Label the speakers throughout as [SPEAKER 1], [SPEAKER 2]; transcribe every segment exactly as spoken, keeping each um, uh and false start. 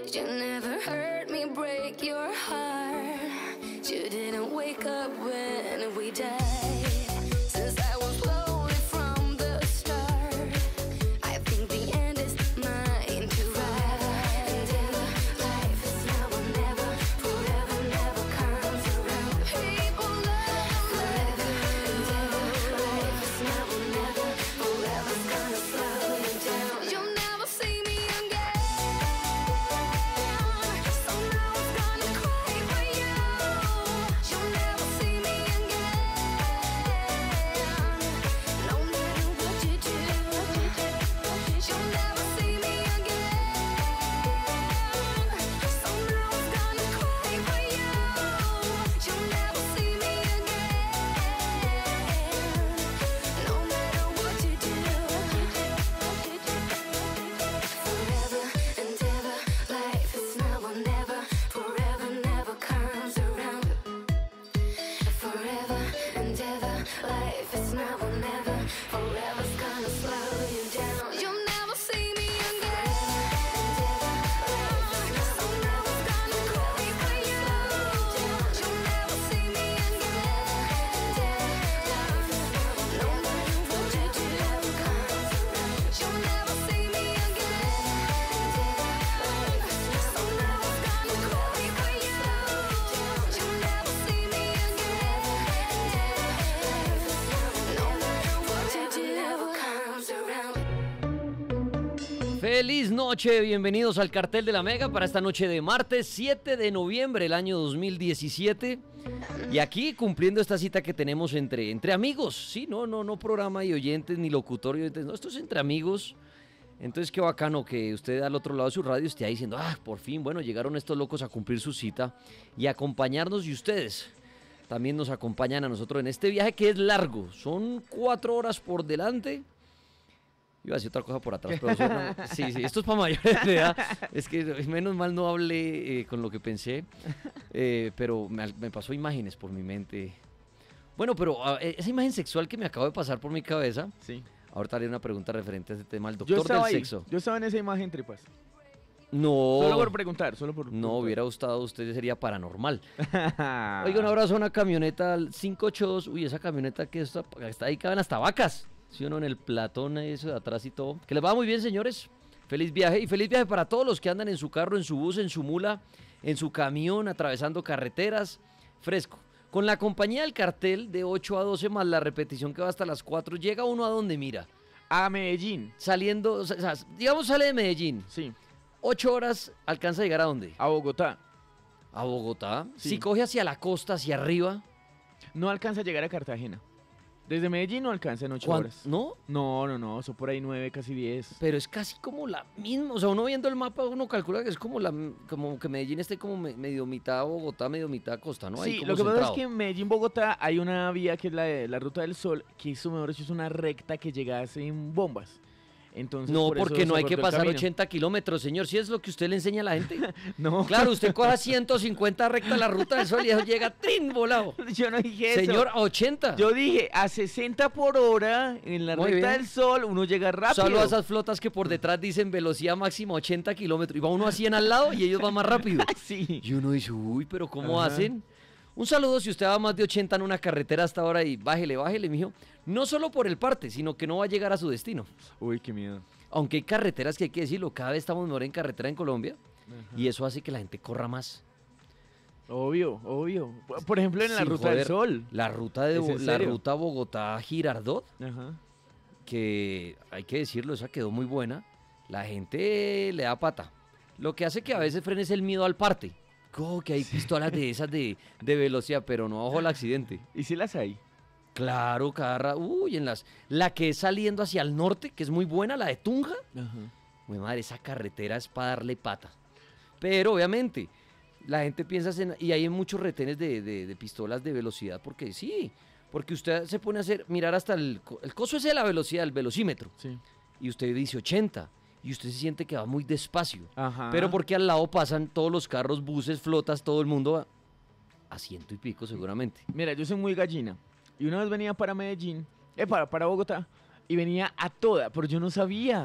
[SPEAKER 1] You never heard me break your heart. You didn't wake up when we died. Since I was lonely from the start, I think the end is mine to ride. And ever, life is now or never. Forever never comes around. People love forever and ever. Life is now or never. Forever's gonna slow you down. You'll never see me again. So now I'm gonna cry for you. You'll never see me again. No matter what you do, you'll never see me again. So now I'm gonna cry for you. You'll never see me again. No matter what you do. Forever and ever, life is now or never. Forever never comes around. Forever and ever, life is now or never. Forever's gonna slow you down. You'll never see me again. So now I'm gonna cry for you. You'll never see me again. No matter what you do, you'll never see me again. So now I'm gonna cry for you. You'll never see me again. No matter what you do, never comes around.
[SPEAKER 2] Feliz noche, bienvenidos al Cartel de la Mega para esta noche de martes siete de noviembre del año dos mil diecisiete. Y aquí cumpliendo esta cita que tenemos entre, entre amigos, sí, no, no, no programa y oyentes ni locutorio, oyentes, no, esto es entre amigos. Entonces qué bacano que usted al otro lado de su radio esté ahí diciendo, ah, por fin, bueno, llegaron estos locos a cumplir su cita y acompañarnos, y ustedes también nos acompañan a nosotros en este viaje que es largo, son cuatro horas por delante. Iba a decir otra cosa por atrás, pero eso no- sí, sí, esto es para mayores de edad. Es que menos mal no hablé eh, con lo que pensé, eh, pero me, me pasó imágenes por mi mente. Bueno, pero ah, eh, esa imagen sexual que me acaba de pasar por mi cabeza,
[SPEAKER 3] Sí.
[SPEAKER 2] ahorita haré una pregunta referente a ese tema, el
[SPEAKER 3] Yo
[SPEAKER 2] doctor
[SPEAKER 3] estaba
[SPEAKER 2] del
[SPEAKER 3] ahí.
[SPEAKER 2] sexo.
[SPEAKER 3] Yo estaba en esa imagen, tripas.
[SPEAKER 2] No,
[SPEAKER 3] Solo por preguntar, solo por
[SPEAKER 2] no
[SPEAKER 3] preguntar.
[SPEAKER 2] hubiera gustado, usted sería paranormal.
[SPEAKER 3] Oiga,
[SPEAKER 2] Oiga, un abrazo a una camioneta al cinco ochenta y dos. Uy, esa camioneta que está, está ahí, caben hasta vacas. Sí, uno en el platón, eso de atrás y todo. Que les va muy bien, señores. Feliz viaje y feliz viaje para todos los que andan en su carro, en su bus, en su mula, en su camión, atravesando carreteras. Fresco. Con la compañía del cartel de ocho a doce más la repetición que va hasta las cuatro, llega uno a donde mira.
[SPEAKER 3] A Medellín.
[SPEAKER 2] Saliendo, o sea, digamos sale de Medellín.
[SPEAKER 3] Sí.
[SPEAKER 2] ocho horas, ¿alcanza a llegar a dónde?
[SPEAKER 3] A Bogotá.
[SPEAKER 2] A Bogotá.
[SPEAKER 3] Sí.
[SPEAKER 2] Si coge hacia la costa, hacia arriba.
[SPEAKER 3] No alcanza a llegar a Cartagena. Desde Medellín no alcanza en ocho
[SPEAKER 2] ¿cuán-
[SPEAKER 3] horas.
[SPEAKER 2] ¿No?
[SPEAKER 3] No, no, no. Son por ahí nueve, casi diez.
[SPEAKER 2] Pero es casi como la misma, o sea, uno viendo el mapa, uno calcula que es como la como que Medellín esté como me- medio mitad Bogotá, medio mitad costa, ¿no? Ahí
[SPEAKER 3] Sí,
[SPEAKER 2] como
[SPEAKER 3] lo que pasa
[SPEAKER 2] centrado.
[SPEAKER 3] es que en Medellín-Bogotá hay una vía que es la, de, la Ruta del Sol, que eso mejor dicho es una recta que llega sin bombas. Entonces,
[SPEAKER 2] No,
[SPEAKER 3] por eso
[SPEAKER 2] porque no
[SPEAKER 3] se
[SPEAKER 2] hay que
[SPEAKER 3] cortó el
[SPEAKER 2] pasar
[SPEAKER 3] camino.
[SPEAKER 2] ochenta kilómetros, señor, si es lo que usted le enseña a la gente.
[SPEAKER 3] No.
[SPEAKER 2] Claro, usted coja ciento cincuenta recta la Ruta del Sol y eso llega trin volado.
[SPEAKER 3] Yo no dije eso.
[SPEAKER 2] Señor, a ochenta.
[SPEAKER 3] Yo dije a sesenta por hora en la
[SPEAKER 2] Muy
[SPEAKER 3] recta
[SPEAKER 2] bien.
[SPEAKER 3] del Sol uno llega rápido.
[SPEAKER 2] Solo a esas flotas que por detrás dicen velocidad máxima ochenta kilómetros y va uno a cien al lado y ellos van más rápido.
[SPEAKER 3] Sí.
[SPEAKER 2] Y uno dice, uy, pero ¿cómo
[SPEAKER 3] Ajá.
[SPEAKER 2] hacen? Un saludo si usted va más de ochenta en una carretera hasta ahora y bájele, bájele, mijo. No solo por el parte, sino que no va a llegar a su destino.
[SPEAKER 3] Uy, qué miedo.
[SPEAKER 2] Aunque hay carreteras que hay que decirlo, cada vez estamos mejor en carretera en Colombia y eso hace que la gente corra más.
[SPEAKER 3] Obvio, obvio. Por ejemplo, en la
[SPEAKER 2] Sí,
[SPEAKER 3] Ruta
[SPEAKER 2] joder,
[SPEAKER 3] del Sol.
[SPEAKER 2] La ruta de
[SPEAKER 3] ¿Es en
[SPEAKER 2] Bo- la
[SPEAKER 3] serio?
[SPEAKER 2] ruta Bogotá-Girardot,
[SPEAKER 3] Ajá.
[SPEAKER 2] que hay que decirlo, esa quedó muy buena. La gente le da pata. Lo que hace que a veces frene es el miedo al parte. Como que hay pistolas de esas de, de velocidad, pero no bajo el accidente.
[SPEAKER 3] ¿Y si las hay?
[SPEAKER 2] Claro, cada ra- uy, en las la que es saliendo hacia el norte, que es muy buena, la de Tunja.
[SPEAKER 3] Ajá.
[SPEAKER 2] Muy madre, esa carretera es para darle pata. Pero obviamente, la gente piensa en, y hay muchos retenes de, de- de pistolas de velocidad, porque sí, porque usted se pone a hacer, mirar hasta el, co- el coso ese de la velocidad, el velocímetro,
[SPEAKER 3] Sí.
[SPEAKER 2] y usted dice ochenta, y usted se siente que va muy despacio.
[SPEAKER 3] Ajá.
[SPEAKER 2] Pero porque al lado pasan todos los carros, buses, flotas, todo el mundo va a ciento y pico seguramente.
[SPEAKER 3] Mira, yo soy muy gallina. Y una vez venía para Medellín, eh, para, para Bogotá, y venía a toda, pero yo no sabía.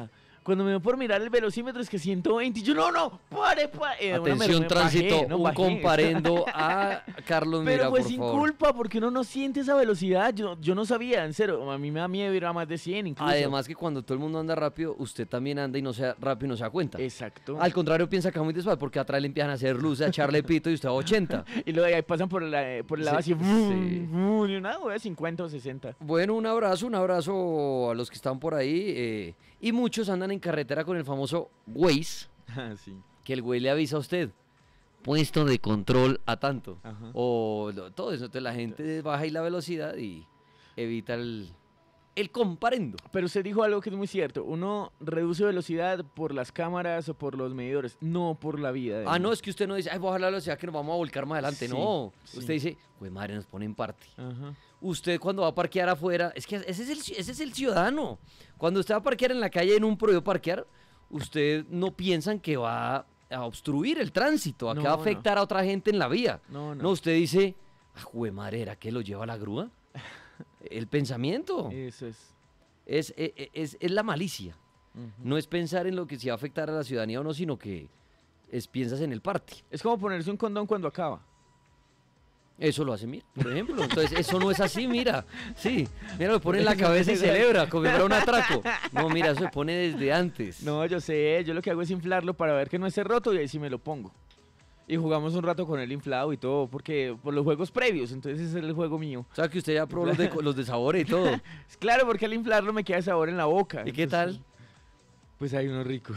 [SPEAKER 3] Cuando me dio por mirar el velocímetro es que ciento veinte, y yo no, no, pare, pare. Eh, una
[SPEAKER 2] Atención,
[SPEAKER 3] me- me
[SPEAKER 2] tránsito,
[SPEAKER 3] bajé, no,
[SPEAKER 2] un
[SPEAKER 3] bajé.
[SPEAKER 2] comparendo a Carlos
[SPEAKER 3] Pero
[SPEAKER 2] Mira,
[SPEAKER 3] pues
[SPEAKER 2] por
[SPEAKER 3] sin
[SPEAKER 2] favor.
[SPEAKER 3] culpa, porque uno no siente esa velocidad. Yo, yo no sabía, en serio. A mí me da miedo ir a más de cien incluso.
[SPEAKER 2] Además que cuando todo el mundo anda rápido, usted también anda y no sea rápido y no se da cuenta.
[SPEAKER 3] Exacto.
[SPEAKER 2] Al contrario, piensa que va muy despacio porque atrás le empiezan a hacer luces, a echarle pito y usted a ochenta.
[SPEAKER 3] Y luego de ahí pasan por, la, por el lado
[SPEAKER 2] Sí,
[SPEAKER 3] así.
[SPEAKER 2] sí.
[SPEAKER 3] Y una, voy a cincuenta o sesenta.
[SPEAKER 2] Bueno, un abrazo, un abrazo a los que están por ahí. eh, y muchos andan en carretera con el famoso Waze,
[SPEAKER 3] Ah, sí.
[SPEAKER 2] que el güey le avisa a usted. Puesto de control a tanto.
[SPEAKER 3] Ajá.
[SPEAKER 2] O lo- todo eso. Entonces la gente baja ahí la velocidad y evita el, el comparendo.
[SPEAKER 3] Pero usted dijo algo que es muy cierto. Uno reduce velocidad por las cámaras o por los medidores, no por la vida. de
[SPEAKER 2] Ah,
[SPEAKER 3] uno.
[SPEAKER 2] no, es que usted no dice, ay, voy a bajar la velocidad que nos vamos a volcar más adelante.
[SPEAKER 3] Sí,
[SPEAKER 2] no,
[SPEAKER 3] sí.
[SPEAKER 2] usted dice, pues madre, nos pone en parte.
[SPEAKER 3] Ajá.
[SPEAKER 2] Usted cuando va a parquear afuera, es que ese es el, ci- ese es el ciudadano. Cuando usted va a parquear en la calle en un prohibido parquear, usted no piensa que va a obstruir el tránsito, a que
[SPEAKER 3] No,
[SPEAKER 2] va a
[SPEAKER 3] no.
[SPEAKER 2] afectar a otra gente en la vía.
[SPEAKER 3] No, no.
[SPEAKER 2] No, usted dice, ah, jue madre, ¿era que lo lleva la grúa? El pensamiento
[SPEAKER 3] Eso es.
[SPEAKER 2] es, es, es- es la malicia.
[SPEAKER 3] Ujú.
[SPEAKER 2] No es pensar en lo que si va a afectar a la ciudadanía o no, sino que es piensas en el parte.
[SPEAKER 3] Es como ponerse un condón cuando acaba.
[SPEAKER 2] Eso lo hace Mira, por ejemplo. Entonces, eso no es así, mira. Sí, mira, lo pone en la cabeza y celebra, como si fuera un atraco. No, mira, eso se pone desde antes.
[SPEAKER 3] No, yo sé, yo lo que hago es inflarlo para ver que no esté roto y ahí sí me lo pongo. Y jugamos un rato con el inflado y todo, porque por los juegos previos, entonces ese es el juego mío.
[SPEAKER 2] O sea, que usted ya probó los de, los de sabor y todo.
[SPEAKER 3] Claro, porque al inflarlo me queda sabor en la boca.
[SPEAKER 2] ¿Y qué
[SPEAKER 3] entonces,
[SPEAKER 2] tal?
[SPEAKER 3] Pues hay unos ricos.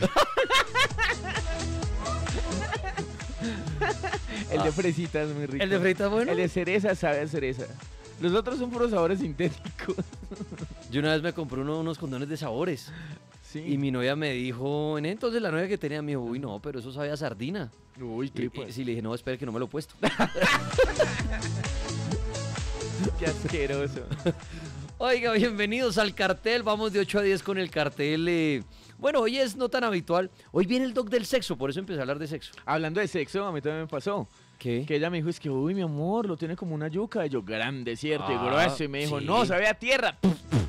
[SPEAKER 3] El de fresita es muy rico.
[SPEAKER 2] ¿El de frita es bueno?
[SPEAKER 3] El de cereza sabe a cereza. Los otros son puros sabores sintéticos.
[SPEAKER 2] Yo una vez me compré uno, unos condones de sabores.
[SPEAKER 3] Sí.
[SPEAKER 2] Y mi novia me dijo, en ese entonces la novia que tenía me dijo, uy, no, pero eso sabía a sardina.
[SPEAKER 3] Uy,
[SPEAKER 2] Y,
[SPEAKER 3] qué,
[SPEAKER 2] y sí, le dije, no, espere que no me lo he puesto.
[SPEAKER 3] qué asqueroso.
[SPEAKER 2] Oiga, bienvenidos al cartel. Vamos de ocho a diez con el cartel. eh, Bueno, hoy es no tan habitual. Hoy viene el doc del sexo, por eso empecé a hablar de sexo.
[SPEAKER 3] Hablando de sexo, a mí también me pasó.
[SPEAKER 2] ¿Qué?
[SPEAKER 3] Que ella me dijo, es que, uy, mi amor, lo tiene como una yuca. Y yo, grande, ¿cierto? y
[SPEAKER 2] Ah,
[SPEAKER 3] grueso. Y me dijo,
[SPEAKER 2] sí.
[SPEAKER 3] no, sabe a tierra.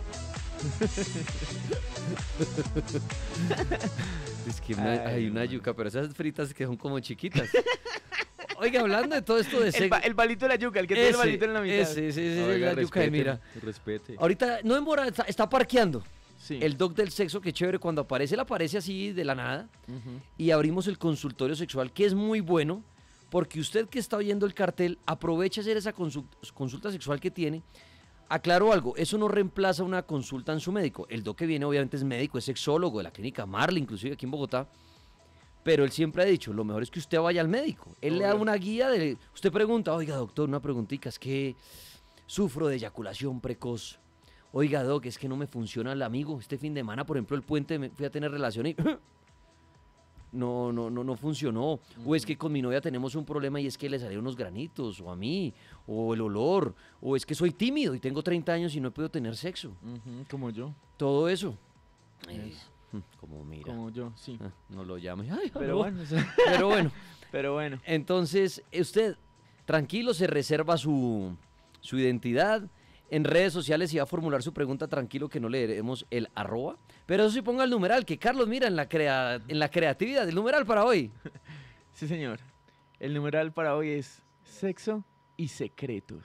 [SPEAKER 2] Es que una-
[SPEAKER 3] Ay,
[SPEAKER 2] hay una
[SPEAKER 3] man.
[SPEAKER 2] yuca, pero esas fritas que son como chiquitas. Oiga, hablando de todo esto de
[SPEAKER 3] El,
[SPEAKER 2] sexo.
[SPEAKER 3] ba- el balito de la yuca, el que tiene el balito en la mitad.
[SPEAKER 2] Ese, ese, ese,
[SPEAKER 3] Oiga,
[SPEAKER 2] la yuca de
[SPEAKER 3] respete,
[SPEAKER 2] mira.
[SPEAKER 3] Respete.
[SPEAKER 2] Ahorita no demora, está, está parqueando.
[SPEAKER 3] Sí.
[SPEAKER 2] El doc del sexo, que chévere, cuando aparece, él aparece así de la nada.
[SPEAKER 3] Ujú.
[SPEAKER 2] Y abrimos el consultorio sexual, que es muy bueno, porque usted que está oyendo el cartel, aprovecha hacer esa consul- consulta sexual que tiene. Aclaro algo, eso no reemplaza una consulta en su médico. El doc que viene obviamente es médico, es sexólogo de la clínica Marley, inclusive aquí en Bogotá. Pero él siempre ha dicho, lo mejor es que usted vaya al médico. Él le da
[SPEAKER 3] Obvio.
[SPEAKER 2] una guía de... Usted pregunta, oiga doctor, una preguntita, es que sufro de eyaculación precoz. Oiga doc, es que no me funciona el amigo. Este fin de semana, por ejemplo, el puente, me fui a tener relación y... No, no, no, no funcionó. O es que con mi novia tenemos un problema y es que le salieron unos granitos, o a mí, o el olor, o es que soy tímido y tengo treinta años y no he podido tener sexo.
[SPEAKER 3] Ujú, como yo.
[SPEAKER 2] Todo eso. Eh,
[SPEAKER 3] Eso.
[SPEAKER 2] como mira,
[SPEAKER 3] Como yo, sí.
[SPEAKER 2] ah, no lo llame. Ay,
[SPEAKER 3] Pero
[SPEAKER 2] aló.
[SPEAKER 3] bueno, o sea,
[SPEAKER 2] Pero bueno,
[SPEAKER 3] pero bueno.
[SPEAKER 2] entonces usted tranquilo se reserva su, su identidad. En redes sociales, si va a formular su pregunta, tranquilo que no le leeremos el arroba. Pero eso sí ponga el numeral, que Carlos mira en la, crea- en la creatividad. El numeral para hoy.
[SPEAKER 3] Sí, señor. El numeral para hoy es sexo y secretos.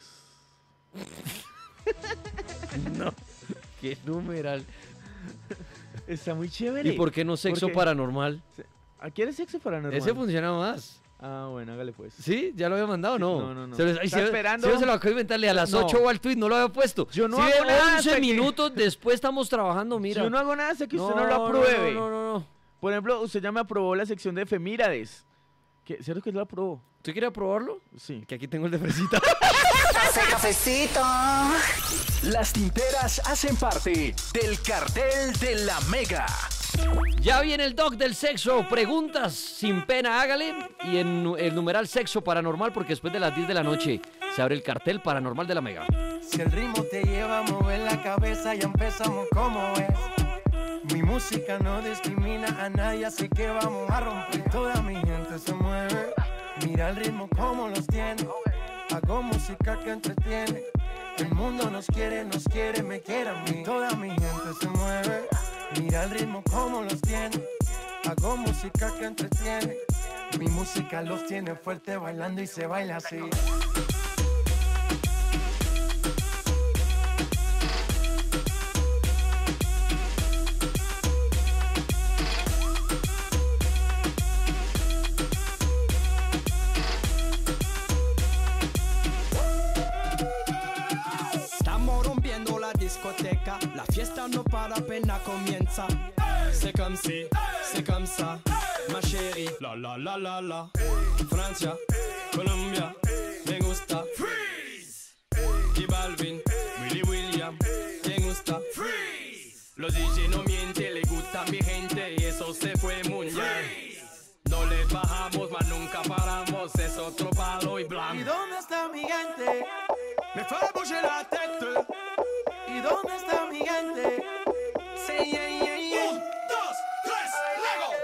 [SPEAKER 2] No. ¿Qué numeral?
[SPEAKER 3] Está muy chévere.
[SPEAKER 2] ¿Y por qué no sexo
[SPEAKER 3] Porque-
[SPEAKER 2] paranormal?
[SPEAKER 3] ¿A quién es sexo paranormal?
[SPEAKER 2] Ese funciona más.
[SPEAKER 3] Ah, bueno, hágale pues.
[SPEAKER 2] ¿Sí? ¿Ya lo había mandado o no?
[SPEAKER 3] No, no, no.
[SPEAKER 2] Se lo, ay,
[SPEAKER 3] ¿Está
[SPEAKER 2] se-
[SPEAKER 3] esperando?
[SPEAKER 2] se- se lo acabo de inventarle a las
[SPEAKER 3] No.
[SPEAKER 2] ocho o al tweet, no lo había puesto.
[SPEAKER 3] Yo no
[SPEAKER 2] Sí,
[SPEAKER 3] hago
[SPEAKER 2] ve,
[SPEAKER 3] nada
[SPEAKER 2] once
[SPEAKER 3] hasta que-
[SPEAKER 2] minutos después estamos trabajando, mira.
[SPEAKER 3] Yo no hago nada hasta que usted no lo apruebe.
[SPEAKER 2] No, no, no, no.
[SPEAKER 3] Por ejemplo, usted ya me aprobó la sección de efemérades. ¿Qué? ¿Cierto que lo aprobó?
[SPEAKER 2] ¿Usted quiere probarlo?
[SPEAKER 3] Sí.
[SPEAKER 2] Que aquí tengo el de fresita.
[SPEAKER 4] Hace cafecito.
[SPEAKER 5] Las tinteras hacen parte del cartel de la Mega.
[SPEAKER 2] Ya viene el doc del sexo. Preguntas sin pena, hágale. Y en nu- el numeral sexo paranormal, porque después de las diez de la noche se abre el cartel paranormal de la Mega.
[SPEAKER 6] Si el ritmo te lleva a mover la cabeza, ya empezamos como es. Mi música no discrimina a nadie, así que vamos a romper. Toda mi gente se mueve. Mira el ritmo como los tiene. Hago música que entretiene. El mundo nos quiere, nos quiere, me quiere a mí. Toda mi gente se mueve. Mira el ritmo como los tiene. Hago música que entretiene. Mi música los tiene fuerte bailando y se baila así.
[SPEAKER 7] Estamos rompiendo la discoteca, la fiesta no para, apenas comienza. C'est comme si, c'est comme ça, ma chérie. La la la la la. Francia, Colombia, me gusta. Freeze. J Balvin, Willy William, me gusta. Freeze. Los D J no mienten, le gusta a mi gente y eso se fue muy bien. No le bajamos, mas nunca paramos, es otro palo y blanco.
[SPEAKER 6] ¿Y dónde está mi gente?
[SPEAKER 7] Me fue bouger la tête.
[SPEAKER 6] ¿Y dónde está mi gente?
[SPEAKER 7] Sí, yeah, yeah, yeah. Un, dos, tres, luego.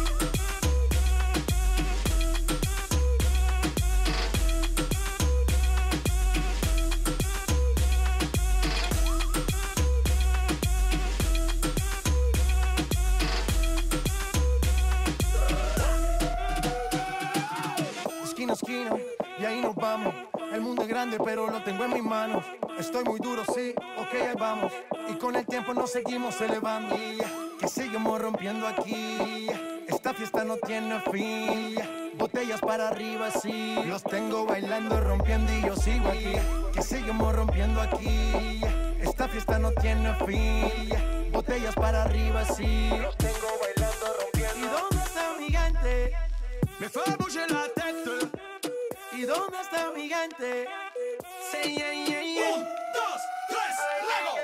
[SPEAKER 6] Esquina a esquina, y ahí nos vamos. El mundo es grande, pero lo tengo en mis manos. Estoy muy duro, sí, ok, ahí vamos. Y con el tiempo nos seguimos elevando. Que seguimos rompiendo aquí. Esta fiesta no tiene fin. Botellas para arriba, sí. Los tengo bailando, rompiendo y yo sigo aquí. Que seguimos rompiendo aquí. Esta fiesta no tiene fin. Botellas para arriba, sí. Los tengo bailando, rompiendo. ¿Y dónde está mi gente?
[SPEAKER 7] Me fue bouger la tête.
[SPEAKER 6] ¿Y dónde está mi gente?
[SPEAKER 7] Sí, yeah, yeah, yeah. Un, dos, tres, luego.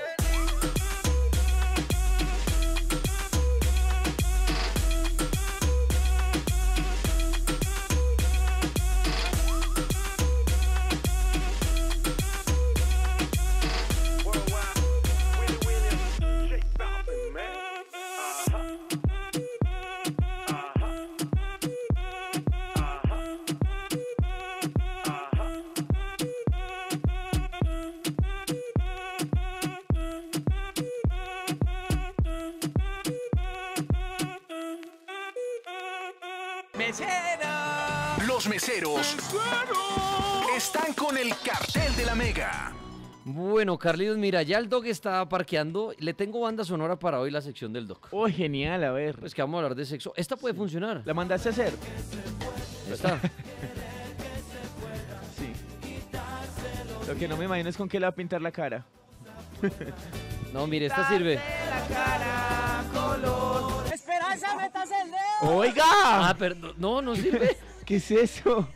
[SPEAKER 5] Los meseros están con el cartel de la Mega.
[SPEAKER 2] Bueno, Carlitos, mira, ya el Doc está parqueando. Le tengo banda sonora para hoy, la sección del Doc.
[SPEAKER 3] Oh, genial, a ver.
[SPEAKER 2] Pues que vamos a hablar de sexo. Esta puede funcionar.
[SPEAKER 3] ¿La mandaste a hacer?
[SPEAKER 2] Ya está.
[SPEAKER 3] Sí. Lo que no me imagino es con qué le va a pintar la cara.
[SPEAKER 2] No, mire, esta sirve.
[SPEAKER 3] La cara, color.
[SPEAKER 8] Esperanza, metas el dedo.
[SPEAKER 3] ¡Oiga!
[SPEAKER 2] Ah, perdón. No, no sirve.
[SPEAKER 3] ¿Qué es eso?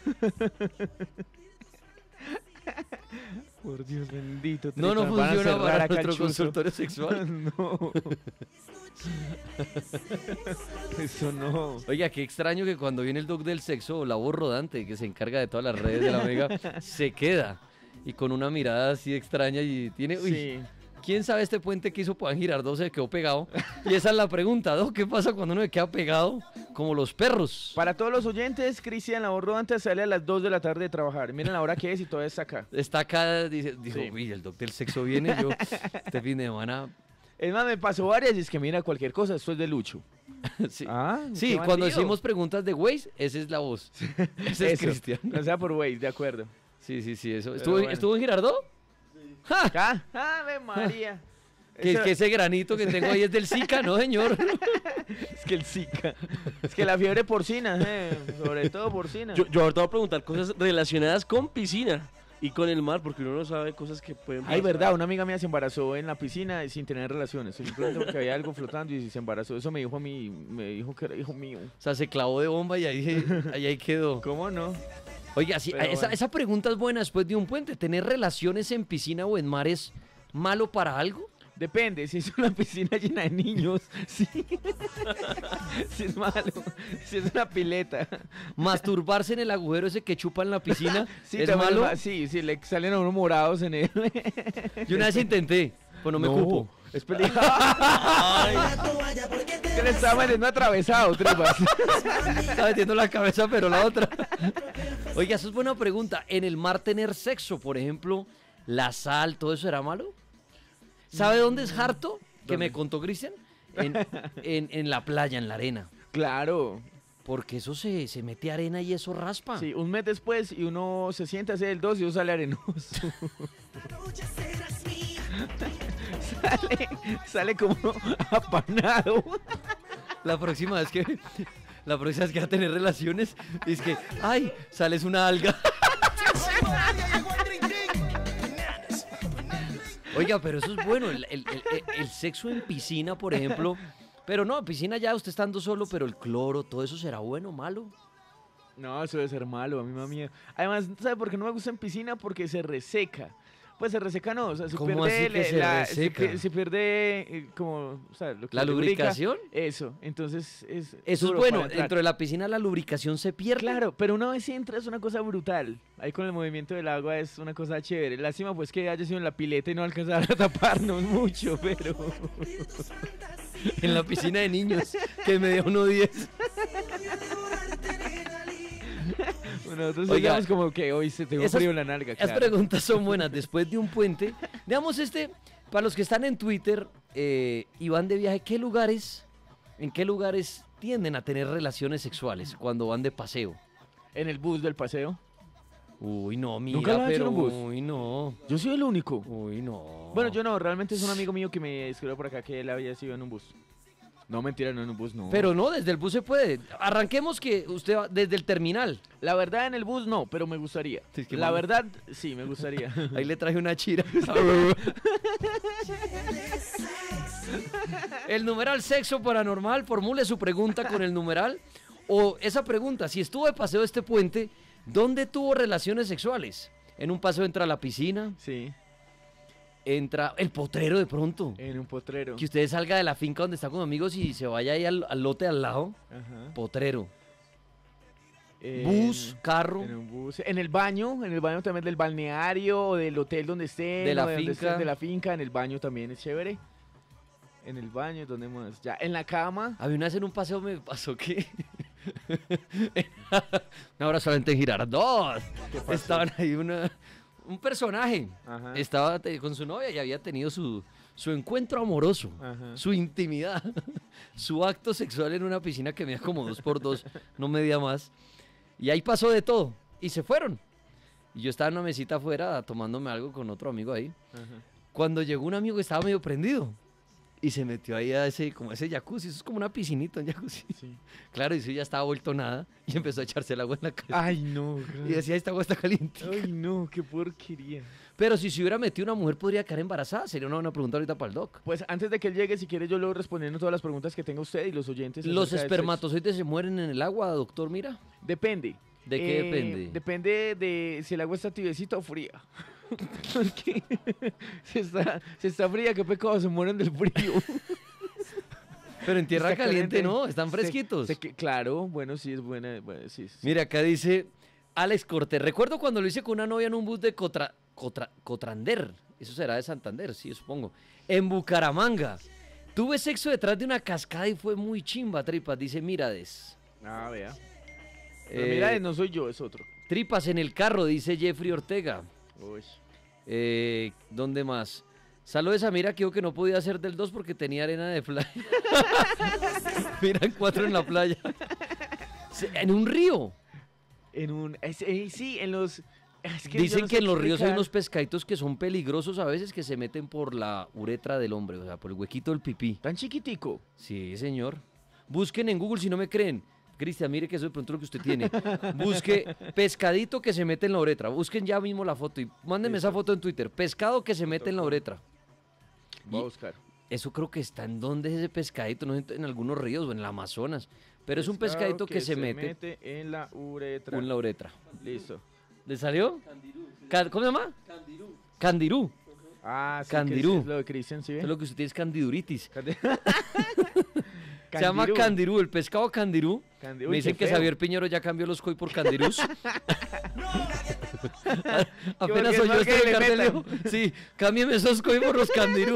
[SPEAKER 3] Por Dios bendito.
[SPEAKER 2] No, no
[SPEAKER 3] Trepa, van a
[SPEAKER 2] funciona
[SPEAKER 3] cerrar
[SPEAKER 2] para
[SPEAKER 3] acá el
[SPEAKER 2] nuestro
[SPEAKER 3] chuzo.
[SPEAKER 2] consultorio sexual.
[SPEAKER 3] No. Eso no.
[SPEAKER 2] Oiga, qué extraño que cuando viene el Doc del sexo, la voz rodante que se encarga de todas las redes de la Mega, se queda. Y con una mirada así extraña y tiene... Uy,
[SPEAKER 3] Sí.
[SPEAKER 2] ¿quién sabe este puente que hizo Juan Girardot se quedó pegado? Y esa es la pregunta, ¿no? ¿Qué pasa cuando uno se queda pegado como los perros?
[SPEAKER 3] Para todos los oyentes, Cristian, la voz rodante sale a las dos de la tarde de trabajar. Miren la hora que es y todavía está acá.
[SPEAKER 2] Está acá, dice, dijo,
[SPEAKER 3] Sí.
[SPEAKER 2] uy, el Doc del sexo viene, yo este fin de semana...
[SPEAKER 3] Es más, me pasó varias y es que mira, cualquier cosa, esto es de Lucho.
[SPEAKER 2] Sí,
[SPEAKER 3] Ah,
[SPEAKER 2] sí
[SPEAKER 3] qué
[SPEAKER 2] cuando
[SPEAKER 3] bandido.
[SPEAKER 2] decimos preguntas de Waze, esa es la voz. Ese es
[SPEAKER 3] Eso.
[SPEAKER 2] Cristian.
[SPEAKER 3] O sea, por Waze, de acuerdo.
[SPEAKER 2] Sí, sí, sí, eso.
[SPEAKER 3] Pero
[SPEAKER 2] ¿Estuvo,
[SPEAKER 3] bueno.
[SPEAKER 2] ¿Estuvo en Girardot? ¡Ja!
[SPEAKER 3] Acá. ¡Ave María!
[SPEAKER 2] Que,
[SPEAKER 3] Eso-
[SPEAKER 2] que ese granito que tengo ahí es del Zika, ¿no, señor?
[SPEAKER 3] Es que el Zika. Es que la fiebre porcina, eh, sobre todo porcina.
[SPEAKER 9] Yo, yo ahorita voy a preguntar cosas relacionadas con piscina y con el mar, porque uno no sabe cosas que pueden pasar.
[SPEAKER 3] Ay, verdad, una amiga mía se embarazó en la piscina sin tener relaciones, simplemente porque había algo flotando y se embarazó. Eso me dijo a mí, me dijo que era hijo mío.
[SPEAKER 2] O sea, se clavó de bomba y ahí, ahí, ahí quedó.
[SPEAKER 3] ¿Cómo no?
[SPEAKER 2] Oiga, sí,
[SPEAKER 3] Pero
[SPEAKER 2] esa,
[SPEAKER 3] bueno.
[SPEAKER 2] esa pregunta es buena después de un puente. ¿Tener relaciones en piscina o en mar es malo para algo?
[SPEAKER 3] Depende, si es una piscina llena de niños, sí. Si es malo, si es una pileta.
[SPEAKER 2] ¿Masturbarse en el agujero ese que chupa en la piscina
[SPEAKER 3] Sí,
[SPEAKER 2] es
[SPEAKER 3] también
[SPEAKER 2] malo?
[SPEAKER 3] ma- Sí, sí, le salen a uno morados en él.
[SPEAKER 2] Yo una vez intenté, pues no me cupo.
[SPEAKER 3] Es peligroso. Que le estaba metiendo atravesado, tripas.
[SPEAKER 2] Estaba metiendo la cabeza, pero la otra. Oiga, eso es buena pregunta. ¿En el mar tener sexo, por ejemplo, la sal, todo eso era malo? ¿Sabe dónde es harto? Que me contó Cristian. en, en, en la playa, en la arena.
[SPEAKER 3] Claro.
[SPEAKER 2] Porque eso se, se mete arena y eso raspa.
[SPEAKER 3] Sí, un mes después y uno se sienta a hacer el dos y uno sale arenoso. sale, sale como apanado.
[SPEAKER 2] La próxima vez que la próxima vez que va a tener relaciones es que, ay, sales una alga. Oiga, pero eso es bueno, el, el, el, el sexo en piscina, por ejemplo. Pero no, piscina ya usted estando solo, pero el cloro, todo eso será bueno o malo.
[SPEAKER 3] No, eso debe ser malo, a mí me da miedo. Además, ¿sabe por qué no me gusta en piscina? Porque se reseca. Pues se reseca no, o sea, se
[SPEAKER 2] ¿Cómo
[SPEAKER 3] pierde,
[SPEAKER 2] así que se
[SPEAKER 3] la,
[SPEAKER 2] reseca?
[SPEAKER 3] Se, pi- se pierde eh, como, o sea, lo que
[SPEAKER 2] ¿La
[SPEAKER 3] lubrica,
[SPEAKER 2] lubricación?
[SPEAKER 3] Eso, entonces es
[SPEAKER 2] Eso es
[SPEAKER 3] duro
[SPEAKER 2] bueno,
[SPEAKER 3] para entrar.
[SPEAKER 2] dentro de la piscina la lubricación se pierde.
[SPEAKER 3] Claro, pero una vez entra es una cosa brutal. Ahí con el movimiento del agua es una cosa chévere. Lástima pues que haya sido en la pileta y no alcanzar a taparnos mucho, pero...
[SPEAKER 2] En la piscina de niños, que me dio uno diez.
[SPEAKER 3] Bueno, nosotros
[SPEAKER 2] Oiga,
[SPEAKER 3] digamos como que hoy se tengo
[SPEAKER 2] esas-
[SPEAKER 3] frío en la nalga,
[SPEAKER 2] Las
[SPEAKER 3] claro.
[SPEAKER 2] preguntas son buenas. Después de un puente, digamos este, para los que están en Twitter eh, y van de viaje, ¿qué lugares, en qué lugares tienden a tener relaciones sexuales cuando van de paseo?
[SPEAKER 3] En el bus del paseo.
[SPEAKER 2] Uy, no, mira,
[SPEAKER 3] ¿Nunca lo has hecho
[SPEAKER 2] pero
[SPEAKER 3] en un bus?
[SPEAKER 2] uy, no.
[SPEAKER 3] Yo soy el único.
[SPEAKER 2] Uy, no.
[SPEAKER 3] Bueno, yo no, realmente es un amigo mío que me escribió por acá que él había sido en un bus. No, mentira, no en un bus, no.
[SPEAKER 2] Pero no, desde el bus se puede. Arranquemos que usted va desde el terminal.
[SPEAKER 3] La verdad en el bus no, pero me gustaría.
[SPEAKER 2] Es que
[SPEAKER 3] La
[SPEAKER 2] mami-
[SPEAKER 3] verdad, sí, me gustaría.
[SPEAKER 2] Ahí le traje una chira. El numeral sexo paranormal, formule su pregunta con el numeral. O esa pregunta, si estuvo de paseo este puente, ¿dónde tuvo relaciones sexuales? En un paseo entra a la piscina,
[SPEAKER 3] Sí,
[SPEAKER 2] entra el potrero de pronto.
[SPEAKER 3] en un potrero.
[SPEAKER 2] Que usted salga de la finca donde está con amigos y se vaya ahí al, al lote al lado.
[SPEAKER 3] Ajá.
[SPEAKER 2] Potrero.
[SPEAKER 3] En-
[SPEAKER 2] Bus, carro.
[SPEAKER 3] En un bus. En el baño, en el baño también del balneario o del hotel donde estén.
[SPEAKER 2] De la
[SPEAKER 3] o donde
[SPEAKER 2] finca.
[SPEAKER 3] estén, de la finca, en el baño también es chévere. En el baño, ¿dónde más? Ya, en la cama.
[SPEAKER 2] A mí una vez en un paseo me pasó que... Un abrazo solamente en Girardot. Estaban ahí una, un personaje.
[SPEAKER 3] Ajá.
[SPEAKER 2] Estaba te- con su novia y había tenido su, su encuentro amoroso,
[SPEAKER 3] Ajá.
[SPEAKER 2] su intimidad, su acto sexual en una piscina que medía como dos por dos, no medía más. Y ahí pasó de todo. Y se fueron. Y yo estaba en una mesita afuera tomándome algo con otro amigo ahí.
[SPEAKER 3] Ajá.
[SPEAKER 2] Cuando llegó un amigo que estaba medio prendido. Y se metió ahí a ese, como a ese jacuzzi. Eso es como una piscinita, un jacuzzi.
[SPEAKER 3] Sí.
[SPEAKER 2] Claro, y eso ya estaba vuelto nada. Y empezó a echarse el agua en la cara.
[SPEAKER 3] Ay, no.
[SPEAKER 2] Y decía, esta agua está caliente.
[SPEAKER 3] Ay, no, qué porquería.
[SPEAKER 2] Pero si se hubiera metido una mujer, ¿podría quedar embarazada? Sería una buena pregunta ahorita para el doc.
[SPEAKER 3] Pues antes de que él llegue, si quiere, yo luego respondiendo todas las preguntas que tenga usted y los oyentes.
[SPEAKER 2] ¿Los
[SPEAKER 3] acerca del
[SPEAKER 2] espermatozoides se mueren en el agua, doctor? Mira.
[SPEAKER 3] sexo. Depende.
[SPEAKER 2] ¿De qué
[SPEAKER 3] Eh,
[SPEAKER 2] depende?
[SPEAKER 3] Depende de si el agua está tibiecita o fría. Porque si está, si está fría, qué pecado, se mueren del frío.
[SPEAKER 2] Pero en tierra
[SPEAKER 3] Está
[SPEAKER 2] caliente,
[SPEAKER 3] caliente.
[SPEAKER 2] no, están
[SPEAKER 3] Se-
[SPEAKER 2] fresquitos.
[SPEAKER 3] se que- claro, bueno, sí es buena. Bueno, sí, sí.
[SPEAKER 2] Mira, acá dice Alex Cortés. Recuerdo cuando lo hice con una novia en un bus de Cotra, Cotra- Cotrander. Eso será de Santander, sí, supongo. En Bucaramanga. Tuve sexo detrás de una cascada y fue muy chimba, tripas. Dice Mirades.
[SPEAKER 3] Ah, vea. Pero
[SPEAKER 2] Eh,
[SPEAKER 3] mira, no soy yo, es otro.
[SPEAKER 2] Tripas en el carro, dice Jeffrey Ortega.
[SPEAKER 3] Uy.
[SPEAKER 2] Eh, ¿Dónde más? Saludos a Mira, que dijo que no podía hacer del dos porque tenía arena de playa. Miran cuatro en la playa. Se- En un río.
[SPEAKER 3] En un. es- eh, sí, en los. es que yo
[SPEAKER 2] Dicen
[SPEAKER 3] no
[SPEAKER 2] que
[SPEAKER 3] sé
[SPEAKER 2] en los ríos hay
[SPEAKER 3] explicar.
[SPEAKER 2] unos pescaditos que son peligrosos a veces que se meten por la uretra del hombre, o sea, por el huequito del pipí.
[SPEAKER 3] Tan chiquitico.
[SPEAKER 2] Sí, señor. Busquen en Google si no me creen. Cristian, mire que eso de pronto es lo que usted tiene. Busque pescadito que se mete en la uretra. Busquen ya mismo la foto y mándenme esa
[SPEAKER 3] Listo.
[SPEAKER 2] foto en Twitter. Pescado que se mete en la uretra.
[SPEAKER 3] Voy a
[SPEAKER 2] Y-
[SPEAKER 3] buscar.
[SPEAKER 2] Eso creo que está en donde es ese pescadito, no sé, en algunos ríos o en el Amazonas. Pero es un
[SPEAKER 3] Pescado
[SPEAKER 2] pescadito que, se, mete,
[SPEAKER 3] en la uretra.
[SPEAKER 2] en la uretra.
[SPEAKER 3] Listo.
[SPEAKER 2] ¿Le salió? Ca- ¿Cómo se llama? Candirú. Candirú.
[SPEAKER 3] Ah, sí,
[SPEAKER 2] Candirú.
[SPEAKER 3] que es lo de Cristian, ¿sí ve?
[SPEAKER 2] Es lo que usted tiene es candiduritis.
[SPEAKER 3] Candi-
[SPEAKER 2] Se llama
[SPEAKER 3] Candirú.
[SPEAKER 2] candirú, el pescado candirú.
[SPEAKER 3] Candirú,
[SPEAKER 2] Me
[SPEAKER 3] uy,
[SPEAKER 2] dicen
[SPEAKER 3] qué
[SPEAKER 2] que
[SPEAKER 3] feo.
[SPEAKER 2] Xavier Piñero ya cambió los coy por candirús. Apenas
[SPEAKER 3] porque
[SPEAKER 2] oyó
[SPEAKER 3] es
[SPEAKER 2] este
[SPEAKER 3] que
[SPEAKER 2] del
[SPEAKER 3] le
[SPEAKER 2] cartel,
[SPEAKER 3] metan.
[SPEAKER 2] dijo, sí, cámbiame esos coy por los candirú.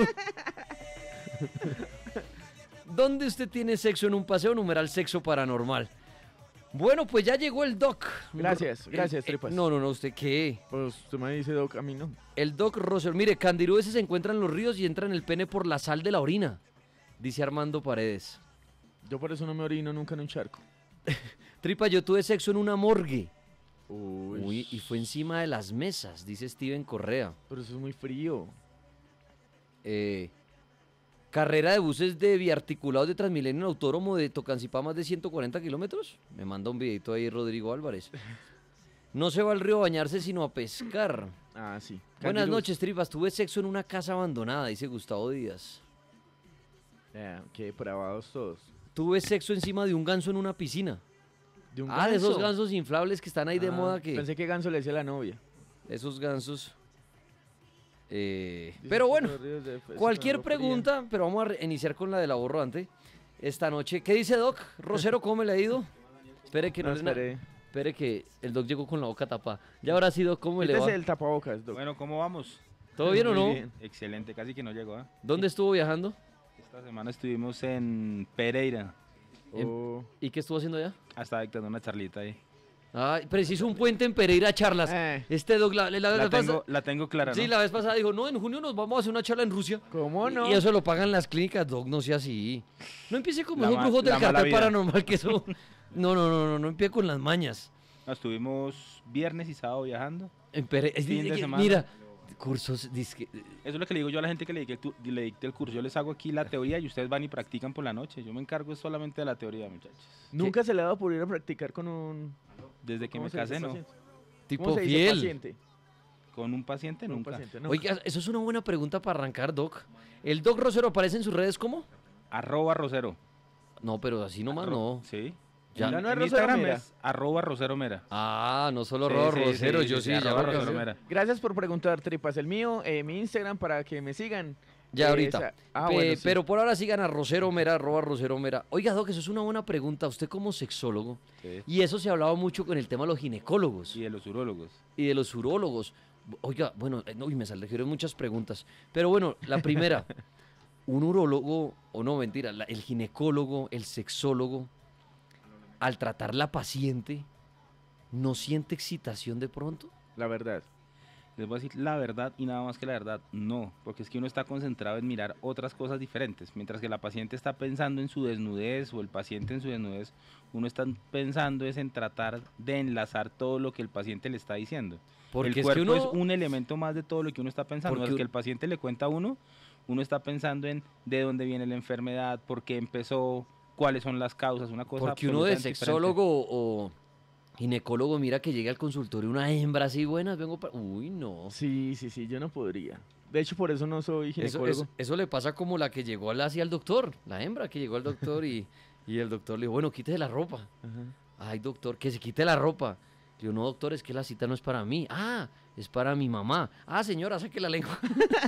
[SPEAKER 2] ¿Dónde usted tiene sexo en un paseo? Numeral sexo paranormal. Bueno, pues ya llegó el doc.
[SPEAKER 3] Gracias,
[SPEAKER 2] El-
[SPEAKER 3] gracias,
[SPEAKER 2] eh,
[SPEAKER 3] Tripas.
[SPEAKER 2] No, no, no, ¿usted qué?
[SPEAKER 3] Pues usted me dice, Doc, a mí no.
[SPEAKER 2] El doc Rosser. Mire, candirú ese se encuentra en los ríos y entra en el pene por la sal de la orina. Dice Armando Paredes.
[SPEAKER 3] Yo por eso no me orino nunca en un charco.
[SPEAKER 2] Tripa, yo tuve sexo en una morgue.
[SPEAKER 3] Uy,
[SPEAKER 2] Uy, y fue encima de las mesas, dice Steven Correa.
[SPEAKER 3] pero eso es muy frío.
[SPEAKER 2] Eh, carrera de buses de biarticulados de Transmilenio en Autódromo de Tocancipá, más de ciento cuarenta kilómetros. Me manda un videito ahí Rodrigo Álvarez. No se va al río a bañarse, sino a pescar.
[SPEAKER 3] Ah, sí.
[SPEAKER 2] Buenas
[SPEAKER 3] Cangurus.
[SPEAKER 2] noches, Tripas. Tuve sexo en una casa abandonada, dice Gustavo Díaz.
[SPEAKER 3] Ya, qué depravados todos.
[SPEAKER 2] Tuve sexo encima de un ganso en una piscina.
[SPEAKER 3] ¿De un
[SPEAKER 2] Ah, de esos
[SPEAKER 3] ganso?
[SPEAKER 2] gansos inflables que están ahí de
[SPEAKER 3] Ah,
[SPEAKER 2] moda. Que
[SPEAKER 3] Pensé que ganso le decía a la novia.
[SPEAKER 2] Esos gansos. Eh,
[SPEAKER 3] Dice
[SPEAKER 2] pero
[SPEAKER 3] que
[SPEAKER 2] bueno,
[SPEAKER 3] los ríos de- pues,
[SPEAKER 2] cualquier
[SPEAKER 3] no, fría.
[SPEAKER 2] pregunta, pero vamos a re- iniciar con la del aborrante esta noche. ¿Qué dice Doc? Rosero, ¿cómo me le ha ido? Espere que no,
[SPEAKER 3] No,
[SPEAKER 2] le na-
[SPEAKER 3] esperé.
[SPEAKER 2] espere que el Doc llegó con la boca tapada. Ya ahora sí, Doc, ¿cómo me le
[SPEAKER 3] Quítese
[SPEAKER 2] va?
[SPEAKER 3] el tapabocas, Doc.
[SPEAKER 10] Bueno, ¿cómo vamos?
[SPEAKER 2] ¿Todo bien o
[SPEAKER 3] Muy
[SPEAKER 2] no?
[SPEAKER 3] bien.
[SPEAKER 10] Excelente, casi que no llegó. ¿eh?
[SPEAKER 2] ¿Dónde estuvo viajando?
[SPEAKER 10] Esta semana estuvimos en Pereira.
[SPEAKER 2] Em-
[SPEAKER 3] Oh.
[SPEAKER 2] ¿Y qué estuvo haciendo allá?
[SPEAKER 10] Hasta dictando una charlita ahí.
[SPEAKER 2] Ay, preciso un puente en Pereira charlas.
[SPEAKER 3] Eh.
[SPEAKER 2] Este Doc, la, la- la
[SPEAKER 10] La
[SPEAKER 2] vez
[SPEAKER 10] tengo,
[SPEAKER 2] pasa-
[SPEAKER 10] la tengo clara, ¿no?
[SPEAKER 2] Sí, la vez pasada dijo, no, en junio nos vamos a hacer una charla en Rusia.
[SPEAKER 3] ¿Cómo no?
[SPEAKER 2] Y eso lo pagan las clínicas, Doc, no sea así. No empiece como
[SPEAKER 10] La
[SPEAKER 2] esos
[SPEAKER 10] ma-
[SPEAKER 2] brujos del
[SPEAKER 10] la mala
[SPEAKER 2] cartel
[SPEAKER 10] vida.
[SPEAKER 2] paranormal que eso... No, no, no, no, no empiece con las mañas.
[SPEAKER 10] No, estuvimos viernes y sábado viajando.
[SPEAKER 2] En Pere- es-
[SPEAKER 10] Fin de
[SPEAKER 2] es-
[SPEAKER 10] semana.
[SPEAKER 2] Mira, cursos, dizque-
[SPEAKER 10] Eso es lo que le digo yo a la gente que le dicte, el tu- le dicte el curso. Yo les hago aquí la teoría y ustedes van y practican por la noche. Yo me encargo solamente de la teoría, muchachos.
[SPEAKER 3] Nunca se le ha dado por ir a practicar con un...
[SPEAKER 10] Desde que
[SPEAKER 3] ¿cómo
[SPEAKER 10] me
[SPEAKER 3] se dice
[SPEAKER 10] casé, no.
[SPEAKER 3] paciente?
[SPEAKER 2] tipo
[SPEAKER 3] ¿Cómo se dice
[SPEAKER 2] fiel.
[SPEAKER 3] paciente?
[SPEAKER 10] Con un paciente,
[SPEAKER 3] Con un
[SPEAKER 10] nunca.
[SPEAKER 3] paciente, no.
[SPEAKER 2] Oiga, eso es una buena pregunta para arrancar, Doc. ¿El Doc Rosero aparece en sus redes cómo?
[SPEAKER 10] Arroba Rosero.
[SPEAKER 2] No, pero así nomás
[SPEAKER 10] Arro-
[SPEAKER 2] no.
[SPEAKER 10] Sí.
[SPEAKER 2] Ya.
[SPEAKER 10] En-
[SPEAKER 3] Ya no es
[SPEAKER 10] en
[SPEAKER 3] Rosero
[SPEAKER 10] Instagram
[SPEAKER 3] Mera.
[SPEAKER 10] es arroba Rosero Mera.
[SPEAKER 2] Ah, no solo
[SPEAKER 10] Sí,
[SPEAKER 2] Ro-
[SPEAKER 10] sí,
[SPEAKER 2] Rosero,
[SPEAKER 10] sí,
[SPEAKER 2] yo
[SPEAKER 10] sí,
[SPEAKER 2] sí,
[SPEAKER 10] sí,
[SPEAKER 2] ya
[SPEAKER 10] arroba
[SPEAKER 2] lo
[SPEAKER 10] Rosero
[SPEAKER 2] alcancé.
[SPEAKER 10] Mera.
[SPEAKER 3] Gracias por preguntar, Tripas. El mío, eh, mi Instagram para que me sigan.
[SPEAKER 2] Ya
[SPEAKER 3] Eh,
[SPEAKER 2] ahorita.
[SPEAKER 3] esa- ah,
[SPEAKER 2] Pe-
[SPEAKER 3] bueno, sí.
[SPEAKER 2] Pero por ahora sigan a Rosero Mera, arroba Rosero Mera. Oiga, Doc, eso es una buena pregunta. Usted como sexólogo,
[SPEAKER 10] Sí.
[SPEAKER 2] y eso se ha hablado mucho con el tema de los ginecólogos
[SPEAKER 10] Y de los urólogos.
[SPEAKER 2] y de los urólogos. Oiga, bueno, eh, no, uy, me salieron muchas preguntas. Pero bueno, la primera, un urólogo, o no, mentira, la- el ginecólogo, el sexólogo, al tratar la paciente, ¿no siente excitación de pronto?
[SPEAKER 3] La verdad.
[SPEAKER 10] Les voy a decir la verdad y nada más que la verdad, no, porque es que uno está concentrado en mirar otras cosas diferentes, mientras que la paciente está pensando en su desnudez o el paciente en su desnudez, uno está pensando es en tratar de enlazar todo lo que el paciente le está diciendo.
[SPEAKER 2] Porque
[SPEAKER 10] el
[SPEAKER 2] es
[SPEAKER 10] cuerpo
[SPEAKER 2] que uno...
[SPEAKER 10] es un elemento más de todo lo que uno está pensando,
[SPEAKER 2] Porque
[SPEAKER 10] es
[SPEAKER 2] un-
[SPEAKER 10] que el paciente le cuenta a uno, uno está pensando en de dónde viene la enfermedad, por qué empezó, cuáles son las causas, una cosa
[SPEAKER 2] Porque uno de
[SPEAKER 10] absolutamente diferente.
[SPEAKER 2] sexólogo o ginecólogo mira que llega al consultorio una hembra así buenas, vengo para... Uy, no.
[SPEAKER 3] Sí, sí, sí, yo no podría. De hecho, por eso no soy
[SPEAKER 2] Eso,
[SPEAKER 3] ginecólogo.
[SPEAKER 2] eso- eso le pasa como la que llegó al- así al doctor, la hembra que llegó al doctor y, y el doctor le dijo, bueno, quítese la ropa.
[SPEAKER 3] Ajá.
[SPEAKER 2] Ay, doctor, que se quite la ropa. Yo, no, doctor, es que la cita no es para mí. Ah, es para mi mamá. Ah, señora, saque la lengua.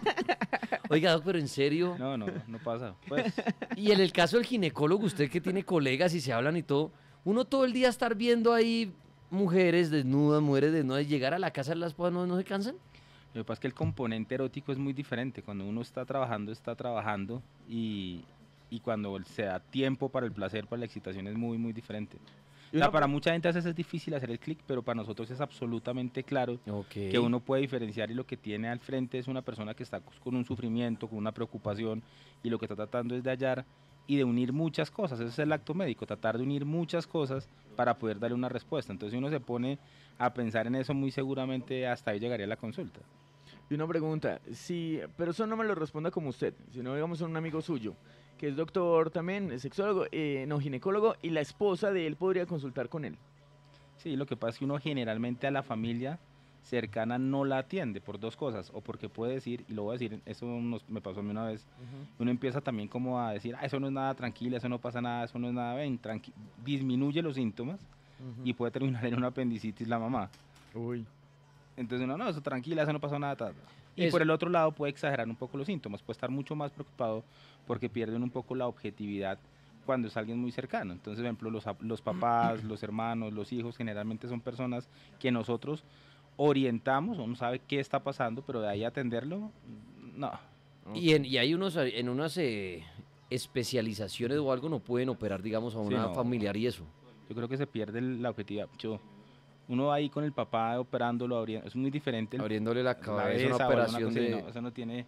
[SPEAKER 2] Oiga, doc, pero en serio.
[SPEAKER 10] No, no, no pasa. Pues,
[SPEAKER 2] Y en el caso del ginecólogo, usted que tiene colegas y se hablan y todo, uno todo el día estar viendo ahí mujeres desnudas, mujeres desnudas, y llegar a la casa de las esposas, ¿no, no se cansan?
[SPEAKER 10] lo que pasa es que el componente erótico es muy diferente. Cuando uno está trabajando, está trabajando y, y cuando se da tiempo para el placer, para la excitación es muy, muy diferente.
[SPEAKER 3] Y
[SPEAKER 10] O sea,
[SPEAKER 3] una-
[SPEAKER 10] para mucha gente a veces es difícil hacer el clic, pero para nosotros es absolutamente claro
[SPEAKER 2] Ok.
[SPEAKER 10] que uno puede diferenciar y lo que tiene al frente es una persona que está con un sufrimiento, con una preocupación y lo que está tratando es de hallar y de unir muchas cosas. Ese es el acto médico, tratar de unir muchas cosas para poder darle una respuesta. Entonces, si uno se pone a pensar en eso, muy seguramente hasta ahí llegaría la consulta.
[SPEAKER 3] Y una pregunta, sí, pero eso no me lo responda como usted, sino digamos un amigo suyo, que es doctor también, es sexólogo, eh, no ginecólogo, y la esposa de él podría consultar con él.
[SPEAKER 10] Sí, lo que pasa es que uno generalmente a la familia cercana no la atiende por dos cosas, o porque puede decir, y lo voy a decir, eso nos- me pasó a mí una vez, uno empieza también como a decir, ah, eso no es nada, tranquila, eso no pasa nada, eso no es nada, ven, tranqui disminuye los síntomas y puede terminar en una apendicitis la mamá.
[SPEAKER 3] Uy.
[SPEAKER 10] Entonces uno, no, eso tranquila, eso no pasó nada. ta, ta". Y
[SPEAKER 2] Eso-
[SPEAKER 10] por el otro lado puede exagerar un poco los síntomas, puede estar mucho más preocupado porque pierden un poco la objetividad cuando es alguien muy cercano. Entonces, por ejemplo, los, ap- los papás, los hermanos, los hijos, generalmente son personas que nosotros orientamos, uno sabe qué está pasando, pero de ahí a atenderlo, no.
[SPEAKER 2] Y, en- y hay unos, en unas eh, especializaciones o algo no pueden operar, digamos, a
[SPEAKER 10] Sí,
[SPEAKER 2] una
[SPEAKER 10] no.
[SPEAKER 2] familiar y eso.
[SPEAKER 10] Yo creo que se pierde el- la objetividad. Yo, uno ahí con el papá operándolo, abri- es muy diferente. el-
[SPEAKER 2] Abriéndole la cabeza, una
[SPEAKER 10] o alguna
[SPEAKER 2] operación
[SPEAKER 10] cosa,
[SPEAKER 2] de...
[SPEAKER 10] no, eso no tiene,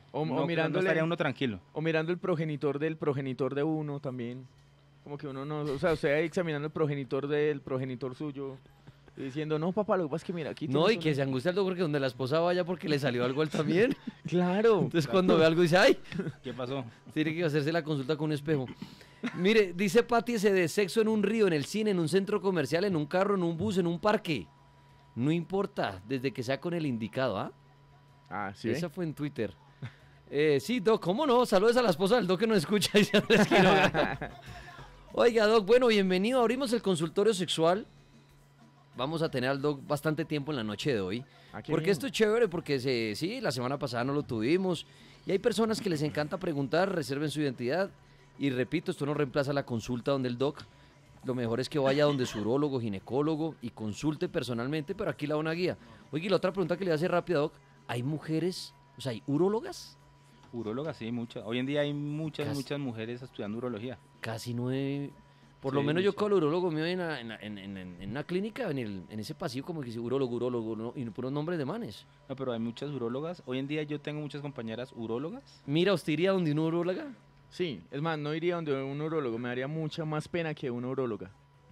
[SPEAKER 3] O, o
[SPEAKER 10] No, no
[SPEAKER 3] mirándole,
[SPEAKER 10] estaría uno tranquilo.
[SPEAKER 3] o mirando el progenitor del progenitor de uno también. Como que uno no, o sea, usted ahí examinando el progenitor del progenitor suyo y diciendo, no, papá, lo que pasa es que mira, aquí
[SPEAKER 2] No,
[SPEAKER 3] tienes
[SPEAKER 2] y que
[SPEAKER 3] una-".
[SPEAKER 2] se angustia el doctor que donde la esposa vaya porque le salió algo a él también.
[SPEAKER 3] Claro.
[SPEAKER 2] Entonces cuando ve algo dice, ay,
[SPEAKER 10] ¿Qué pasó?
[SPEAKER 2] tiene que hacerse la consulta con un espejo. Mire, dice Pati ese de sexo en un río, en el cine, en un centro comercial, en un carro, en un bus, en un parque. No importa, desde que sea con el indicado, ¿ah?
[SPEAKER 3] Ah, sí.
[SPEAKER 2] Esa fue en Twitter. Eh, sí, Doc, ¿cómo no? Saludos a la esposa del Doc que nos escucha. Dice Andrés Quiroga. Oiga, Doc, bueno, bienvenido. Abrimos el consultorio sexual. Vamos a tener al Doc bastante tiempo en la noche de hoy.
[SPEAKER 3] Ah, qué
[SPEAKER 2] Porque
[SPEAKER 3] bien.
[SPEAKER 2] esto es chévere, porque se, sí, la semana pasada no lo tuvimos. Y hay personas que les encanta preguntar, reserven su identidad. Y repito, esto no reemplaza la consulta donde el Doc. Lo mejor es que vaya donde su urólogo, ginecólogo y consulte personalmente, pero aquí le da una guía. Oye, y la otra pregunta que le hace rápida, Doc. ¿Hay mujeres, o sea, hay urólogas?
[SPEAKER 10] Urólogas, sí, muchas. Hoy en día hay muchas,
[SPEAKER 2] Casi-
[SPEAKER 10] muchas mujeres estudiando urología.
[SPEAKER 2] Casi nueve. Por lo
[SPEAKER 10] Sí,
[SPEAKER 2] menos yo
[SPEAKER 10] muchas.
[SPEAKER 2] con el urólogo mío en, la- en, la- en, en- en- en una clínica, en, el, en ese pasillo, como que dice urólogo, urólogo, ¿no? Y puros nombres de manes.
[SPEAKER 10] No, pero hay muchas urólogas. Hoy en día yo tengo muchas compañeras urólogas.
[SPEAKER 2] Mira, ¿usted iría donde una uróloga?
[SPEAKER 3] Sí, es más, no iría donde un urólogo, me daría mucha más pena que una uróloga.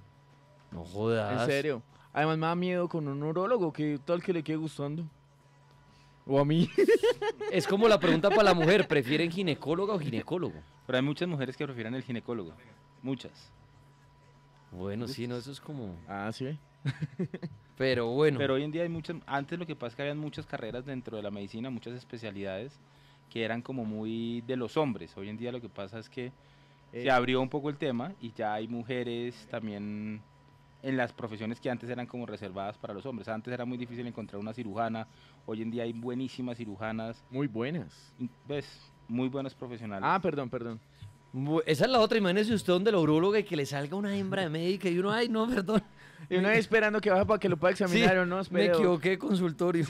[SPEAKER 2] No jodas.
[SPEAKER 3] En serio. Además me da miedo con un urólogo, que tal que le quede gustando. O a mí.
[SPEAKER 2] Es como la pregunta para la mujer, ¿prefieren ginecóloga o ginecólogo?
[SPEAKER 10] Pero hay muchas mujeres que prefieren el ginecólogo. Muchas.
[SPEAKER 2] Bueno, sí, no, eso es como...
[SPEAKER 3] Ah, sí.
[SPEAKER 2] Pero bueno.
[SPEAKER 10] Pero hoy en día hay muchas. Antes lo que pasa es que había muchas carreras dentro de la medicina, muchas especialidades que eran como muy de los hombres. Hoy en día lo que pasa es que
[SPEAKER 3] Eh.
[SPEAKER 10] se abrió un poco el tema y ya hay mujeres también en las profesiones que antes eran como reservadas para los hombres. Antes era muy difícil encontrar una cirujana. Hoy en día hay buenísimas cirujanas.
[SPEAKER 3] Muy buenas.
[SPEAKER 10] y, ¿Ves? Muy buenos profesionales.
[SPEAKER 3] Ah, perdón, perdón.
[SPEAKER 2] Bu- Esa es la otra, imagínese usted donde la uróloga y que le salga una hembra de médica y uno, ay, no, perdón.
[SPEAKER 3] Y uno ahí esperando que baje para que lo pueda examinar
[SPEAKER 2] Sí,
[SPEAKER 3] o no,
[SPEAKER 2] me
[SPEAKER 3] espere.
[SPEAKER 2] equivoqué de consultorio.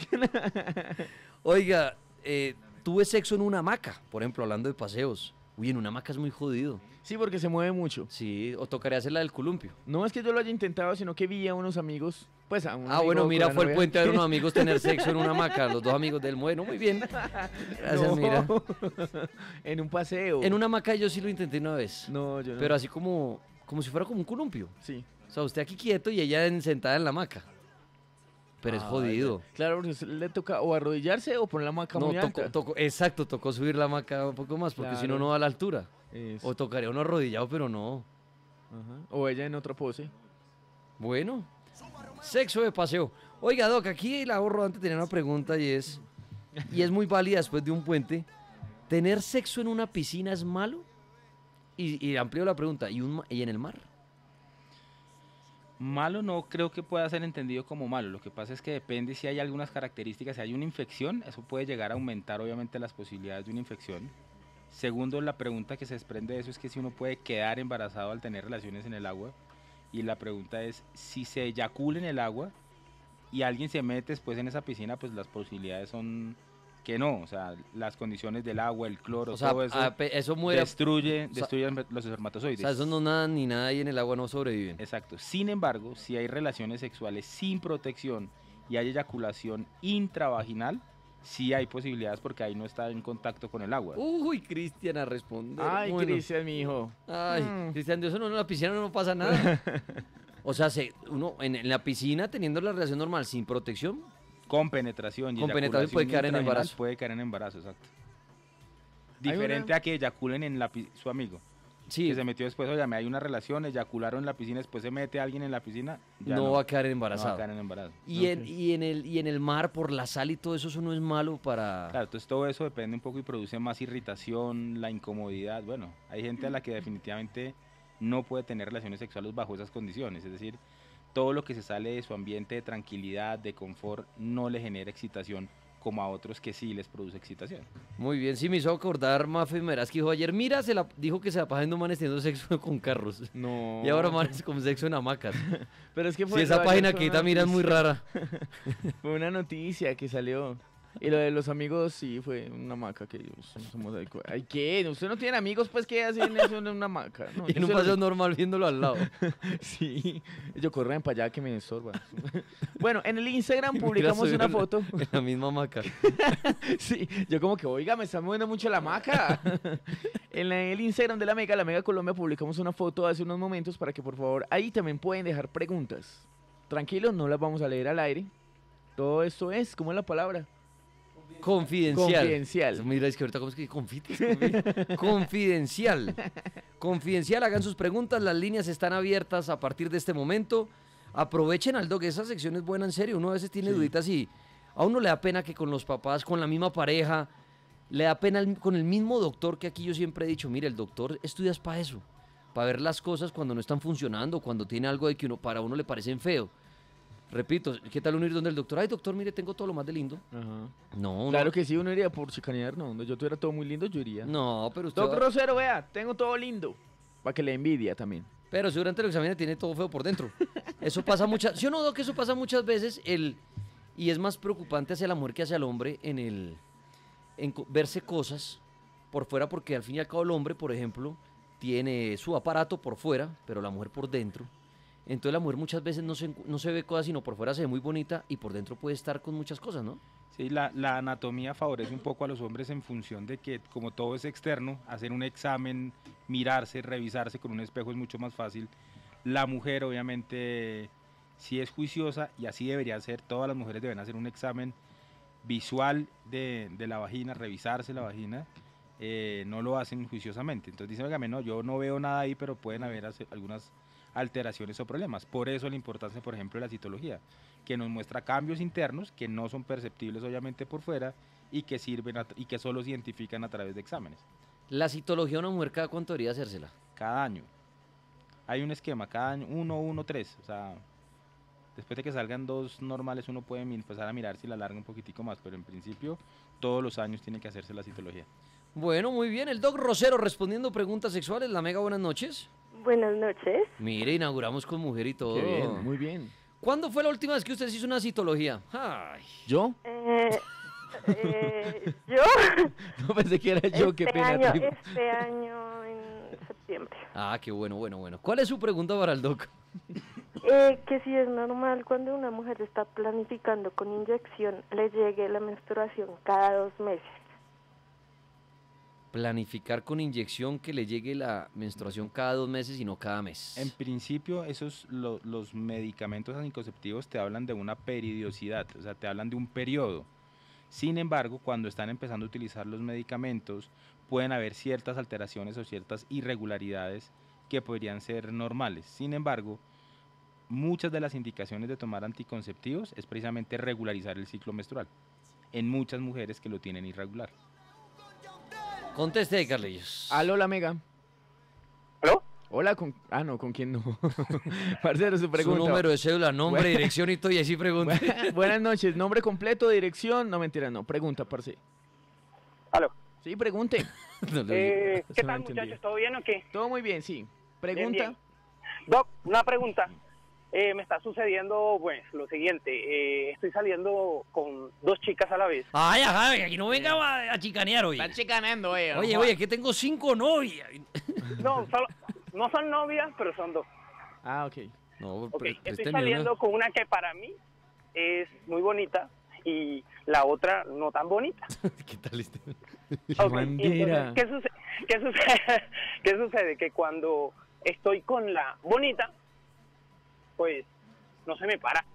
[SPEAKER 2] Oiga, eh, tuve sexo en una hamaca, por ejemplo, hablando de paseos. Uy, en una hamaca es muy jodido.
[SPEAKER 3] Sí, porque se mueve mucho.
[SPEAKER 2] Sí, o tocaría hacer la del columpio.
[SPEAKER 3] No es que yo lo haya intentado, sino que vi a unos amigos, pues a un
[SPEAKER 2] Ah,
[SPEAKER 3] amigo
[SPEAKER 2] bueno,
[SPEAKER 3] con
[SPEAKER 2] mira,
[SPEAKER 3] la
[SPEAKER 2] fue el
[SPEAKER 3] novia.
[SPEAKER 2] puente de unos amigos tener sexo en una hamaca, los dos amigos del bueno, muy bien. Gracias,
[SPEAKER 3] No.
[SPEAKER 2] mira.
[SPEAKER 3] En un paseo.
[SPEAKER 2] En una hamaca yo sí lo intenté una vez.
[SPEAKER 3] No, yo no.
[SPEAKER 2] Pero así como, como si fuera como un columpio.
[SPEAKER 3] Sí.
[SPEAKER 2] O sea, usted aquí quieto y ella en- sentada en la hamaca. Pero es
[SPEAKER 3] Ah,
[SPEAKER 2] jodido.
[SPEAKER 3] Claro, porque usted le toca o arrodillarse o poner la maca
[SPEAKER 2] No,
[SPEAKER 3] muy
[SPEAKER 2] tocó,
[SPEAKER 3] alta.
[SPEAKER 2] tocó- exacto, tocó subir la hamaca un poco más, porque si no,
[SPEAKER 3] Claro.
[SPEAKER 2] no va a la altura.
[SPEAKER 3] Eso.
[SPEAKER 2] O tocaría uno arrodillado, pero no.
[SPEAKER 3] Ajá. O ella en otra pose.
[SPEAKER 2] Bueno, sexo de paseo. Oiga, Doc, aquí la ahorro antes tenía una pregunta y es, y es muy válida después de un puente. ¿Tener sexo en una piscina es malo? Y, y amplío la pregunta, ¿y, un, ma- ¿y en el mar?
[SPEAKER 10] Malo no creo que pueda ser entendido como malo. Lo que pasa es que depende si hay algunas características. Si hay una infección, eso puede llegar a aumentar obviamente las posibilidades de una infección. Segundo, la pregunta que se desprende de eso es que si uno puede quedar embarazado al tener relaciones en el agua. Y la pregunta es, si se eyacula en el agua y alguien se mete después en esa piscina, pues las posibilidades son que no. O sea, las condiciones del agua, el cloro,
[SPEAKER 2] O sea,
[SPEAKER 10] todo eso,
[SPEAKER 2] a- pe- eso muere.
[SPEAKER 10] destruye,
[SPEAKER 2] o sea-
[SPEAKER 10] destruye los
[SPEAKER 2] O
[SPEAKER 10] espermatozoides.
[SPEAKER 2] sea, eso no nadan ni nada y en el agua no sobreviven.
[SPEAKER 10] Exacto. Sin embargo, si hay relaciones sexuales sin protección y hay eyaculación intravaginal, sí hay posibilidades porque ahí no está en contacto con el agua.
[SPEAKER 2] Uy, Cristian, a responder.
[SPEAKER 3] Ay,
[SPEAKER 2] Bueno.
[SPEAKER 3] Cristian, mi hijo.
[SPEAKER 2] Ay,
[SPEAKER 3] Mm.
[SPEAKER 2] Cristian, de eso no en la piscina no pasa nada. O sea, se, uno en, en la piscina teniendo la relación normal sin protección,
[SPEAKER 10] Con penetración y
[SPEAKER 2] Con penetración
[SPEAKER 10] eyaculación
[SPEAKER 2] puede quedar en
[SPEAKER 10] intravaginal,
[SPEAKER 2] embarazo.
[SPEAKER 10] Puede caer en embarazo, exacto.
[SPEAKER 3] Hay
[SPEAKER 10] Diferente
[SPEAKER 3] una-
[SPEAKER 10] a que eyaculen en la pi- su amigo.
[SPEAKER 2] sí,
[SPEAKER 10] Que se metió después, oye, hay una relación, eyacularon en la piscina, después se mete alguien en la piscina, ya
[SPEAKER 2] no,
[SPEAKER 10] no,
[SPEAKER 2] va a quedar
[SPEAKER 10] no va
[SPEAKER 2] embarazado.
[SPEAKER 10] a caer en embarazo.
[SPEAKER 2] y, en, y, en el, y en el mar, por la sal y todo eso, eso no es malo para...
[SPEAKER 10] Claro, entonces todo eso depende un poco y produce más irritación, la incomodidad. Bueno, hay gente a la que definitivamente no puede tener relaciones sexuales bajo esas condiciones. Es decir, todo lo que se sale de su ambiente de tranquilidad, de confort, no le genera excitación, como a otros que sí les produce excitación.
[SPEAKER 2] Muy bien, sí me hizo acordar Mafe Meraz que dijo ayer, mira, se la dijo que se la pasan manes teniendo sexo con carros.
[SPEAKER 3] No.
[SPEAKER 2] Y ahora manes con sexo en hamacas.
[SPEAKER 3] Pero es que
[SPEAKER 2] Sí,
[SPEAKER 3] fue
[SPEAKER 2] esa
[SPEAKER 3] ayer
[SPEAKER 2] página
[SPEAKER 3] fue
[SPEAKER 2] que
[SPEAKER 3] una
[SPEAKER 2] ahorita mira es muy
[SPEAKER 3] noticia-
[SPEAKER 2] rara.
[SPEAKER 3] Fue una noticia que salió. Y lo de los amigos sí fue una hamaca que ellos somos ahí. Ay, ¿qué? ¿Usted no tiene amigos? Pues, ¿qué hacen eso en una hamaca? No,
[SPEAKER 2] Y
[SPEAKER 3] yo
[SPEAKER 2] en un
[SPEAKER 3] se lo-
[SPEAKER 2] paseo normal viéndolo al lado.
[SPEAKER 3] Sí, ellos corren para allá que me estorban. Bueno, en el Instagram
[SPEAKER 2] Mira,
[SPEAKER 3] publicamos
[SPEAKER 2] soy
[SPEAKER 3] una
[SPEAKER 2] en la-
[SPEAKER 3] foto.
[SPEAKER 2] En la misma hamaca.
[SPEAKER 3] Sí, yo como que, oiga, me está moviendo mucho la hamaca. En la- el Instagram de la Mega, la Mega Colombia, publicamos una foto hace unos momentos para que por favor ahí también pueden dejar preguntas. Tranquilos, no las vamos a leer al aire. Todo esto es, ¿cómo es la palabra?
[SPEAKER 2] Confidencial.
[SPEAKER 3] Confidencial.
[SPEAKER 2] Mira, es que ahorita, ¿cómo es que confites? Confi- Confidencial. Confidencial, hagan sus preguntas, las líneas están abiertas a partir de este momento. Aprovechen al dog, esa sección es buena, en serio. Uno a veces tiene
[SPEAKER 3] Sí.
[SPEAKER 2] duditas y a uno le da pena que con los papás, con la misma pareja, le da pena el- con el mismo doctor, que aquí yo siempre he dicho, mire, el doctor estudias para eso, para ver las cosas cuando no están funcionando, cuando tiene algo de que uno, para uno le parecen feo. Repito, ¿qué tal uno ir donde el doctor? Ay, doctor, mire, tengo todo lo más de lindo.
[SPEAKER 3] Ajá.
[SPEAKER 2] No,
[SPEAKER 3] Claro
[SPEAKER 2] no.
[SPEAKER 3] que sí, uno iría por chicanear, no. Donde yo tuviera todo muy lindo, yo iría.
[SPEAKER 2] No, pero usted
[SPEAKER 3] Doc
[SPEAKER 2] va-
[SPEAKER 3] Rosero, vea, tengo todo lindo. Para que le envidia también.
[SPEAKER 2] Pero si durante el examen tiene todo feo por dentro. Eso pasa muchas... ¿Sí o no, Doc? Eso pasa muchas veces. El, y es más preocupante hacia la mujer que hacia el hombre en el... En co- verse cosas por fuera, porque al fin y al cabo el hombre, por ejemplo, tiene su aparato por fuera, pero la mujer por dentro. Entonces la mujer muchas veces no se, encu- no se ve cosas, sino por fuera se ve muy bonita y por dentro puede estar con muchas cosas, ¿no?
[SPEAKER 10] Sí, la, la anatomía favorece un poco a los hombres en función de que, como todo es externo, hacer un examen, mirarse, revisarse con un espejo es mucho más fácil. La mujer, obviamente, sí es juiciosa y así debería ser. Todas las mujeres deben hacer un examen visual de, de la vagina, revisarse la vagina. Eh, no lo hacen juiciosamente. Entonces dicen, oiga, no, yo no veo nada ahí, pero pueden haber hace- algunas alteraciones o problemas. Por eso la importancia, por ejemplo, de la citología, que nos muestra cambios internos que no son perceptibles obviamente por fuera y que sirven a- y que solo se identifican a través de exámenes.
[SPEAKER 2] La citología de una mujer, ¿cada cuánto debería hacérsela?
[SPEAKER 10] Cada año. Hay un esquema, cada año, uno, uno, tres. O sea, después de que salgan dos normales, uno puede mi- empezar a mirar si la alarga un poquitico más, pero en principio todos los años tiene que hacerse la citología.
[SPEAKER 2] Bueno, muy bien. El Doc Rosero respondiendo preguntas sexuales. La Mega, buenas noches.
[SPEAKER 11] Buenas noches.
[SPEAKER 2] Mire, inauguramos con mujer y todo.
[SPEAKER 3] Qué bien, muy bien.
[SPEAKER 2] ¿Cuándo fue la última vez que usted se hizo una citología? Ay.
[SPEAKER 3] ¿Yo?
[SPEAKER 11] Eh, eh, yo.
[SPEAKER 3] No pensé que era yo, qué
[SPEAKER 11] este
[SPEAKER 3] pena.
[SPEAKER 11] año,
[SPEAKER 3] Trigo.
[SPEAKER 11] este año en septiembre.
[SPEAKER 2] Ah, qué bueno, bueno, bueno. ¿Cuál es su pregunta para el Doc?
[SPEAKER 11] Eh, que si es normal cuando una mujer está planificando con inyección le llegue la menstruación cada dos meses.
[SPEAKER 2] Planificar con inyección que le llegue la menstruación cada dos meses y no cada mes.
[SPEAKER 10] En principio, esos lo- los medicamentos anticonceptivos te hablan de una periodicidad, o sea, te hablan de un periodo. Sin embargo, cuando están empezando a utilizar los medicamentos, pueden haber ciertas alteraciones o ciertas irregularidades que podrían ser normales. Sin embargo, muchas de las indicaciones de tomar anticonceptivos es precisamente regularizar el ciclo menstrual en muchas mujeres que lo tienen irregular.
[SPEAKER 2] Conteste, Carlillos.
[SPEAKER 3] Aló, la Mega.
[SPEAKER 12] ¿Aló?
[SPEAKER 3] Hola, con... Ah, no, ¿con quién no? Parcero, su
[SPEAKER 2] Su
[SPEAKER 3] pregunta.
[SPEAKER 2] número de cédula, nombre,
[SPEAKER 3] Bueno.
[SPEAKER 2] dirección y todo, y así pregunta.
[SPEAKER 3] Buenas noches, nombre completo, dirección. No, mentira, no. Pregunta, parce.
[SPEAKER 12] ¿Aló?
[SPEAKER 3] Sí, pregunte.
[SPEAKER 2] No, no,
[SPEAKER 12] Eh,
[SPEAKER 3] Se
[SPEAKER 12] ¿Qué
[SPEAKER 3] me
[SPEAKER 12] tal,
[SPEAKER 3] entendió.
[SPEAKER 12] muchachos? ¿Todo bien o qué?
[SPEAKER 3] Todo muy bien, sí. Pregunta.
[SPEAKER 12] Bien, bien. Doc, una pregunta. Eh, me está sucediendo, pues, lo siguiente. Eh, estoy saliendo con dos chicas a la vez.
[SPEAKER 2] Ay, ajá, que aquí no venga a, a chicanear, oye.
[SPEAKER 3] Está chicaneando, eh.
[SPEAKER 2] Oye, oye, que tengo cinco novias.
[SPEAKER 12] No, solo, no son novias, pero son dos.
[SPEAKER 3] Ah, ok.
[SPEAKER 2] No,
[SPEAKER 12] Ok,
[SPEAKER 2] pre-
[SPEAKER 12] estoy
[SPEAKER 2] présteme
[SPEAKER 12] saliendo
[SPEAKER 2] una.
[SPEAKER 12] con una que para mí es muy bonita y la otra no tan bonita.
[SPEAKER 2] ¿Qué tal este?
[SPEAKER 12] Ok,
[SPEAKER 3] Bandera.
[SPEAKER 12] entonces, ¿qué, suce- qué sucede? ¿Qué sucede? Que cuando estoy con la bonita, pues no se me para.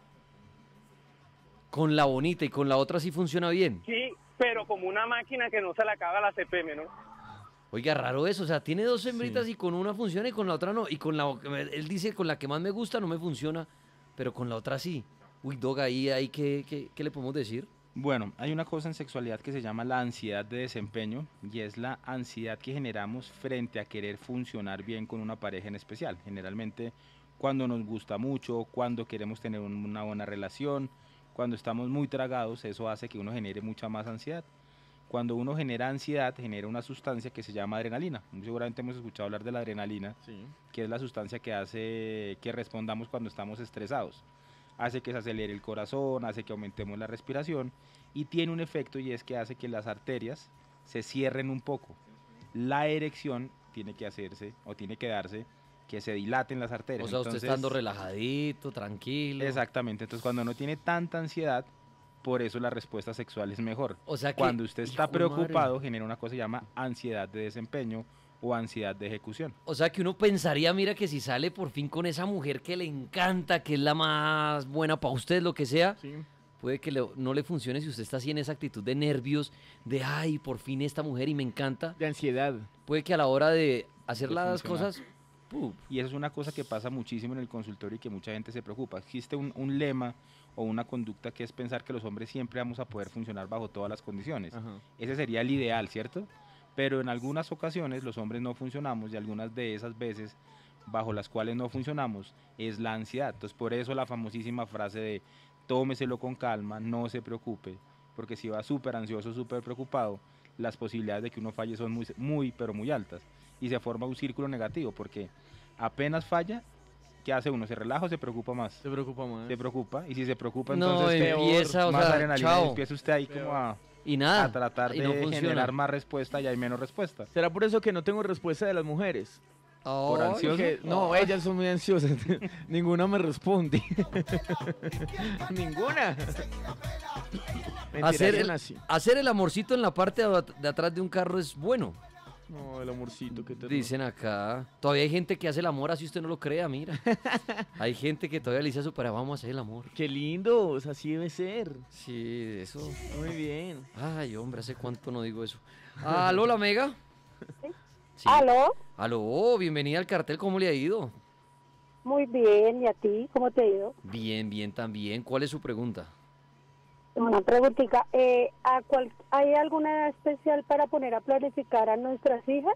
[SPEAKER 2] Con la bonita y con la otra sí funciona bien.
[SPEAKER 12] Sí, pero como una máquina que no se le acaba la C P M, ¿no?
[SPEAKER 2] Oiga, raro eso, o sea, tiene dos hembritas y con una funciona y con la otra no. Y con la, él dice, con la que más me gusta no me funciona, pero con la otra sí. Uy, Dog, ahí, ahí ¿qué, qué, qué le podemos decir?
[SPEAKER 10] Bueno, hay una cosa en sexualidad que se llama la ansiedad de desempeño y es la ansiedad que generamos frente a querer funcionar bien con una pareja en especial. Generalmente cuando nos gusta mucho, cuando queremos tener un- una buena relación, cuando estamos muy tragados, eso hace que uno genere mucha más ansiedad. Cuando uno genera ansiedad, genera una sustancia que se llama adrenalina. Seguramente hemos escuchado hablar de la adrenalina,
[SPEAKER 3] Sí.
[SPEAKER 10] que es la sustancia que hace que respondamos cuando estamos estresados. hace que se acelere el corazón, hace que aumentemos la respiración y tiene un efecto y es que hace que las arterias se cierren un poco. La erección tiene que hacerse o tiene que darse que se dilaten las arterias.
[SPEAKER 2] O sea, usted
[SPEAKER 10] Entonces,
[SPEAKER 2] estando relajadito, tranquilo.
[SPEAKER 10] exactamente, entonces cuando no tiene tanta ansiedad, por eso la respuesta sexual es mejor.
[SPEAKER 2] O sea que,
[SPEAKER 10] cuando usted está
[SPEAKER 2] hijo de
[SPEAKER 10] preocupado,
[SPEAKER 2] madre.
[SPEAKER 10] genera una cosa que se llama ansiedad de desempeño o ansiedad de ejecución.
[SPEAKER 2] O sea que uno pensaría, mira, que si sale por fin con esa mujer que le encanta, que es la más buena para usted, lo que sea, puede que le- no le funcione si usted está así en esa actitud de nervios, de ay, por fin esta mujer y me encanta.
[SPEAKER 3] De ansiedad.
[SPEAKER 2] Puede que a la hora de hacer
[SPEAKER 10] De
[SPEAKER 2] las
[SPEAKER 10] funcionar.
[SPEAKER 2] cosas, ¡pum!
[SPEAKER 10] Y eso es una cosa que pasa muchísimo en el consultorio y que mucha gente se preocupa. Existe un, un lema o una conducta que es pensar que los hombres siempre vamos a poder funcionar bajo todas las condiciones.
[SPEAKER 3] Ajá.
[SPEAKER 10] Ese sería el ideal, ¿cierto? Pero en algunas ocasiones los hombres no funcionamos y algunas de esas veces bajo las cuales no funcionamos es la ansiedad. Entonces por eso la famosísima frase de tómeselo con calma, no se preocupe, porque si va súper ansioso, súper preocupado, las posibilidades de que uno falle son muy, muy, pero muy altas. Y se forma un círculo negativo, porque apenas falla, ¿qué hace uno? ¿Se relaja o se preocupa más?
[SPEAKER 3] Se preocupa más.
[SPEAKER 10] Se preocupa, y si se preocupa,
[SPEAKER 2] No,
[SPEAKER 10] entonces
[SPEAKER 2] empieza, o
[SPEAKER 10] más
[SPEAKER 2] sea,
[SPEAKER 10] adrenalina,
[SPEAKER 2] chao.
[SPEAKER 10] y empieza usted ahí como a,
[SPEAKER 2] Y nada,
[SPEAKER 10] a tratar
[SPEAKER 2] y
[SPEAKER 10] de
[SPEAKER 2] no funciona.
[SPEAKER 10] generar más respuesta y hay menos respuesta.
[SPEAKER 3] ¿Será por eso que no tengo respuesta de las mujeres?
[SPEAKER 10] ¿Por
[SPEAKER 2] Ay,
[SPEAKER 10] ansioso?
[SPEAKER 3] Que- no,
[SPEAKER 2] Ay.
[SPEAKER 3] ellas son muy ansiosas. Ninguna me responde. Ninguna. Mentira,
[SPEAKER 2] hacer,
[SPEAKER 3] son
[SPEAKER 2] el,
[SPEAKER 3] así.
[SPEAKER 2] hacer el amorcito en la parte de, at- de atrás de un carro es bueno.
[SPEAKER 3] No, el amorcito que te
[SPEAKER 2] Dicen acá. Todavía hay gente que hace el amor así usted no lo crea, mira. Hay gente que todavía le dice a su pareja, vamos a hacer el amor.
[SPEAKER 3] Qué lindo, o sea, así debe ser.
[SPEAKER 2] Sí, eso.
[SPEAKER 3] Muy bien.
[SPEAKER 2] Ay, hombre, ¿hace cuánto no digo eso? Aló, la Mega. Sí.
[SPEAKER 13] ¿Aló?
[SPEAKER 2] Aló, bienvenida al cartel, ¿cómo le ha ido?
[SPEAKER 13] Muy bien, ¿y a ti? ¿Cómo te ha ido?
[SPEAKER 2] Bien, bien también. ¿Cuál es su pregunta?
[SPEAKER 13] Una preguntita, eh, ¿a cual- ¿hay alguna edad especial para poner a planificar a nuestras hijas?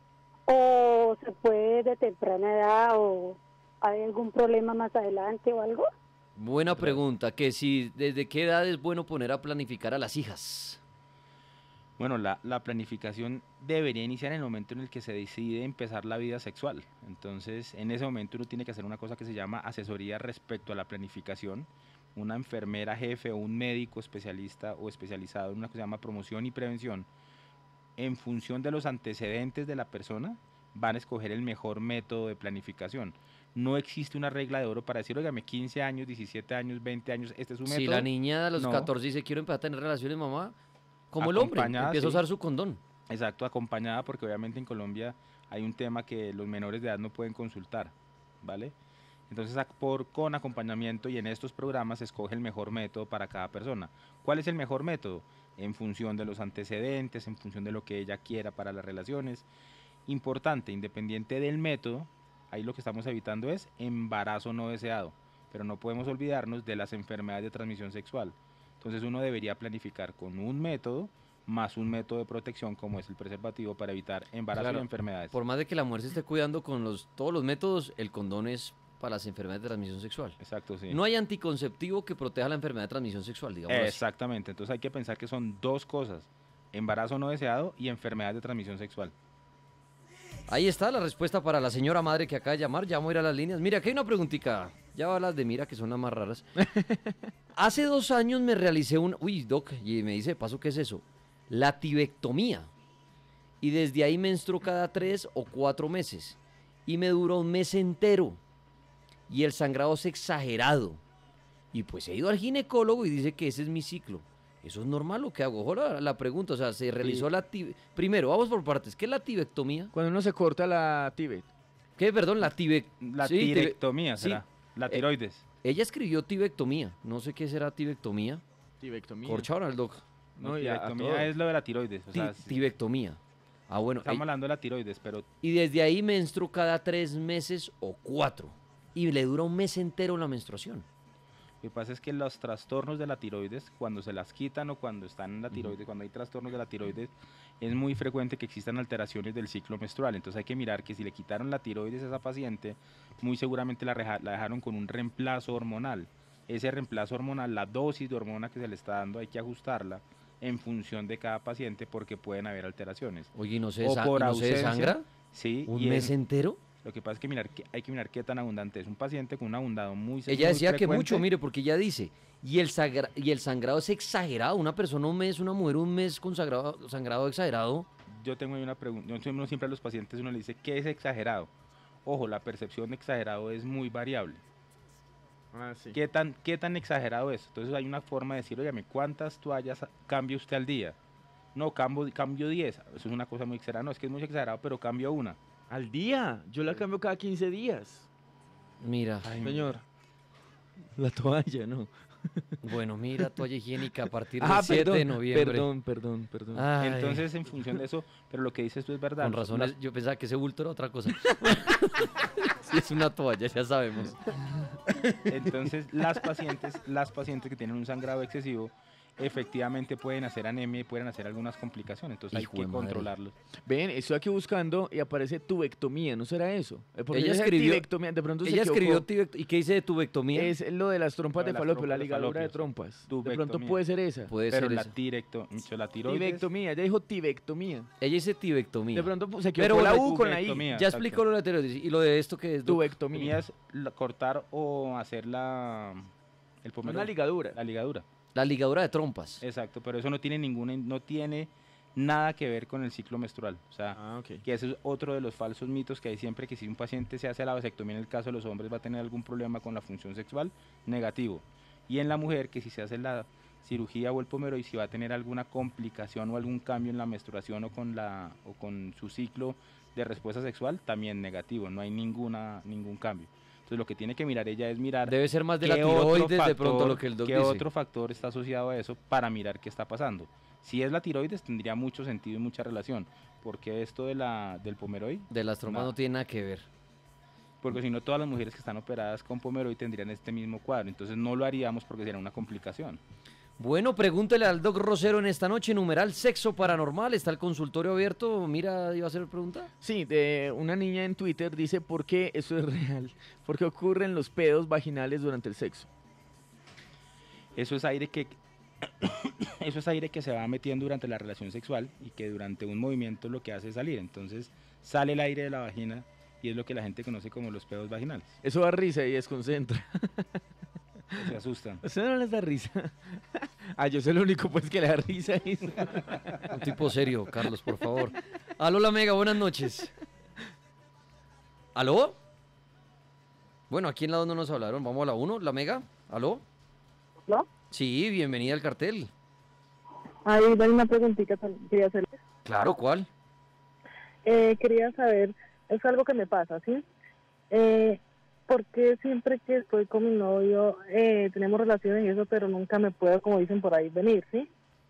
[SPEAKER 13] ¿O se puede de temprana edad o hay algún problema más adelante o algo?
[SPEAKER 2] Buena pregunta, que si desde qué edad es bueno poner a planificar a las hijas.
[SPEAKER 10] Bueno, la, la planificación debería iniciar en el momento en el que se decide empezar la vida sexual. Entonces, en ese momento uno tiene que hacer una cosa que se llama asesoría respecto a la planificación. Una enfermera jefe o un médico especialista o especializado en una cosa que se llama promoción y prevención, en función de los antecedentes de la persona, van a escoger el mejor método de planificación. No existe una regla de oro para decir, óigame, quince años, diecisiete años, veinte años, este es su método.
[SPEAKER 2] Si la niña a los
[SPEAKER 10] No.
[SPEAKER 2] catorce dice quiero empezar a tener relaciones, mamá, como el hombre,
[SPEAKER 10] Acompañada,
[SPEAKER 2] empieza a
[SPEAKER 10] sí.
[SPEAKER 2] usar su condón.
[SPEAKER 10] Exacto, acompañada porque obviamente en Colombia hay un tema que los menores de edad no pueden consultar, ¿vale? Entonces ac- por, con acompañamiento y en estos programas se escoge el mejor método para cada persona. ¿Cuál es el mejor método? En función de los antecedentes, en función de lo que ella quiera para las relaciones. Importante, independiente del método, ahí lo que estamos evitando es embarazo no deseado, pero no podemos olvidarnos de las enfermedades de transmisión sexual. Entonces uno debería planificar con un método más un método de protección como es el preservativo para evitar embarazo
[SPEAKER 2] Claro,
[SPEAKER 10] y enfermedades.
[SPEAKER 2] Por más de que la mujer se esté cuidando con los, todos los métodos, el condón es para las enfermedades de transmisión sexual.
[SPEAKER 10] Exacto, sí.
[SPEAKER 2] No hay anticonceptivo que proteja la enfermedad de transmisión sexual, digamos así.
[SPEAKER 10] Exactamente, entonces hay que pensar que son dos cosas, embarazo no deseado y enfermedades de transmisión sexual.
[SPEAKER 2] Ahí está la respuesta para la señora madre que acaba de llamar. Ya vamos a ir a las líneas. Mira, aquí hay una preguntita. Ya va las de Mira, que son las más raras. Hace dos años me realicé un... Uy, doc, y me dice, de paso, ¿qué es eso? La tibectomía. Y desde ahí menstruo cada tres o cuatro meses. Y me duró un mes entero. Y el sangrado es exagerado. Y pues he ido al ginecólogo y dice que ese es mi ciclo. ¿Eso es normal o qué hago? Ojo la, la pregunta, o sea, se realizó la tibe... Primero, vamos por partes. ¿Qué es la tibectomía?
[SPEAKER 3] Cuando uno se corta la tibet.
[SPEAKER 2] ¿Qué? Perdón, la tibe...
[SPEAKER 10] La
[SPEAKER 2] sí, tibe-
[SPEAKER 10] tirectomía
[SPEAKER 2] sí.
[SPEAKER 10] será, la
[SPEAKER 2] Eh,
[SPEAKER 10] tiroides.
[SPEAKER 2] ella escribió tibectomía. No sé qué será tibectomía.
[SPEAKER 3] Tibectomía.
[SPEAKER 2] Corcha ahora el doc.
[SPEAKER 10] No,
[SPEAKER 3] No, y a- a
[SPEAKER 10] tirectomía
[SPEAKER 3] todo.
[SPEAKER 10] es lo de la tiroides. O
[SPEAKER 2] Ti-
[SPEAKER 10] sea, sí,
[SPEAKER 2] Tibectomía. Ah, bueno.
[SPEAKER 10] estamos
[SPEAKER 2] ey,
[SPEAKER 10] hablando de la tiroides, pero
[SPEAKER 2] y desde ahí menstruo cada tres meses o cuatro. Y le dura un mes entero la menstruación.
[SPEAKER 10] lo que pasa es que los trastornos de la tiroides, cuando se las quitan o cuando están en la tiroides, cuando hay trastornos de la tiroides, es muy frecuente que existan alteraciones del ciclo menstrual. Entonces hay que mirar que si le quitaron la tiroides a esa paciente, muy seguramente la, reja- la dejaron con un reemplazo hormonal. Ese reemplazo hormonal, la dosis de hormona que se le está dando, hay que ajustarla en función de cada paciente porque pueden haber alteraciones.
[SPEAKER 2] Oye, ¿y no se,
[SPEAKER 10] O
[SPEAKER 2] desa-
[SPEAKER 10] por
[SPEAKER 2] y no se
[SPEAKER 10] ausencia,
[SPEAKER 2] desangra?
[SPEAKER 10] Sí.
[SPEAKER 2] ¿Un
[SPEAKER 10] y
[SPEAKER 2] mes
[SPEAKER 10] en-
[SPEAKER 2] entero?
[SPEAKER 10] Lo que pasa es que, mirar, que hay que mirar qué tan abundante es. Un paciente con un abundado muy
[SPEAKER 2] Ella
[SPEAKER 10] muy
[SPEAKER 2] decía que
[SPEAKER 10] frecuente,
[SPEAKER 2] mucho, mire, porque ella dice, y el, sagra- y el sangrado es exagerado, una persona un mes, una mujer un mes con sangrado, sangrado exagerado.
[SPEAKER 10] Yo tengo ahí una pregunta, yo siempre siempre a los pacientes uno le dice, ¿qué es exagerado? Ojo, la percepción de exagerado es muy variable.
[SPEAKER 3] Ah, sí.
[SPEAKER 10] ¿Qué tan, ¿Qué tan exagerado es? Entonces hay una forma de decir, oye, ¿cuántas toallas cambia usted al día? No, cambio, cambio diez. Eso es una cosa muy exagerada. No, es que es muy exagerado, pero cambio una.
[SPEAKER 3] ¿Al día? Yo la cambio cada quince días.
[SPEAKER 2] Mira.
[SPEAKER 3] Ay, señor. La toalla, ¿no?
[SPEAKER 2] Bueno, mira, toalla higiénica a partir
[SPEAKER 3] Ah,
[SPEAKER 2] del siete
[SPEAKER 3] perdón,
[SPEAKER 2] de noviembre.
[SPEAKER 3] Perdón, perdón, perdón.
[SPEAKER 2] Ay.
[SPEAKER 10] Entonces, en función de eso, pero lo que dices tú es verdad.
[SPEAKER 2] Con razón,
[SPEAKER 10] Las-
[SPEAKER 2] es- yo pensaba que ese bulto era otra cosa. Si es una toalla, ya sabemos.
[SPEAKER 10] Entonces, las pacientes, las pacientes que tienen un sangrado excesivo, efectivamente pueden hacer anemia y pueden hacer algunas complicaciones. Entonces
[SPEAKER 3] Hijo
[SPEAKER 10] hay que
[SPEAKER 3] de madre.
[SPEAKER 10] controlarlos.
[SPEAKER 3] Ven, estoy aquí buscando y aparece tubectomía, ¿no será eso? Eh, porque
[SPEAKER 2] Ella
[SPEAKER 3] dice
[SPEAKER 2] escribió,
[SPEAKER 3] tibectomía, de pronto se
[SPEAKER 2] ella escribió
[SPEAKER 3] equivocó.
[SPEAKER 2] tibect- ¿y qué dice de tubectomía?
[SPEAKER 3] Es lo de las trompas
[SPEAKER 10] Lo de
[SPEAKER 3] de
[SPEAKER 10] las
[SPEAKER 3] falopio, la
[SPEAKER 10] trompas de
[SPEAKER 3] ligadura de
[SPEAKER 10] falopio.
[SPEAKER 3] trompas. De pronto
[SPEAKER 10] Tubectomía.
[SPEAKER 3] puede ser esa.
[SPEAKER 2] Puede
[SPEAKER 10] Pero
[SPEAKER 2] ser
[SPEAKER 10] la
[SPEAKER 2] esa.
[SPEAKER 10] tirecto, la tiroides,
[SPEAKER 3] Tibectomía, ella dijo tibectomía.
[SPEAKER 2] Ella dice tibectomía.
[SPEAKER 3] De pronto pues, se
[SPEAKER 2] Pero
[SPEAKER 3] equivocó la
[SPEAKER 2] bueno,
[SPEAKER 3] U con la I.
[SPEAKER 10] tubectomía.
[SPEAKER 2] Ya
[SPEAKER 10] exacto.
[SPEAKER 2] explicó lo de la tiroides. ¿Y lo de esto qué es? doc?
[SPEAKER 3] Tubectomía.
[SPEAKER 10] es la- cortar o hacer la el pomerol,
[SPEAKER 3] Una ligadura.
[SPEAKER 10] la ligadura.
[SPEAKER 2] La ligadura de trompas.
[SPEAKER 10] Exacto, pero eso no tiene ninguna no tiene nada que ver con el ciclo menstrual. O sea,
[SPEAKER 3] Ah, ok.
[SPEAKER 10] que ese es otro de los falsos mitos que hay siempre, que si un paciente se hace la vasectomía, en el caso de los hombres, va a tener algún problema con la función sexual, negativo. Y en la mujer, que si se hace la cirugía o el pomeroid, si va a tener alguna complicación o algún cambio en la menstruación o con, la, o con su ciclo de respuesta sexual, también negativo, no hay ninguna, ningún cambio. Entonces lo que tiene que mirar ella es mirar
[SPEAKER 2] Debe ser más de la
[SPEAKER 10] qué otro
[SPEAKER 2] tiroides de pronto
[SPEAKER 10] factor-
[SPEAKER 2] lo que el doc
[SPEAKER 10] qué
[SPEAKER 2] dice.
[SPEAKER 10] otro factor está asociado a eso para mirar qué está pasando. Si es la tiroides tendría mucho sentido y mucha relación, porque esto de la, del pomeroid,
[SPEAKER 2] De las trompas
[SPEAKER 10] nada.
[SPEAKER 2] no tiene nada que ver.
[SPEAKER 10] porque si no todas las mujeres que están operadas con pomeroid tendrían este mismo cuadro, entonces no lo haríamos porque sería una complicación.
[SPEAKER 2] Bueno, pregúntele al doc Rosero en esta noche, numeral sexo paranormal, está el consultorio abierto, mira, iba a hacer pregunta.
[SPEAKER 3] Sí, de una niña en Twitter dice por qué eso es real. ¿Por qué ocurren los pedos vaginales durante el sexo?
[SPEAKER 10] Eso es aire que eso es aire que se va metiendo durante la relación sexual y que durante un movimiento lo que hace es salir. Entonces sale el aire de la vagina y es lo que la gente conoce como los pedos vaginales.
[SPEAKER 3] Eso da risa y desconcentra.
[SPEAKER 10] Se asustan.
[SPEAKER 3] ¿A usted no les da risa? Ah, yo soy el único pues que le da risa.
[SPEAKER 2] Un tipo serio, Carlos, por favor. Aló, la Mega, buenas noches. ¿Aló? Bueno, aquí en la dos no nos hablaron, vamos a la uno, la Mega, ¿aló?
[SPEAKER 13] ¿No?
[SPEAKER 2] Sí, bienvenida al cartel.
[SPEAKER 13] Ahí hay una preguntita que quería hacer.
[SPEAKER 2] Claro, ¿cuál?
[SPEAKER 13] Eh, quería saber, es algo que me pasa, ¿sí? Eh, porque siempre que estoy con mi novio eh, tenemos relaciones y eso, pero nunca me puedo, como dicen por ahí, venir, ¿sí?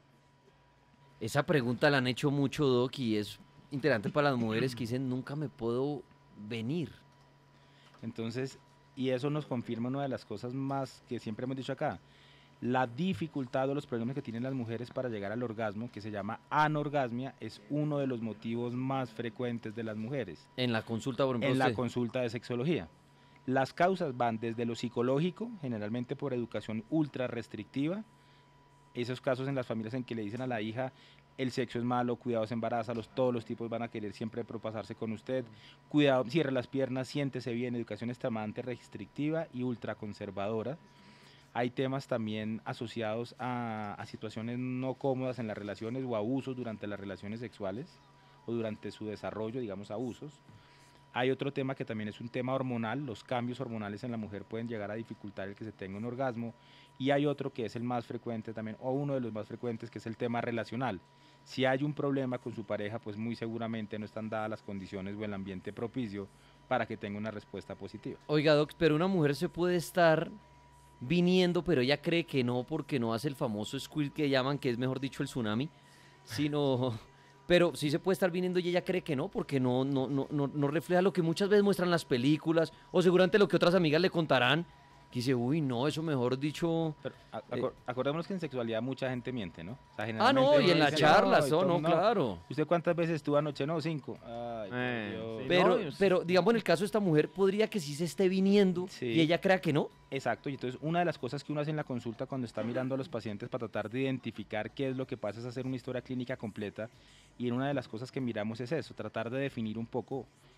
[SPEAKER 2] Esa pregunta la han hecho mucho, Doc, y es interesante para las mujeres que dicen, nunca me puedo venir.
[SPEAKER 10] Entonces, y eso nos confirma una de las cosas más que siempre hemos dicho acá, la dificultad o los problemas que tienen las mujeres para llegar al orgasmo, que se llama anorgasmia, es uno de los motivos más frecuentes de las mujeres.
[SPEAKER 2] En la consulta, por ejemplo,
[SPEAKER 10] En la
[SPEAKER 2] usted.
[SPEAKER 10] consulta de sexología. Las causas van desde lo psicológico, generalmente por educación ultra restrictiva, esos casos en las familias en que le dicen a la hija, el sexo es malo, cuidado, se embaraza, los, todos los tipos van a querer siempre propasarse con usted, cuidado, cierre las piernas, siéntese bien, educación extremadamente restrictiva y ultra conservadora. Hay temas también asociados a, a situaciones no cómodas en las relaciones o abusos durante las relaciones sexuales o durante su desarrollo, digamos abusos. Hay otro tema que también es un tema hormonal, los cambios hormonales en la mujer pueden llegar a dificultar el que se tenga un orgasmo, y hay otro que es el más frecuente también, o uno de los más frecuentes, que es el tema relacional. Si hay un problema con su pareja, pues muy seguramente no están dadas las condiciones o el ambiente propicio para que tenga una respuesta positiva.
[SPEAKER 2] Oiga, Doc, pero una mujer se puede estar viniendo, pero ella cree que no, porque no hace el famoso squirt que llaman, que es mejor dicho el tsunami, sino... Pero sí se puede estar viniendo y ella cree que no, porque no, no, no, no, no refleja lo que muchas veces muestran las películas, o seguramente lo que otras amigas le contarán, que dice, uy, no, eso mejor dicho...
[SPEAKER 10] Pero, a- acor- acordémonos que en sexualidad mucha gente miente, ¿no? O sea,
[SPEAKER 2] Ah, no,
[SPEAKER 10] generalmente
[SPEAKER 2] y en
[SPEAKER 10] uno
[SPEAKER 2] las
[SPEAKER 10] dice,
[SPEAKER 2] charlas,
[SPEAKER 10] y
[SPEAKER 2] oh,
[SPEAKER 10] todo,
[SPEAKER 2] no, claro.
[SPEAKER 10] ¿Usted cuántas veces estuvo anoche? No, cinco. Ay, por
[SPEAKER 3] Eh,
[SPEAKER 10] Dios.
[SPEAKER 3] sí.
[SPEAKER 2] Pero,
[SPEAKER 3] No,
[SPEAKER 2] pero digamos, en el caso de esta mujer, podría que sí se esté viniendo
[SPEAKER 10] Sí.
[SPEAKER 2] y ella crea que no.
[SPEAKER 10] Exacto, y entonces una de las cosas que uno hace en la consulta cuando está mirando a los pacientes para tratar de identificar qué es lo que pasa es hacer una historia clínica completa, y una de las cosas que miramos es eso, tratar de definir un poco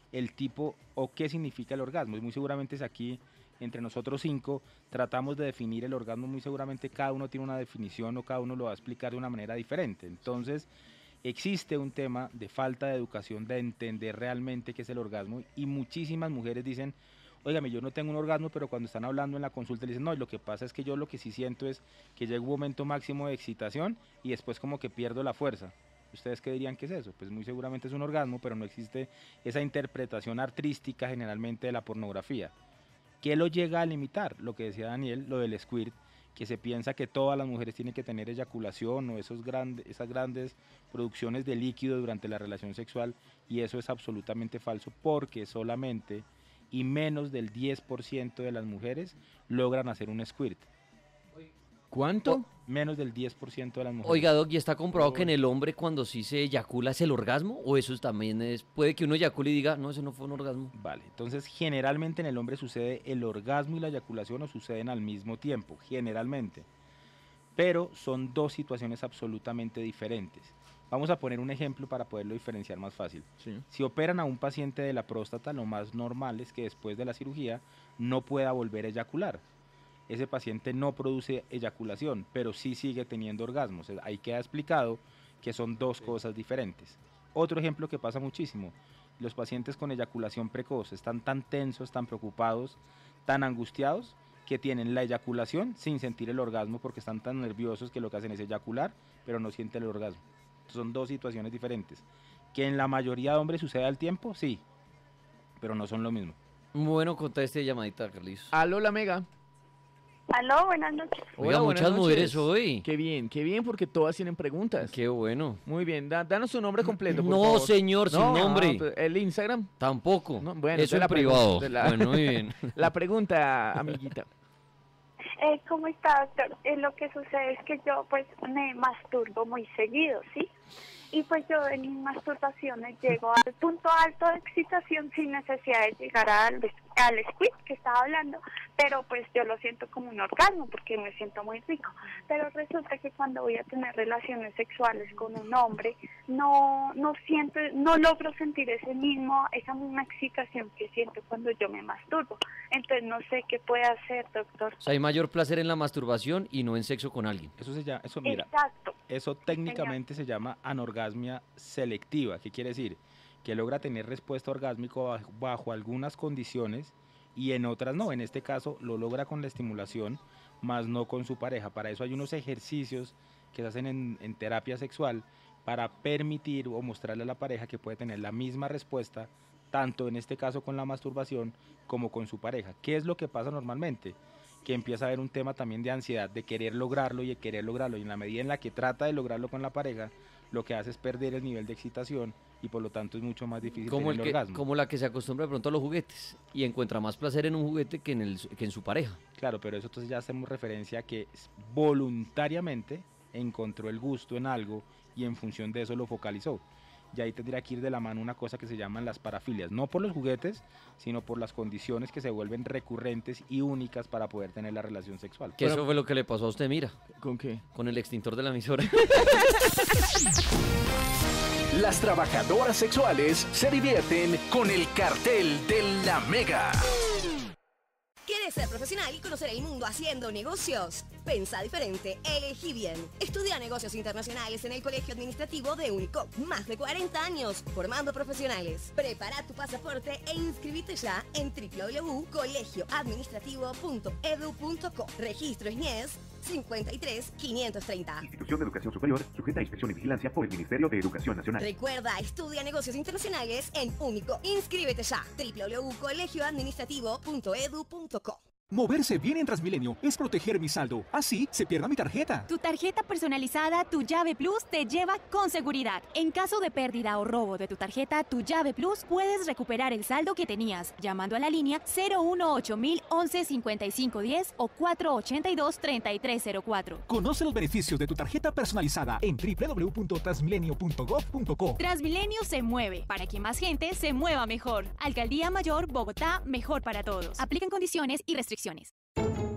[SPEAKER 10] el tipo o qué significa el orgasmo. Y muy seguramente es aquí, entre nosotros cinco, tratamos de definir el orgasmo, muy seguramente cada uno tiene una definición o cada uno lo va a explicar de una manera diferente. Entonces, existe un tema de falta de educación, de entender realmente qué es el orgasmo, y muchísimas mujeres dicen, óigame, yo no tengo un orgasmo, pero cuando están hablando en la consulta le dicen, no, y lo que pasa es que yo lo que sí siento es que llega un momento máximo de excitación y después como que pierdo la fuerza. ¿Ustedes qué dirían que es eso? Pues muy seguramente es un orgasmo, pero no existe esa interpretación artística generalmente de la pornografía. ¿Qué lo llega a limitar? Lo que decía Daniel, lo del squirt, que se piensa que todas las mujeres tienen que tener eyaculación o esos grandes, esas grandes producciones de líquido durante la relación sexual, y eso es absolutamente falso, porque solamente y menos del diez por ciento de las mujeres logran hacer un squirt.
[SPEAKER 3] ¿Cuánto?
[SPEAKER 10] Menos del diez por ciento de las mujeres.
[SPEAKER 2] Oiga, Doc, ¿y está comprobado que en el hombre cuando sí se eyacula es el orgasmo? ¿O eso también es, puede que uno eyacule y diga, no, eso no fue un orgasmo?
[SPEAKER 10] Vale, entonces generalmente en el hombre sucede el orgasmo y la eyaculación o suceden al mismo tiempo, generalmente. Pero son dos situaciones absolutamente diferentes. Vamos a poner un ejemplo para poderlo diferenciar más fácil.
[SPEAKER 3] Sí.
[SPEAKER 10] Si operan a un paciente de la próstata, lo más normal es que después de la cirugía no pueda volver a eyacular. Ese paciente no produce eyaculación, pero sí sigue teniendo orgasmos. Ahí queda explicado que son dos cosas diferentes. Otro ejemplo que pasa muchísimo, los pacientes con eyaculación precoz están tan tensos, tan preocupados, tan angustiados, que tienen la eyaculación sin sentir el orgasmo porque están tan nerviosos que lo que hacen es eyacular, pero no sienten el orgasmo. Son dos situaciones diferentes. ¿Que en la mayoría de hombres sucede al tiempo? Sí, pero no son lo mismo.
[SPEAKER 2] Bueno, conteste llamadita, Carlitos.
[SPEAKER 3] Aló, la Mega.
[SPEAKER 11] Aló, buenas noches.
[SPEAKER 2] Oiga,
[SPEAKER 3] Hola,
[SPEAKER 2] muchas
[SPEAKER 3] buenas
[SPEAKER 2] mujeres
[SPEAKER 3] noches.
[SPEAKER 2] hoy.
[SPEAKER 3] Qué bien, qué bien, porque todas tienen preguntas.
[SPEAKER 2] Qué bueno.
[SPEAKER 3] Muy bien, da- danos su nombre completo, por
[SPEAKER 2] No,
[SPEAKER 3] favor.
[SPEAKER 2] señor, sin
[SPEAKER 3] No,
[SPEAKER 2] nombre.
[SPEAKER 3] pues, ¿el Instagram?
[SPEAKER 2] Tampoco.
[SPEAKER 3] No, bueno,
[SPEAKER 2] Eso
[SPEAKER 3] entonces
[SPEAKER 2] en
[SPEAKER 3] la
[SPEAKER 2] privado.
[SPEAKER 3] pregunta- la-
[SPEAKER 2] Bueno, muy bien.
[SPEAKER 3] La pregunta, amiguita.
[SPEAKER 11] Eh, ¿Cómo está, doctor? Eh, lo que sucede es que yo pues me masturbo muy seguido, ¿sí? Y pues yo en mis masturbaciones llego al punto alto de excitación sin necesidad de llegar al, al squid que estaba hablando, pero pues yo lo siento como un orgasmo porque me siento muy rico. Pero resulta que cuando voy a tener relaciones sexuales con un hombre, no no siento, no logro sentir ese mismo, esa misma excitación que siento cuando yo me masturbo. Entonces no sé qué puede hacer, doctor.
[SPEAKER 2] O sea, hay mayor placer en la masturbación y no en sexo con alguien.
[SPEAKER 10] Eso se llama, eso mira,
[SPEAKER 11] Exacto.
[SPEAKER 10] eso técnicamente se llama anorgasmia selectiva. ¿Qué quiere decir? Que logra tener respuesta orgásmica bajo, bajo algunas condiciones y en otras no. En este caso lo logra con la estimulación, más no con su pareja. Para eso hay unos ejercicios que se hacen en, en terapia sexual para permitir o mostrarle a la pareja que puede tener la misma respuesta, tanto en este caso con la masturbación como con su pareja. ¿Qué es lo que pasa normalmente? Que empieza a haber un tema también de ansiedad, de querer lograrlo y de querer lograrlo, y en la medida en la que trata de lograrlo con la pareja, lo que hace es perder el nivel de excitación y por lo tanto es mucho más difícil
[SPEAKER 2] Como,
[SPEAKER 10] tener
[SPEAKER 2] el
[SPEAKER 10] el
[SPEAKER 2] que,
[SPEAKER 10] orgasmo.
[SPEAKER 2] como la que se acostumbra de pronto a los juguetes y encuentra más placer en un juguete que en, el, que en su pareja.
[SPEAKER 10] Claro, pero eso entonces ya hacemos referencia a que voluntariamente encontró el gusto en algo y en función de eso lo focalizó. Y ahí tendría que ir de la mano una cosa que se llaman las parafilias, no por los juguetes, sino por las condiciones que se vuelven recurrentes y únicas para poder tener la relación sexual.
[SPEAKER 2] Que eso fue lo que le pasó a usted, mira.
[SPEAKER 3] ¿Con qué?
[SPEAKER 2] Con el extintor de la emisora.
[SPEAKER 5] Las trabajadoras sexuales se divierten con el cartel de la Mega.
[SPEAKER 14] ¿Quieres ser profesional y conocer el mundo haciendo negocios? Pensa diferente, elegí bien. Estudia negocios internacionales en el Colegio Administrativo de Unico. Más de cuarenta años formando profesionales. Prepara tu pasaporte e inscribite ya en w w w punto colegio administrativo punto edu punto co. Registro I N E S cincuenta y tres quinientos treinta.
[SPEAKER 15] Institución de Educación Superior, sujeta a inspección y vigilancia por el Ministerio de Educación Nacional.
[SPEAKER 14] Recuerda, estudia negocios internacionales en Unico. Inscríbete ya. w w w punto colegio administrativo punto edu punto co.
[SPEAKER 16] Moverse bien en Transmilenio es proteger mi saldo. Así se pierda mi tarjeta.
[SPEAKER 17] Tu tarjeta personalizada, Tu Llave Plus, te lleva con seguridad. En caso de pérdida o robo de tu tarjeta, Tu Llave Plus, puedes recuperar el saldo que tenías llamando a la línea cero uno ocho mil once cincuenta y cinco diez o cuatro ochenta y dos treinta y tres cero cuatro.
[SPEAKER 16] Conoce los beneficios de tu tarjeta personalizada en w w w punto transmilenio punto gov punto co.
[SPEAKER 17] Transmilenio se mueve para que más gente se mueva mejor. Alcaldía Mayor, Bogotá, mejor para todos. Aplican condiciones y restricciones.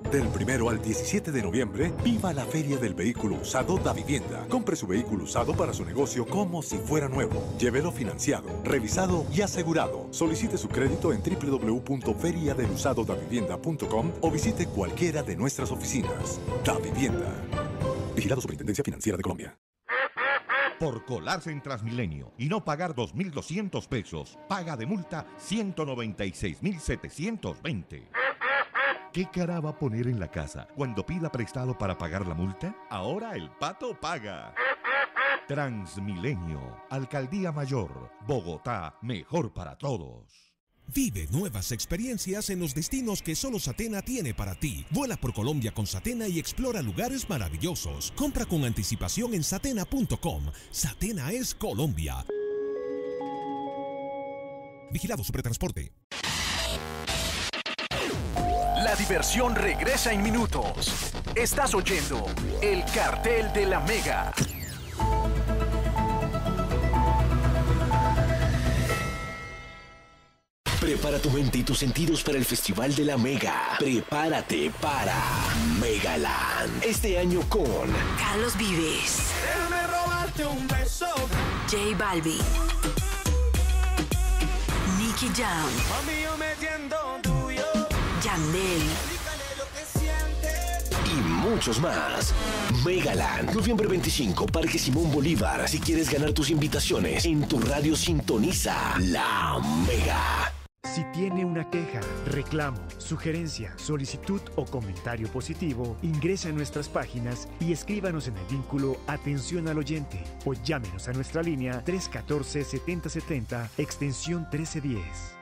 [SPEAKER 18] Del primero al diecisiete de noviembre, viva la Feria del Vehículo Usado Da Vivienda. Compre su vehículo usado para su negocio como si fuera nuevo. Llévelo financiado, revisado y asegurado. Solicite su crédito en w w w punto feria del usado da vivienda punto com o visite cualquiera de nuestras oficinas. Da Vivienda. Vigilado Superintendencia Financiera de Colombia.
[SPEAKER 19] Por colarse en Transmilenio y no pagar dos mil doscientos pesos, paga de multa ciento noventa y seis mil setecientos veinte. ¿Qué cara va a poner en la casa cuando pida prestado para pagar la multa? Ahora el pato paga. Transmilenio, Alcaldía Mayor, Bogotá, mejor para todos.
[SPEAKER 20] Vive nuevas experiencias en los destinos que solo Satena tiene para ti. Vuela por Colombia con Satena y explora lugares maravillosos. Compra con anticipación en satena punto com. Satena es Colombia. Vigilado Supertransporte.
[SPEAKER 5] La diversión regresa en minutos. Estás oyendo El Cartel de la Mega.
[SPEAKER 21] Prepara tu mente y tus sentidos para el Festival de la Mega. Prepárate para Megaland. Este año con
[SPEAKER 22] Carlos Vives,
[SPEAKER 6] Déjame robarte un beso.
[SPEAKER 22] J Balvin, Nicky Jam,
[SPEAKER 6] Mami, yo metiendo tuyo.
[SPEAKER 22] Yandel
[SPEAKER 21] y muchos más. Megaland, noviembre veinticinco, Parque Simón Bolívar. Si quieres ganar tus invitaciones, en tu radio sintoniza La Mega.
[SPEAKER 23] Si tiene una queja, reclamo, sugerencia, solicitud o comentario positivo, ingrese a nuestras páginas y escríbanos en el vínculo Atención al Oyente o llámenos a nuestra línea tres uno cuatro, siete cero siete cero, extensión trece diez.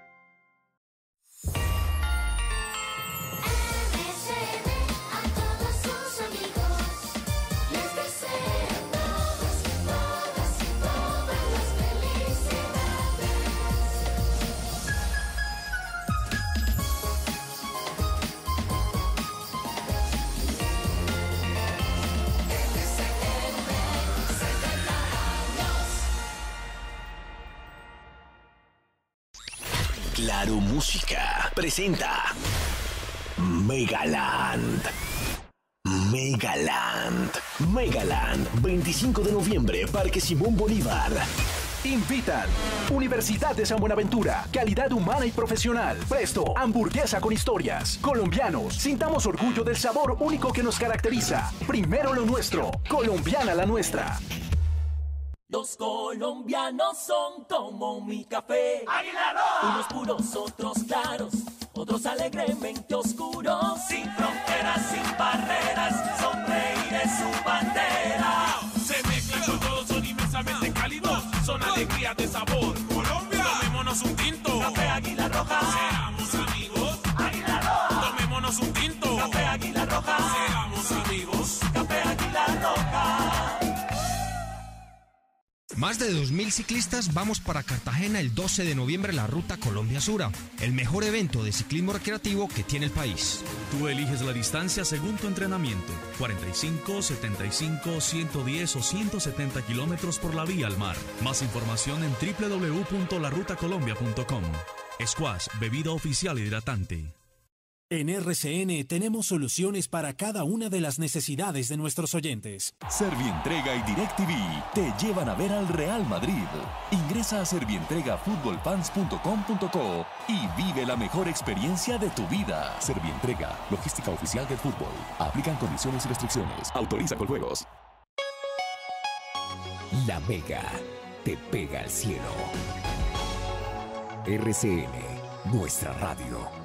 [SPEAKER 21] Claro Música presenta Megaland. Megaland. Megaland, veinticinco de noviembre, Parque Simón Bolívar.
[SPEAKER 5] Invitan Universidad de San Buenaventura, calidad humana y profesional. Presto, hamburguesa con historias. Colombianos, sintamos orgullo del sabor único que nos caracteriza. Primero lo nuestro, colombiana la nuestra.
[SPEAKER 24] Los colombianos son como mi café. ¡Águila Roja! Unos puros, otros claros, otros alegremente oscuros. Sin fronteras, sin barreras, sonreír es su bandera.
[SPEAKER 25] Se mezclan con todos, son inmensamente cálidos, son alegrías de sabor. Colombia, tomémonos un tinto.
[SPEAKER 24] Café Águila Roja.
[SPEAKER 25] Seamos amigos.
[SPEAKER 24] Águila Roja.
[SPEAKER 25] Tomémonos un tinto.
[SPEAKER 24] Café Águila Roja.
[SPEAKER 25] Seamos amigos.
[SPEAKER 24] Café Águila Roja.
[SPEAKER 26] Más de dos mil ciclistas vamos para Cartagena el doce de noviembre, la Ruta Colombia-Sura, el mejor evento de ciclismo recreativo que tiene el país.
[SPEAKER 27] Tú eliges la distancia según tu entrenamiento, cuarenta y cinco, setenta y cinco, ciento diez o ciento setenta kilómetros por la vía al mar. Más información en w w w punto la ruta colombia punto com. Squash, bebida oficial hidratante.
[SPEAKER 28] En R C N tenemos soluciones para cada una de las necesidades de nuestros oyentes.
[SPEAKER 29] Servientrega y DirecTV te llevan a ver al Real Madrid. Ingresa a servientrega fútbol fans punto com punto co y vive la mejor experiencia de tu vida. Servientrega, logística oficial del fútbol. Aplican condiciones y restricciones. Autoriza con juegos.
[SPEAKER 30] La Mega te pega al cielo. R C N, nuestra radio.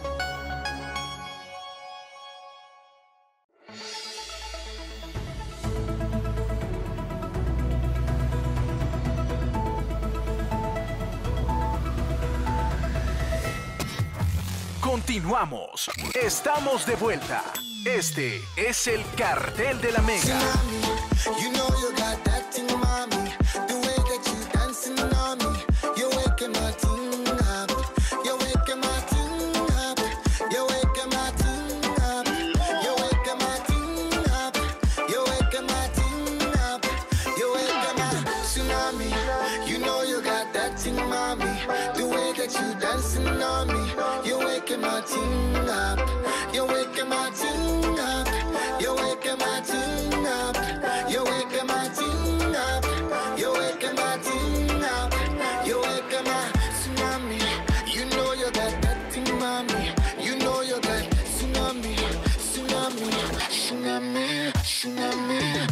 [SPEAKER 5] Continuamos. Estamos de vuelta. Este es el Cartel de la Mega.
[SPEAKER 6] My team up, you're waking my
[SPEAKER 1] ting up. You're waking my ting up. You're waking my ting up. You're waking my tsunami. You know you got that thing, mommy. You know you got tsunami, tsunami, tsunami, tsunami.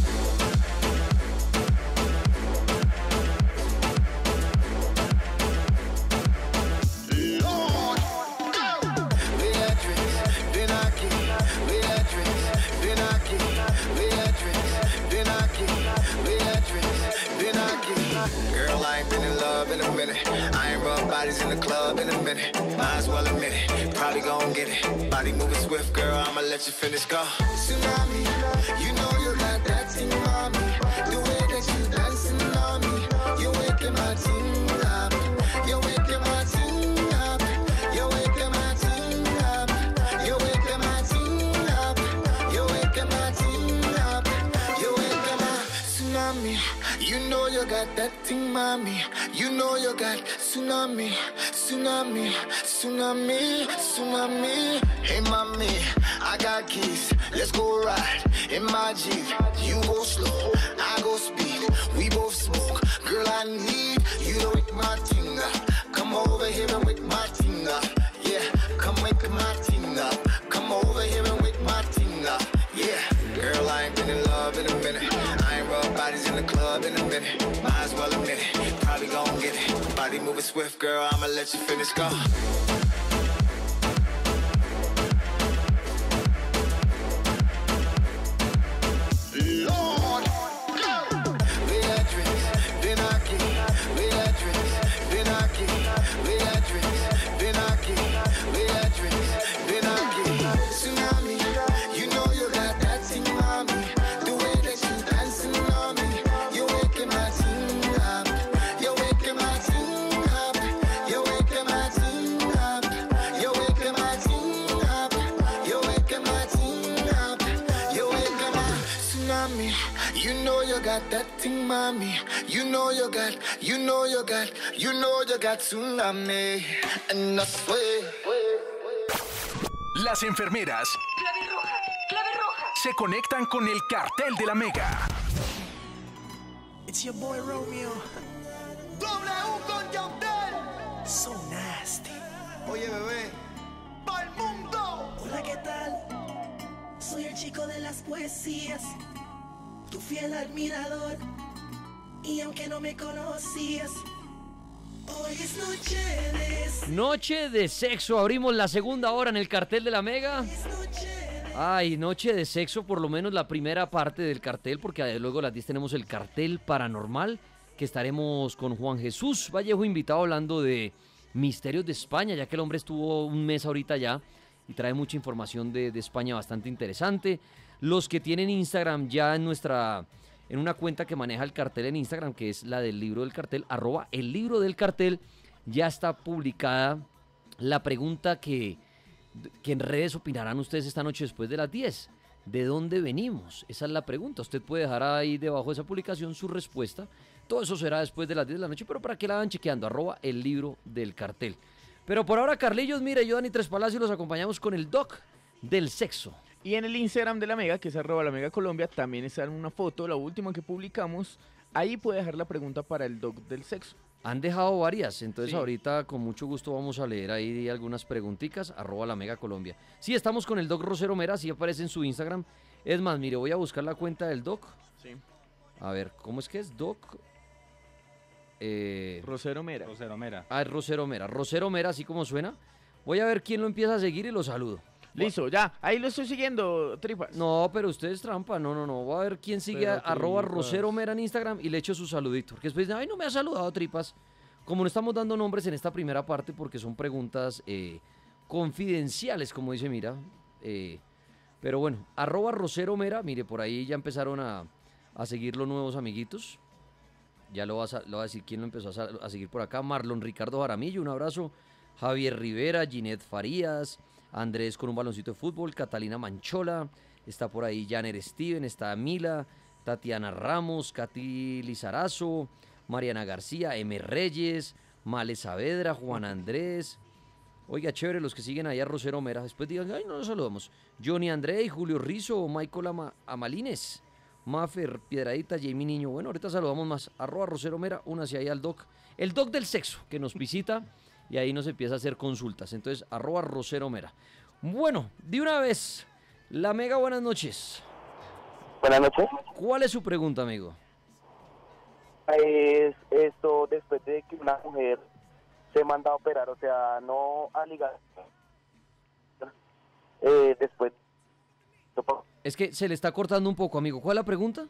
[SPEAKER 1] Girl, I ain't been in love in a minute. I ain't rubbed bodies in the club in a minute. Might as well admit it. Probably gon' get it. Body moving swift, girl. I'ma let you finish. Go. Tsunami, you know you got that thing, mommy. The way that you dancing on me, you're waking my team up. You're waking my team up. You're waking my team up. You're waking my team up. You're waking my team up. You're waking my tsunami. You know you got that thing, mommy. You know you got tsunami, tsunami, tsunami, tsunami. Hey, mommy, I got keys. Let's go ride in my Jeep. You go slow, I go speed. We both smoke. Girl, I need you to wake my thing up. Come over here and wake my thing up. Yeah, come wake my thing up. Come over here and wake my thing up. Yeah, girl, I ain't been in love in a minute. I ain't rubbed bodies in the club in a minute. Might as well admit it. Probably gon' get it. Body moving swift, girl. I'ma let you finish. Go. Lord, Beatrice, Benaki, Beatrice, Benaki, Beatrice, Benaki, Beatrice, Benaki. Tsunami, you know you got that thing, mommy. The way that you dancing on me, you're waking my team up. You're waking my team up. You're waking my team up. You're waking my team up. You're waking my team up. You're waking my tsunami. You know you got that thing, mommy. You know you got, you know you got, you know you got tsunami. And I swear.
[SPEAKER 5] Las enfermeras
[SPEAKER 22] Clave roja, clave roja.
[SPEAKER 5] se conectan con el cartel de la Mega.
[SPEAKER 6] It's your boy Romeo. W con Yandel. So nasty. Oye, bebé. ¡Pa'l mundo!
[SPEAKER 3] Hola, ¿qué tal? Soy el chico de las poesías, tu fiel admirador. Y aunque no me conocías, hoy es noche de...
[SPEAKER 2] Noche de sexo, abrimos la segunda hora en el cartel de la Mega. Ay, noche de sexo, por lo menos la primera parte del cartel, porque luego a las diez tenemos el cartel paranormal, que estaremos con Juan Jesús Vallejo, invitado, hablando de misterios de España, ya que el hombre estuvo un mes ahorita ya y trae mucha información de, de España bastante interesante. Los que tienen Instagram ya en nuestra... en una cuenta que maneja el cartel en Instagram, que es la del libro del cartel, arroba el libro del cartel, ya está publicada la pregunta que, que en redes opinarán ustedes esta noche después de las diez. ¿De dónde venimos? Esa es la pregunta. Usted puede dejar ahí debajo de esa publicación su respuesta. Todo eso será después de las diez de la noche, pero para que la vayan chequeando, arroba el libro del cartel. Pero por ahora, Carlillos, mire, yo, Dani Tres Palacios, los acompañamos con el doc del sexo.
[SPEAKER 4] Y en el Instagram de la Mega, que es arroba la Mega Colombia, también está una foto, la última que publicamos. Ahí puede dejar la pregunta para el doc del sexo.
[SPEAKER 2] Han dejado varias, entonces
[SPEAKER 4] Sí.
[SPEAKER 2] ahorita con mucho gusto vamos a leer ahí algunas preguntitas, arroba la Mega Colombia. Sí, estamos con el doc Rosero Mera, sí aparece en su Instagram. Es más, mire, voy a buscar la cuenta del doc.
[SPEAKER 4] Sí.
[SPEAKER 2] A ver, ¿cómo es que es? Doc... Eh...
[SPEAKER 4] Rosero Mera.
[SPEAKER 7] Rosero Mera.
[SPEAKER 2] Ah, es Rosero Mera. Rosero Mera, así como suena. Voy a ver quién lo empieza a seguir y lo saludo.
[SPEAKER 4] Listo, ya, ahí lo estoy siguiendo, Tripas.
[SPEAKER 2] No, pero usted es trampa, no, no, no. Voy a ver quién sigue a, arroba Rosero Mera en Instagram y le echo su saludito. Porque después dicen, ay, no me ha saludado, Tripas. Como no estamos dando nombres en esta primera parte porque son preguntas eh, confidenciales, como dice Mira. Eh, pero bueno, arroba Rosero Mera, mire, por ahí ya empezaron a, a seguir los nuevos amiguitos. Ya lo va a, lo va a decir quién lo empezó a, a seguir por acá. Marlon Ricardo Jaramillo, un abrazo. Javier Rivera, Ginette Farías, Andrés con un baloncito de fútbol, Catalina Manchola, está por ahí Janer Steven, está Mila, Tatiana Ramos, Katy Lizarazo, Mariana García, M. Reyes, Male Saavedra, Juan Andrés. Oiga, chévere los que siguen allá Rosero Mera. Después digan, ay, no los saludamos. Johnny André, Julio Rizo, Michael Ama Amalines, Mafer, Piedradita, Jamie Niño. Bueno, ahorita saludamos más. Arroba Rosero Mera, únase ahí al doc. El doc del sexo, que nos visita y ahí nos empieza a hacer consultas. Entonces, arroba Rosero Mera. Bueno, de una vez, la Mega, buenas noches.
[SPEAKER 7] Buenas noches.
[SPEAKER 2] ¿Cuál es su pregunta, amigo?
[SPEAKER 7] Es esto después de que una mujer se manda a operar, o sea, no a ligar. Eh, después.
[SPEAKER 2] Es que se le está cortando un poco, amigo. ¿Cuál es la pregunta?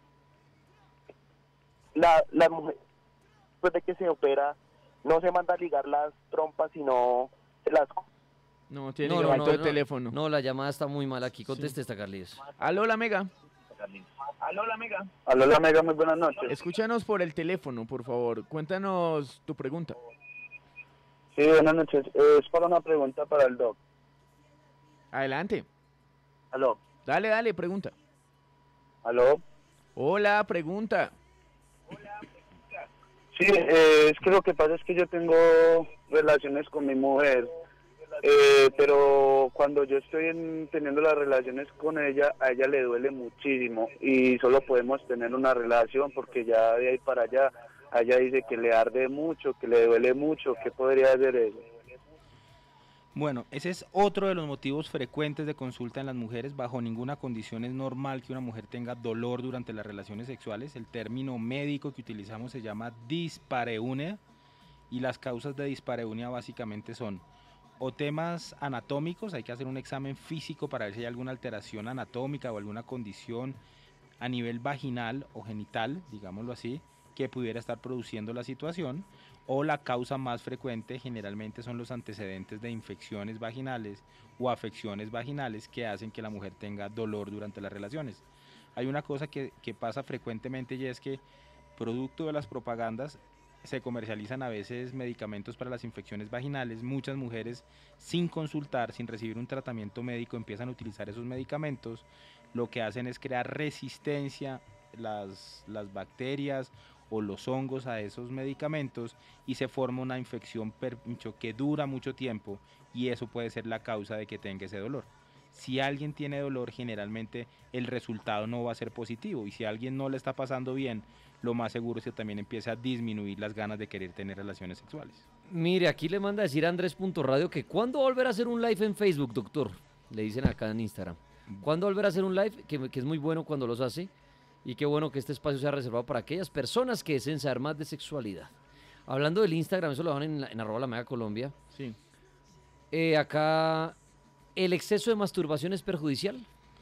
[SPEAKER 7] La, la mujer, después de que se opera, no se manda a ligar las trompas, sino las...
[SPEAKER 4] No, tiene
[SPEAKER 2] No,
[SPEAKER 4] que
[SPEAKER 2] no,
[SPEAKER 4] no,
[SPEAKER 2] no,
[SPEAKER 4] de
[SPEAKER 2] no.
[SPEAKER 4] teléfono.
[SPEAKER 2] No, la llamada está muy mal aquí. Conteste esta, Carlitos.
[SPEAKER 4] Aló, la Mega.
[SPEAKER 7] Aló, la Mega. Aló, la Mega, muy buenas noches.
[SPEAKER 4] Escúchanos por el teléfono, por favor. Cuéntanos tu pregunta.
[SPEAKER 7] Sí, buenas noches. Eh, es para una pregunta para el doc.
[SPEAKER 4] Adelante.
[SPEAKER 7] Aló.
[SPEAKER 4] Dale, dale, pregunta.
[SPEAKER 7] Aló.
[SPEAKER 4] Hola, pregunta.
[SPEAKER 7] Sí, eh, es que lo que pasa es que yo tengo relaciones con mi mujer, eh, pero cuando yo estoy en- teniendo las relaciones con ella, a ella le duele muchísimo y solo podemos tener una relación porque ya de ahí para allá, ella dice que le arde mucho, que le duele mucho. ¿Qué podría hacer eso?
[SPEAKER 8] Bueno, ese es otro de los motivos frecuentes de consulta en las mujeres. Bajo ninguna condición es normal que una mujer tenga dolor durante las relaciones sexuales. El término médico que utilizamos se llama dispareunia y las causas de dispareunia básicamente son o temas anatómicos, hay que hacer un examen físico para ver si hay alguna alteración anatómica o alguna condición a nivel vaginal o genital, digámoslo así, que pudiera estar produciendo la situación, o la causa más frecuente generalmente son los antecedentes de infecciones vaginales o afecciones vaginales que hacen que la mujer tenga dolor durante las relaciones. Hay una cosa que, que pasa frecuentemente y es que producto de las propagandas se comercializan a veces medicamentos para las infecciones vaginales. Muchas mujeres sin consultar, sin recibir un tratamiento médico, empiezan a utilizar esos medicamentos. Lo que hacen es crear resistencia, las, las bacterias o los hongos a esos medicamentos y se forma una infección permicho, que dura mucho tiempo y eso puede ser la causa de que tenga ese dolor. Si alguien tiene dolor, generalmente el resultado no va a ser positivo y si a alguien no le está pasando bien, lo más seguro es que también empiece a disminuir las ganas de querer tener relaciones sexuales.
[SPEAKER 2] Mire, aquí le manda a decir a Andrés.radio que ¿cuándo volver a hacer un live en Facebook, doctor? Le dicen acá en Instagram. ¿Cuándo volver a hacer un live? Que, que es muy bueno cuando los hace. Y qué bueno que este espacio sea reservado para aquellas personas que deseen saber más de sexualidad. Hablando del Instagram, eso lo van en, la- en arroba la Mega Colombia.
[SPEAKER 4] Sí.
[SPEAKER 2] Eh, acá, ¿el exceso de masturbación es perjudicial?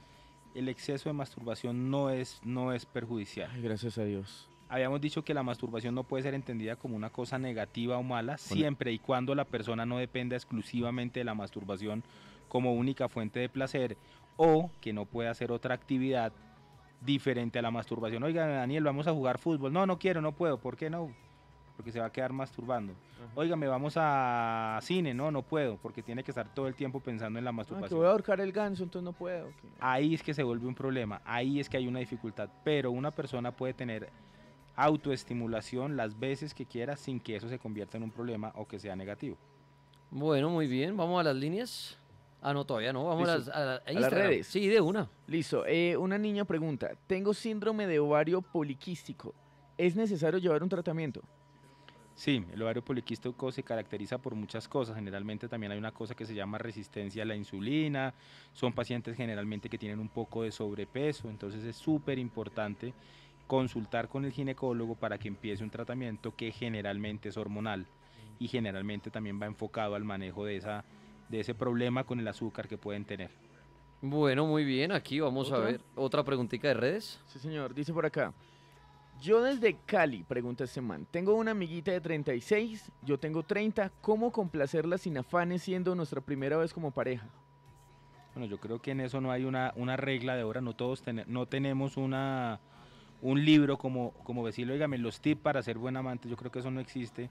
[SPEAKER 8] El exceso de masturbación no es, no es perjudicial.
[SPEAKER 4] Ay, gracias a Dios.
[SPEAKER 8] Habíamos dicho que la masturbación no puede ser entendida como una cosa negativa o mala, siempre y cuando la persona no dependa exclusivamente de la masturbación como única fuente de placer o que no pueda hacer otra actividad diferente a la masturbación. Oiga, Daniel, vamos a jugar fútbol. No, no quiero, no puedo. ¿Por qué no? Porque se va a quedar masturbando. Oiga, me vamos a cine. No, no puedo, porque tiene que estar todo el tiempo pensando en la
[SPEAKER 4] Ah, que
[SPEAKER 8] masturbación.
[SPEAKER 4] voy a ahorcar el ganso, entonces no puedo. ok.
[SPEAKER 8] Ahí es que se vuelve un problema, ahí es que hay una dificultad, pero una persona puede tener autoestimulación las veces que quiera sin que eso se convierta en un problema o que sea negativo.
[SPEAKER 2] Bueno, muy bien. Vamos a las líneas. Ah, no, todavía no. Vamos a las,
[SPEAKER 4] Listo.
[SPEAKER 2] a la- a
[SPEAKER 4] A las
[SPEAKER 2] Instagram.
[SPEAKER 4] redes.
[SPEAKER 2] Sí, de una.
[SPEAKER 4] Listo. Eh, una niña pregunta, tengo síndrome de ovario poliquístico. ¿Es necesario llevar un tratamiento?
[SPEAKER 8] Sí, el ovario poliquístico se caracteriza por muchas cosas. Generalmente también hay una cosa que se llama resistencia a la insulina. Son pacientes generalmente que tienen un poco de sobrepeso. Entonces es súper importante consultar con el ginecólogo para que empiece un tratamiento que generalmente es hormonal y generalmente también va enfocado al manejo de, esa, de ese problema con el azúcar que pueden tener.
[SPEAKER 2] Bueno, muy bien. Aquí vamos a
[SPEAKER 4] ¿Otra?
[SPEAKER 2] ver otra preguntita de redes.
[SPEAKER 4] Sí, señor. Dice por acá. Yo desde Cali, pregunta este man, tengo una amiguita de treinta y seis, yo tengo treinta, ¿cómo complacerla sin afanes siendo nuestra primera vez como pareja?
[SPEAKER 8] Bueno, yo creo que en eso no hay una, una regla de ahora, no todos ten- no tenemos una, un libro como, como decirlo, oígame, los tips para ser buen amante, yo creo que eso no existe.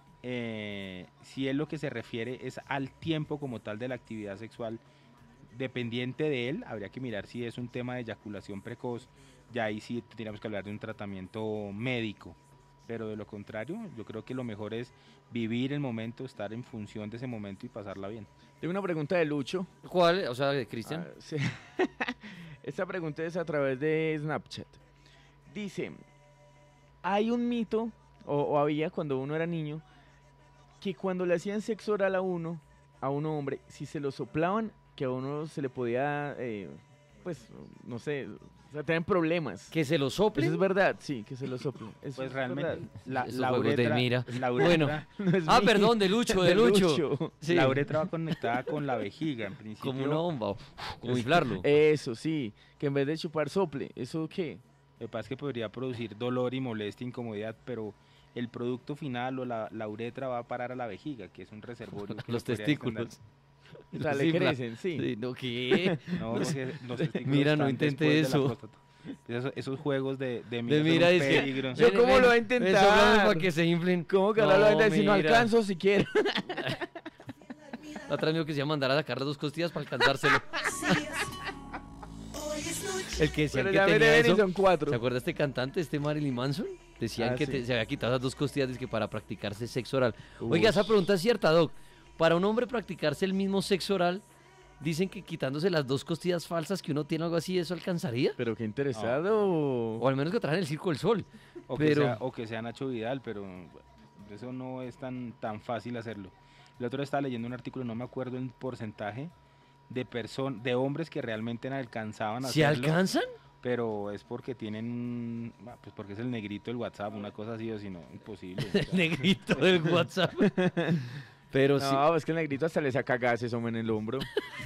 [SPEAKER 8] Eh, si es lo que se refiere es al tiempo como tal de la actividad sexual, dependiente de él, habría que mirar si es un tema de eyaculación precoz, ya ahí sí tendríamos que hablar de un tratamiento médico pero de lo contrario, yo creo que lo mejor es vivir el momento, estar en función de ese momento y pasarla bien.
[SPEAKER 4] Tengo una pregunta de Lucho.
[SPEAKER 2] ¿Cuál? O sea, de Cristian.
[SPEAKER 4] Ah, sí. Esta pregunta es a través de Snapchat. Dice, hay un mito, o, o había cuando uno era niño, que cuando le hacían sexo oral a uno, a un hombre, si se lo soplaban, que a uno se le podía, eh, pues, no sé, o sea, tener problemas.
[SPEAKER 2] ¿Que se lo sople?
[SPEAKER 4] Eso es verdad, sí, que se lo sople. Eso
[SPEAKER 8] Pues
[SPEAKER 4] es
[SPEAKER 8] realmente,
[SPEAKER 4] verdad.
[SPEAKER 8] la,
[SPEAKER 2] Esos
[SPEAKER 8] la
[SPEAKER 2] juegos de
[SPEAKER 8] uretra,
[SPEAKER 2] mira.
[SPEAKER 8] la
[SPEAKER 2] Bueno.
[SPEAKER 8] uretra-
[SPEAKER 4] No es
[SPEAKER 2] Ah,
[SPEAKER 4] mío.
[SPEAKER 2] perdón, de Lucho, de
[SPEAKER 4] De
[SPEAKER 2] Lucho.
[SPEAKER 4] Lucho.
[SPEAKER 2] Sí.
[SPEAKER 8] la uretra va conectada con la vejiga, en principio.
[SPEAKER 2] Como una bomba, como inflarlo.
[SPEAKER 4] Eso, sí, que en vez de chupar sople, ¿eso qué?
[SPEAKER 8] Lo que pasa es que podría producir dolor y molestia, incomodidad, pero el producto final o la, la uretra va a parar a la vejiga, que es un reservorio. que
[SPEAKER 2] Los
[SPEAKER 8] lo podría
[SPEAKER 2] testículos.
[SPEAKER 4] O sea, le
[SPEAKER 2] Sí,
[SPEAKER 4] crecen, sí.
[SPEAKER 2] Sí, ¿no qué?
[SPEAKER 8] No,
[SPEAKER 2] No
[SPEAKER 8] porque
[SPEAKER 2] sé.
[SPEAKER 8] los testículos
[SPEAKER 2] Mira, no
[SPEAKER 8] están
[SPEAKER 2] intente
[SPEAKER 8] después de la
[SPEAKER 2] eso.
[SPEAKER 8] próstata. Esos, esos juegos de, de
[SPEAKER 2] De
[SPEAKER 8] mira, son
[SPEAKER 2] mira,
[SPEAKER 8] un
[SPEAKER 2] es que-
[SPEAKER 8] peligro.
[SPEAKER 4] Yo cómo lo voy a intentar.
[SPEAKER 2] para que se inflen.
[SPEAKER 4] ¿Cómo que ahora lo voy a
[SPEAKER 2] No,
[SPEAKER 4] intentar si no
[SPEAKER 2] mira.
[SPEAKER 4] alcanzo siquiera?
[SPEAKER 2] La otra amigo que se iba a mandar a sacar las dos costillas para alcanzárselo. El que decía
[SPEAKER 4] Pero
[SPEAKER 2] que
[SPEAKER 4] ya me
[SPEAKER 2] tenía
[SPEAKER 4] deben y
[SPEAKER 2] eso.
[SPEAKER 4] son cuatro.
[SPEAKER 2] ¿Se acuerda este cantante, este Marilyn Manson? Decían
[SPEAKER 4] Ah,
[SPEAKER 2] que
[SPEAKER 4] sí.
[SPEAKER 2] te- se había quitado esas dos costillas dizque para practicarse sexo oral.
[SPEAKER 4] Ush.
[SPEAKER 2] Oiga, esa pregunta es cierta, Doc. Para un hombre practicarse el mismo sexo oral, dicen que quitándose las dos costillas falsas que uno tiene, algo así, ¿eso alcanzaría?
[SPEAKER 4] Pero qué interesado.
[SPEAKER 2] O al menos que traen el Circo del Sol.
[SPEAKER 8] O, que
[SPEAKER 2] Pero
[SPEAKER 8] sea, o que sea Nacho Vidal, pero eso no es tan, tan fácil hacerlo. El otro día estaba leyendo un artículo, no me acuerdo el porcentaje, de person de hombres que realmente no alcanzaban a
[SPEAKER 2] ¿se
[SPEAKER 8] hacerlo.
[SPEAKER 2] alcanzan?
[SPEAKER 8] Pero es porque tienen, ah, pues porque es el negrito del WhatsApp, una cosa así, o si no, imposible. o sea.
[SPEAKER 2] El negrito del WhatsApp. Pero sí.
[SPEAKER 4] No, es que el negrito hasta le saca gases, hombre, en el hombro.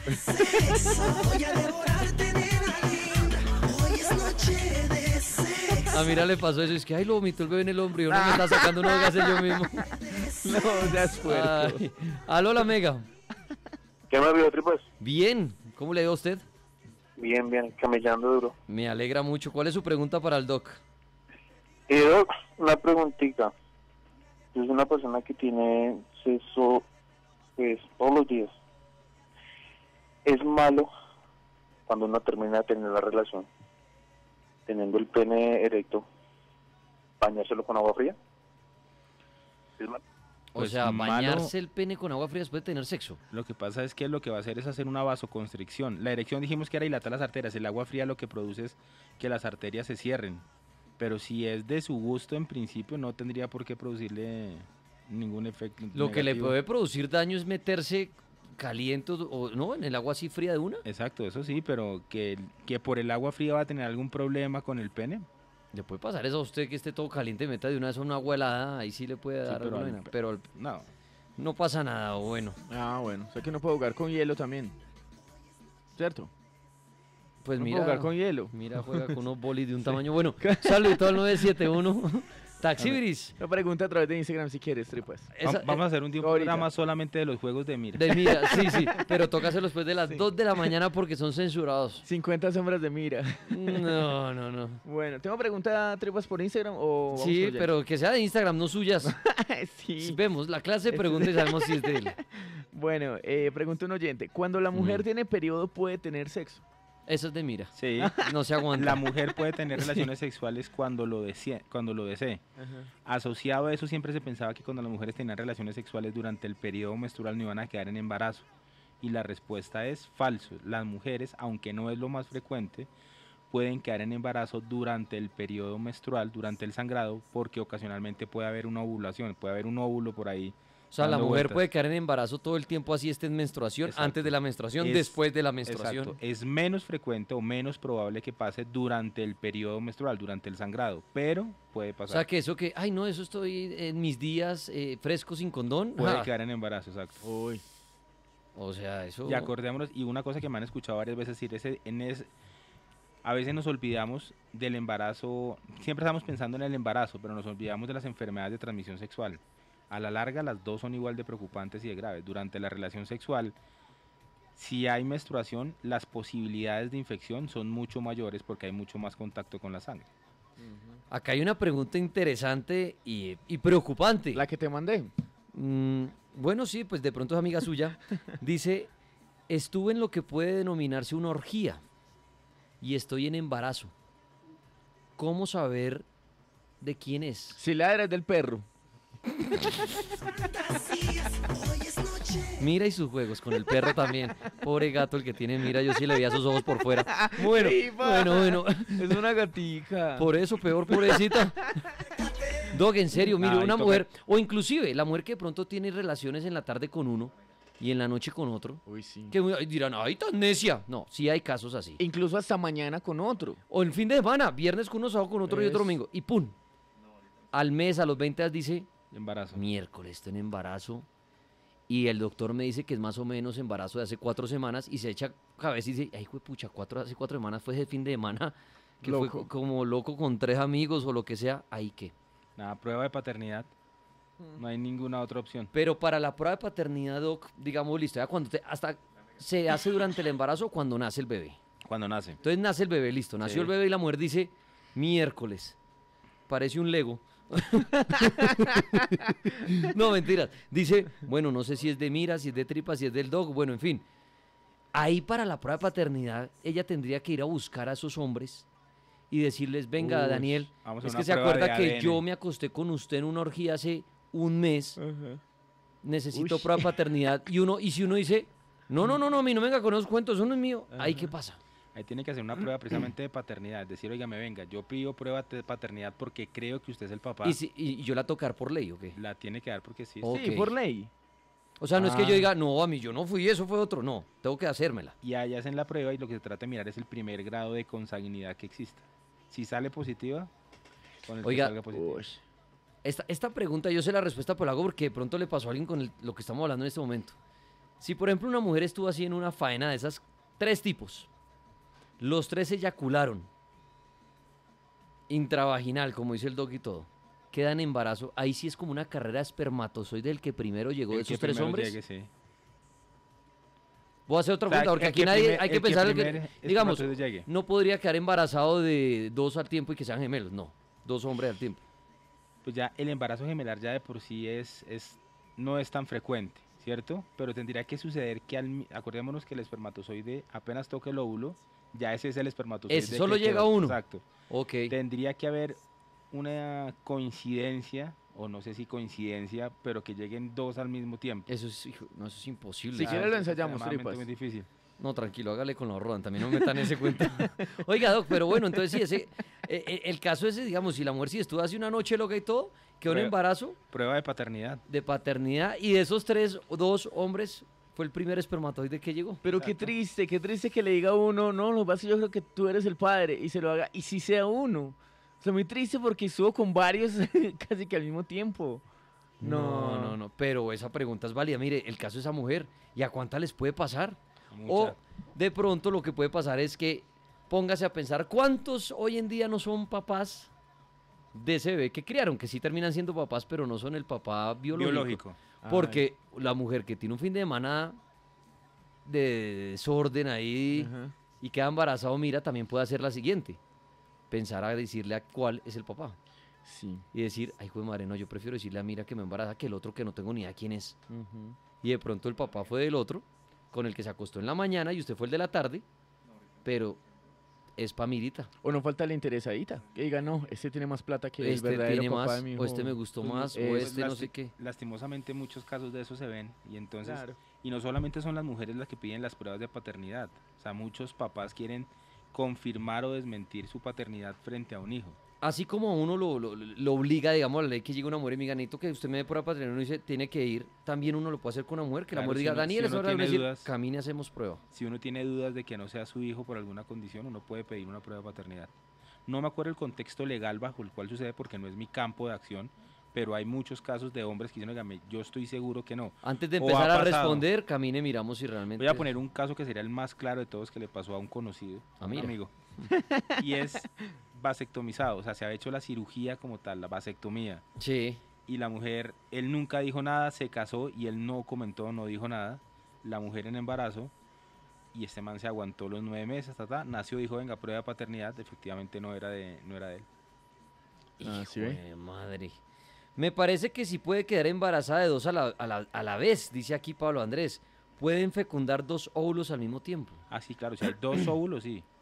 [SPEAKER 3] Voy a devorarte, nena linda. Hoy es noche de sexo.
[SPEAKER 2] A Mira le pasó eso, es que ay, lo vomitó el bebé en el hombro y uno me está sacando unos gases yo mismo.
[SPEAKER 4] No, seas puerco.
[SPEAKER 2] Ay. Aló, la Mega.
[SPEAKER 9] ¿Qué me vio, tripas?
[SPEAKER 2] Bien, ¿cómo le dio a usted?
[SPEAKER 9] Bien, bien, camellando duro.
[SPEAKER 2] Me alegra mucho. ¿Cuál es su pregunta para el Doc?
[SPEAKER 9] Y Doc, una preguntita. Yo soy una persona que tiene sexo, pues, todos los días. ¿Es malo cuando uno termina de tener la relación, teniendo el pene erecto, bañárselo con agua fría? ¿Es malo?
[SPEAKER 2] O
[SPEAKER 8] Pues
[SPEAKER 2] sea,
[SPEAKER 8] malo-
[SPEAKER 2] bañarse el pene con agua fría después de tener sexo.
[SPEAKER 8] Lo que pasa es que lo que va a hacer es hacer una vasoconstricción. La erección dijimos que era dilatar las arterias. El agua fría lo que produce es que las arterias se cierren. Pero si es de su gusto, en principio no tendría por qué producirle ningún efecto.
[SPEAKER 2] Lo que le
[SPEAKER 8] negativo.
[SPEAKER 2] puede producir daño es meterse caliente o no en el agua así fría de una.
[SPEAKER 8] Exacto, eso sí, pero que, que por el agua fría va a tener algún problema con el pene.
[SPEAKER 2] Le puede pasar eso a usted que esté todo caliente, meta de una vez una agua helada, ahí sí le puede
[SPEAKER 8] Sí,
[SPEAKER 2] dar
[SPEAKER 8] pero
[SPEAKER 2] alguna
[SPEAKER 8] al-
[SPEAKER 2] vaina, pero al-
[SPEAKER 8] No.
[SPEAKER 2] no pasa nada, bueno.
[SPEAKER 4] Ah, bueno. O sea que no puedo jugar con hielo también. ¿Cierto?
[SPEAKER 2] Pues
[SPEAKER 4] No puedo
[SPEAKER 2] mira,
[SPEAKER 4] jugar con hielo.
[SPEAKER 2] mira, juega con unos bolis de un tamaño bueno. Saludito al nueve siete uno. Taxibiris.
[SPEAKER 4] Una pregunta a través de Instagram si quieres, tripas.
[SPEAKER 2] Esa-
[SPEAKER 8] Va- Vamos a hacer un tiempo
[SPEAKER 4] ahorita.
[SPEAKER 8] programa solamente de los juegos de mira.
[SPEAKER 2] De mira, sí, sí, pero toca hacerlo después de las dos de la mañana porque son censurados.
[SPEAKER 4] cincuenta sombras de mira.
[SPEAKER 2] No, no, no.
[SPEAKER 4] Bueno, ¿tengo pregunta, tripas, por Instagram o vamos
[SPEAKER 2] Sí,
[SPEAKER 4] con
[SPEAKER 2] pero que sea de Instagram, no suyas.
[SPEAKER 4] Sí.
[SPEAKER 2] Vemos la clase de preguntas y sabemos si es de él.
[SPEAKER 4] Bueno, eh, pregunta un oyente. Cuando la mujer
[SPEAKER 2] Mm.
[SPEAKER 4] tiene periodo, ¿puede tener sexo?
[SPEAKER 2] Eso es de mira.
[SPEAKER 8] Sí.
[SPEAKER 2] No se aguanta.
[SPEAKER 8] La mujer puede tener relaciones sexuales cuando lo desee. Cuando lo desee. Asociado a eso siempre se pensaba que cuando las mujeres tenían relaciones sexuales durante el periodo menstrual no iban a quedar en embarazo. Y la respuesta es falso. Las mujeres, aunque no es lo más frecuente, pueden quedar en embarazo durante el periodo menstrual, durante el sangrado, porque ocasionalmente puede haber una ovulación, puede haber un óvulo por ahí.
[SPEAKER 2] O sea, la
[SPEAKER 8] dando
[SPEAKER 2] mujer
[SPEAKER 8] vueltas.
[SPEAKER 2] puede quedar en embarazo todo el tiempo así esté en menstruación,
[SPEAKER 8] Exacto.
[SPEAKER 2] antes de la menstruación,
[SPEAKER 8] Es-
[SPEAKER 2] después de la menstruación.
[SPEAKER 8] Exacto. Es menos frecuente o menos probable que pase durante el periodo menstrual, durante el sangrado, pero puede
[SPEAKER 2] O
[SPEAKER 8] pasar.
[SPEAKER 2] sea, que eso que, ay, no, eso estoy en mis días eh, fresco sin condón.
[SPEAKER 8] Puede
[SPEAKER 2] Ah.
[SPEAKER 8] quedar en embarazo, exacto.
[SPEAKER 4] Uy.
[SPEAKER 2] O sea, eso...
[SPEAKER 8] Y acordémonos, y una cosa que me han escuchado varias veces decir, ese, en ese, a veces nos olvidamos del embarazo, siempre estamos pensando en el embarazo, pero nos olvidamos de las enfermedades de transmisión sexual. A la larga las dos son igual de preocupantes y de graves. Durante la relación sexual, si hay menstruación, las posibilidades de infección son mucho mayores porque hay mucho más contacto con la sangre.
[SPEAKER 2] Acá hay una pregunta interesante y, y preocupante.
[SPEAKER 4] La que te mandé.
[SPEAKER 2] Mm, bueno, sí, pues de pronto es amiga suya. Dice, estuve en lo que puede denominarse una orgía y estoy en embarazo. ¿Cómo saber de quién es.
[SPEAKER 4] Si ladra es del perro.
[SPEAKER 2] Mira y sus juegos con el perro también. Pobre gato el que tiene, mira, yo sí le veía sus ojos por fuera. Bueno, bueno, bueno.
[SPEAKER 4] Es una gatica.
[SPEAKER 2] Por eso, peor, pobrecita. Dog, en serio, mire,
[SPEAKER 4] Ay,
[SPEAKER 2] una
[SPEAKER 4] toca-
[SPEAKER 2] mujer, o inclusive la mujer que de pronto tiene relaciones en la tarde con uno y en la noche con otro.
[SPEAKER 4] Uy, sí.
[SPEAKER 2] Que muy- dirán, ay, tan necia. No, sí hay casos así.
[SPEAKER 4] Incluso hasta mañana con otro.
[SPEAKER 2] O el fin de semana, viernes con uno, sábado con otro y otro
[SPEAKER 4] Es-
[SPEAKER 2] domingo. Y pum, al mes, a los veinte días dice,
[SPEAKER 8] Embarazo.
[SPEAKER 2] miércoles, estoy en embarazo. Y el doctor me dice que es más o menos embarazo de hace cuatro semanas y se echa cabeza y dice, ay, pucha, cuatro, hace cuatro semanas fue ese fin de semana que fue
[SPEAKER 4] Loco.
[SPEAKER 2] co- como loco con tres amigos o lo que sea, ahí que.
[SPEAKER 8] Nada, prueba de paternidad. No hay ninguna otra opción.
[SPEAKER 2] Pero para la prueba de paternidad, Doc, digamos, listo, ya cuando te- hasta se hace durante el embarazo o cuando nace el bebé.
[SPEAKER 8] Cuando nace.
[SPEAKER 2] Entonces nace el bebé, listo, nació
[SPEAKER 8] Sí.
[SPEAKER 2] el bebé y la mujer dice, miércoles, parece un Lego. No, mentiras. Dice, bueno, no sé si es de mira, si es de tripa, si es del dog, bueno, en fin. Ahí para la prueba de paternidad, ella tendría que ir a buscar a esos hombres y decirles, venga,
[SPEAKER 8] Uy,
[SPEAKER 2] Daniel,
[SPEAKER 8] vamos a
[SPEAKER 2] es
[SPEAKER 8] una
[SPEAKER 2] que se
[SPEAKER 8] prueba
[SPEAKER 2] acuerda
[SPEAKER 8] de
[SPEAKER 2] que
[SPEAKER 8] A D N.
[SPEAKER 2] yo me acosté con usted en una orgía hace un mes, necesito prueba de paternidad. Y uno, y si uno dice, no, no, no, no, a mí no me venga con esos cuentos, eso no es mío, ahí qué pasa.
[SPEAKER 8] Ahí tiene que hacer una prueba precisamente de paternidad. Decir, oiga, me venga, yo pido prueba de paternidad porque creo que usted es el papá.
[SPEAKER 2] ¿Y, si- y- y yo la tocar por ley o qué?
[SPEAKER 8] La tiene que dar porque sí.
[SPEAKER 2] Ok.
[SPEAKER 4] Sí, por ley.
[SPEAKER 2] O sea, no es que
[SPEAKER 8] Ah.
[SPEAKER 2] yo diga, no, a mí yo no fui, eso fue otro, no, tengo que hacérmela.
[SPEAKER 8] Y ahí hacen la prueba y lo que se trata de mirar es el primer grado de consanguinidad que exista. Si sale positiva, con el
[SPEAKER 2] Oiga,
[SPEAKER 8] que salga positiva.
[SPEAKER 2] Esta, esta pregunta yo sé la respuesta, pero la hago porque de pronto le pasó a alguien con el- lo que estamos hablando en este momento. Si, por ejemplo, una mujer estuvo así en una faena de esas tres tipos, los tres eyacularon, intravaginal, como dice el doc y todo, quedan en embarazo, ahí sí es como una carrera de espermatozoide del que primero llegó
[SPEAKER 8] El
[SPEAKER 2] de
[SPEAKER 8] que
[SPEAKER 2] esos tres
[SPEAKER 8] primero
[SPEAKER 2] hombres.
[SPEAKER 8] llegue, sí.
[SPEAKER 2] Voy a hacer otra
[SPEAKER 8] O sea,
[SPEAKER 2] pregunta, porque
[SPEAKER 8] el
[SPEAKER 2] aquí
[SPEAKER 8] que
[SPEAKER 2] nadie,
[SPEAKER 8] primer-
[SPEAKER 2] hay que
[SPEAKER 8] el que
[SPEAKER 2] pensar, el que-
[SPEAKER 8] primer
[SPEAKER 2] digamos,
[SPEAKER 8] espermatozoide llegue.
[SPEAKER 2] no podría quedar embarazado de dos al tiempo y que sean gemelos, no, dos hombres al tiempo.
[SPEAKER 8] Pues ya el embarazo gemelar ya de por sí es, es no es tan frecuente, ¿cierto? Pero tendría que suceder que, al, mi- acordémonos que el espermatozoide apenas toque el óvulo, ya ese es el espermatozoide.
[SPEAKER 2] Ese solo
[SPEAKER 8] que
[SPEAKER 2] llega
[SPEAKER 8] quedó.
[SPEAKER 2] uno.
[SPEAKER 8] Exacto.
[SPEAKER 2] Ok.
[SPEAKER 8] Tendría que haber una coincidencia, o no sé si coincidencia, pero que lleguen dos al mismo tiempo.
[SPEAKER 2] Eso es, hijo, no, eso es imposible.
[SPEAKER 4] Si
[SPEAKER 2] Ah,
[SPEAKER 4] quiere lo
[SPEAKER 2] es
[SPEAKER 4] ensayamos,
[SPEAKER 2] extremadamente
[SPEAKER 4] tripas.
[SPEAKER 2] muy
[SPEAKER 8] difícil.
[SPEAKER 2] No, tranquilo, hágale con la Rodan, también no me metan ese cuento. Oiga, Doc, pero bueno, entonces sí, ese, eh, eh, el caso ese, digamos, si la mujer sí estuvo hace una noche loca y todo, quedó en
[SPEAKER 8] Prueba-
[SPEAKER 2] embarazo
[SPEAKER 8] Prueba de paternidad.
[SPEAKER 2] de paternidad y de esos tres, dos hombres, fue el primer espermatozoide que llegó.
[SPEAKER 4] Pero qué triste, qué triste que le diga a uno, no, lo que pasa es que yo creo que tú eres el padre y se lo haga, y si sea uno. O sea, muy triste porque estuvo con varios casi que al mismo tiempo.
[SPEAKER 2] No, no, no, pero esa pregunta es válida. Mire, el caso de esa mujer, ¿y a cuántas les puede pasar? O
[SPEAKER 8] Muchas.
[SPEAKER 2] de pronto lo que puede pasar es que póngase a pensar cuántos hoy en día no son papás de ese bebé que criaron, que sí terminan siendo papás, pero no son el papá biológico.
[SPEAKER 8] Biológico.
[SPEAKER 2] Porque la mujer que tiene un fin de semana de desorden ahí
[SPEAKER 4] Ajá.
[SPEAKER 2] y queda embarazado, mira, también puede hacer la siguiente. Pensar a decirle a cuál es el papá.
[SPEAKER 4] Sí.
[SPEAKER 2] Y decir, ay, güey, madre, no, yo prefiero decirle a Mira que me embaraza que el otro que no tengo ni idea quién es.
[SPEAKER 4] Ujú.
[SPEAKER 2] Y de pronto el papá fue del otro, con el que se acostó en la mañana y usted fue el de la tarde, pero es pa' Mirita.
[SPEAKER 4] O no falta la interesadita, que diga, no, este tiene más plata que el
[SPEAKER 2] Este
[SPEAKER 4] verdadero
[SPEAKER 2] tiene
[SPEAKER 4] papá
[SPEAKER 2] más,
[SPEAKER 4] de mi hijo.
[SPEAKER 2] o este me gustó más, o
[SPEAKER 8] Pues
[SPEAKER 2] este no
[SPEAKER 8] lasti-
[SPEAKER 2] sé qué.
[SPEAKER 8] Lastimosamente muchos casos de eso se ven y entonces
[SPEAKER 4] Claro.
[SPEAKER 8] y no solamente son las mujeres las que piden las pruebas de paternidad, o sea, muchos papás quieren confirmar o desmentir su paternidad frente a un hijo.
[SPEAKER 2] Así como a uno lo, lo- lo obliga, digamos, la ley que llega una mujer y me diga, "Necesito que usted me dé prueba paternidad", uno dice, tiene que ir, también uno lo puede hacer con una mujer, que la
[SPEAKER 8] Claro,
[SPEAKER 2] mujer
[SPEAKER 8] si
[SPEAKER 2] diga,
[SPEAKER 8] uno-
[SPEAKER 2] Daniel,
[SPEAKER 8] si
[SPEAKER 2] es
[SPEAKER 8] uno
[SPEAKER 2] hora de
[SPEAKER 8] tiene
[SPEAKER 2] decir,
[SPEAKER 8] dudas-
[SPEAKER 2] camine, hacemos prueba.
[SPEAKER 8] Si uno tiene dudas de que no sea su hijo por alguna condición, uno puede pedir una prueba de paternidad. No me acuerdo el contexto legal bajo el cual sucede porque no es mi campo de acción, pero hay muchos casos de hombres que dicen, "Óigame, yo estoy seguro que no".
[SPEAKER 2] Antes de
[SPEAKER 8] O ha
[SPEAKER 2] empezar a
[SPEAKER 8] pasado.
[SPEAKER 2] responder, camine, miramos si realmente...
[SPEAKER 8] Voy a poner un caso que sería el más claro de todos que le pasó a un conocido,
[SPEAKER 2] Ah,
[SPEAKER 8] a un
[SPEAKER 2] mira.
[SPEAKER 8] amigo. Y es vasectomizado, o sea, se ha hecho la cirugía como tal, la vasectomía.
[SPEAKER 2] Sí.
[SPEAKER 8] Y la mujer, él nunca dijo nada, se casó y él no comentó, no dijo nada. La mujer en embarazo y este man se aguantó los nueve meses, ta, ta, nació, dijo, venga, prueba de paternidad, efectivamente no era de, no era de él.
[SPEAKER 4] Ah, ¿sí
[SPEAKER 2] Hijo
[SPEAKER 4] ve?
[SPEAKER 2] de madre. Me parece que sí puede quedar embarazada de dos a la, a la, a la vez, dice aquí Pablo Andrés. Pueden fecundar dos óvulos al mismo tiempo.
[SPEAKER 8] Ah, sí, claro, si hay dos óvulos, sí.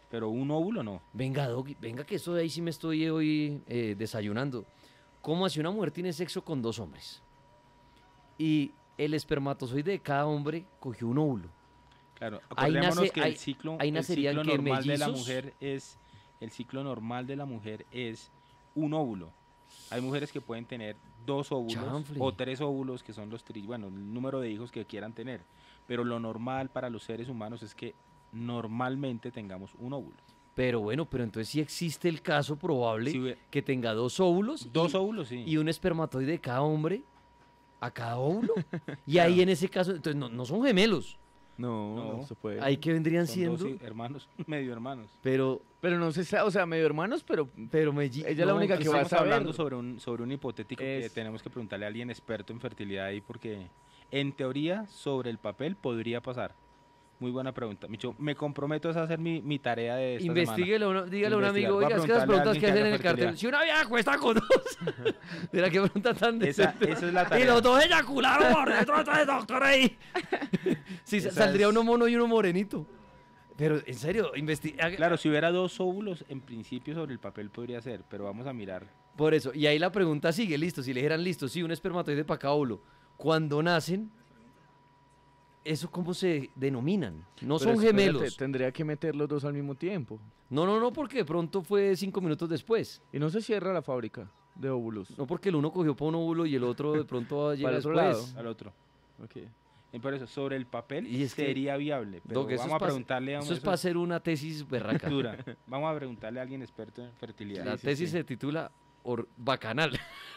[SPEAKER 8] Pero un óvulo no.
[SPEAKER 2] Venga, Doggy, venga que esto de ahí sí me estoy hoy eh, desayunando. ¿Cómo así una mujer tiene sexo con dos hombres? Y el espermatozoide de cada hombre cogió un óvulo.
[SPEAKER 8] Claro,
[SPEAKER 2] Ahí
[SPEAKER 8] acordémonos
[SPEAKER 2] nace-
[SPEAKER 8] que
[SPEAKER 2] ahí-
[SPEAKER 8] el ciclo,
[SPEAKER 2] ahí
[SPEAKER 8] el
[SPEAKER 2] nacerían
[SPEAKER 8] ciclo
[SPEAKER 2] que
[SPEAKER 8] normal de la
[SPEAKER 2] mellizos.
[SPEAKER 8] mujer es el ciclo normal de la mujer es un óvulo. Hay mujeres que pueden tener dos óvulos
[SPEAKER 2] Chanfle.
[SPEAKER 8] o tres óvulos, que son los tri, bueno, el número de hijos que quieran tener. Pero lo normal para los seres humanos es que normalmente tengamos un óvulo.
[SPEAKER 2] Pero bueno, pero entonces sí existe el caso probable
[SPEAKER 8] Sí, hubie-
[SPEAKER 2] que tenga dos óvulos.
[SPEAKER 8] Dos
[SPEAKER 2] y,
[SPEAKER 8] óvulos, sí.
[SPEAKER 2] Y un espermatoide de cada hombre a cada óvulo. Y ahí en ese caso, entonces no, no son gemelos.
[SPEAKER 4] No, no,
[SPEAKER 8] No.
[SPEAKER 4] se puede.
[SPEAKER 2] Ahí que vendrían
[SPEAKER 8] Son
[SPEAKER 2] siendo.
[SPEAKER 8] dos hi- hermanos, medio hermanos.
[SPEAKER 2] Pero,
[SPEAKER 4] Pero no se sabe, o sea, medio hermanos, pero
[SPEAKER 2] pero me ella
[SPEAKER 4] ella es la única que va a
[SPEAKER 8] Estamos
[SPEAKER 4] saber.
[SPEAKER 8] hablando sobre un, sobre un hipotético que
[SPEAKER 4] Es-
[SPEAKER 8] tenemos que preguntarle a alguien experto en fertilidad ahí, porque en teoría sobre el papel podría pasar. Muy buena pregunta. Micho, me comprometo a hacer mi, mi tarea de esta
[SPEAKER 2] Investíguele, a uno- dígale a un
[SPEAKER 8] Investigar.
[SPEAKER 2] amigo,
[SPEAKER 8] Voy a
[SPEAKER 2] oiga, es que las
[SPEAKER 8] preguntarle a
[SPEAKER 2] preguntas que
[SPEAKER 8] alguien
[SPEAKER 2] hacen
[SPEAKER 8] que
[SPEAKER 2] en el
[SPEAKER 8] haga
[SPEAKER 2] cartel.
[SPEAKER 8] fertilidad.
[SPEAKER 2] Si una vieja cuesta con dos. Mira qué pregunta tan
[SPEAKER 8] Esa-
[SPEAKER 2] decente.
[SPEAKER 8] esa es la
[SPEAKER 2] Y
[SPEAKER 8] tarea.
[SPEAKER 2] los dos eyacularon por dentro del doctor ahí. Sí,
[SPEAKER 8] Esa
[SPEAKER 2] saldría
[SPEAKER 8] es-
[SPEAKER 2] uno mono y uno morenito. Pero, en serio, investiga.
[SPEAKER 8] Claro, si hubiera dos óvulos, en principio sobre el papel podría ser, pero vamos a mirar.
[SPEAKER 2] Por eso, y ahí la pregunta sigue, listo, si le dijeran, listo, sí, un espermatozoide para cada óvulo. Cuando nacen, ¿eso cómo se denominan? No
[SPEAKER 4] Pero
[SPEAKER 2] son
[SPEAKER 4] espérate,
[SPEAKER 2] gemelos.
[SPEAKER 4] Tendría que meter los dos al mismo tiempo.
[SPEAKER 2] No, no, no, porque de pronto fue cinco minutos después.
[SPEAKER 4] Y no se cierra la fábrica de óvulos.
[SPEAKER 2] No porque el uno cogió para un óvulo y el otro de pronto llega
[SPEAKER 4] Para el otro
[SPEAKER 2] después.
[SPEAKER 4] lado.
[SPEAKER 8] Al otro.
[SPEAKER 4] Ok.
[SPEAKER 8] Y por eso, sobre el papel
[SPEAKER 2] Y es que-
[SPEAKER 8] sería viable, pero
[SPEAKER 2] Doc, eso
[SPEAKER 8] vamos
[SPEAKER 2] es
[SPEAKER 8] a
[SPEAKER 2] pa-
[SPEAKER 8] preguntarle a un
[SPEAKER 2] Eso es para hacer una tesis berraca.
[SPEAKER 8] dura. Vamos a preguntarle a alguien experto en fertilidad.
[SPEAKER 2] La
[SPEAKER 8] Sí, sí,
[SPEAKER 2] tesis
[SPEAKER 8] sí.
[SPEAKER 2] se titula Or- Bacanal.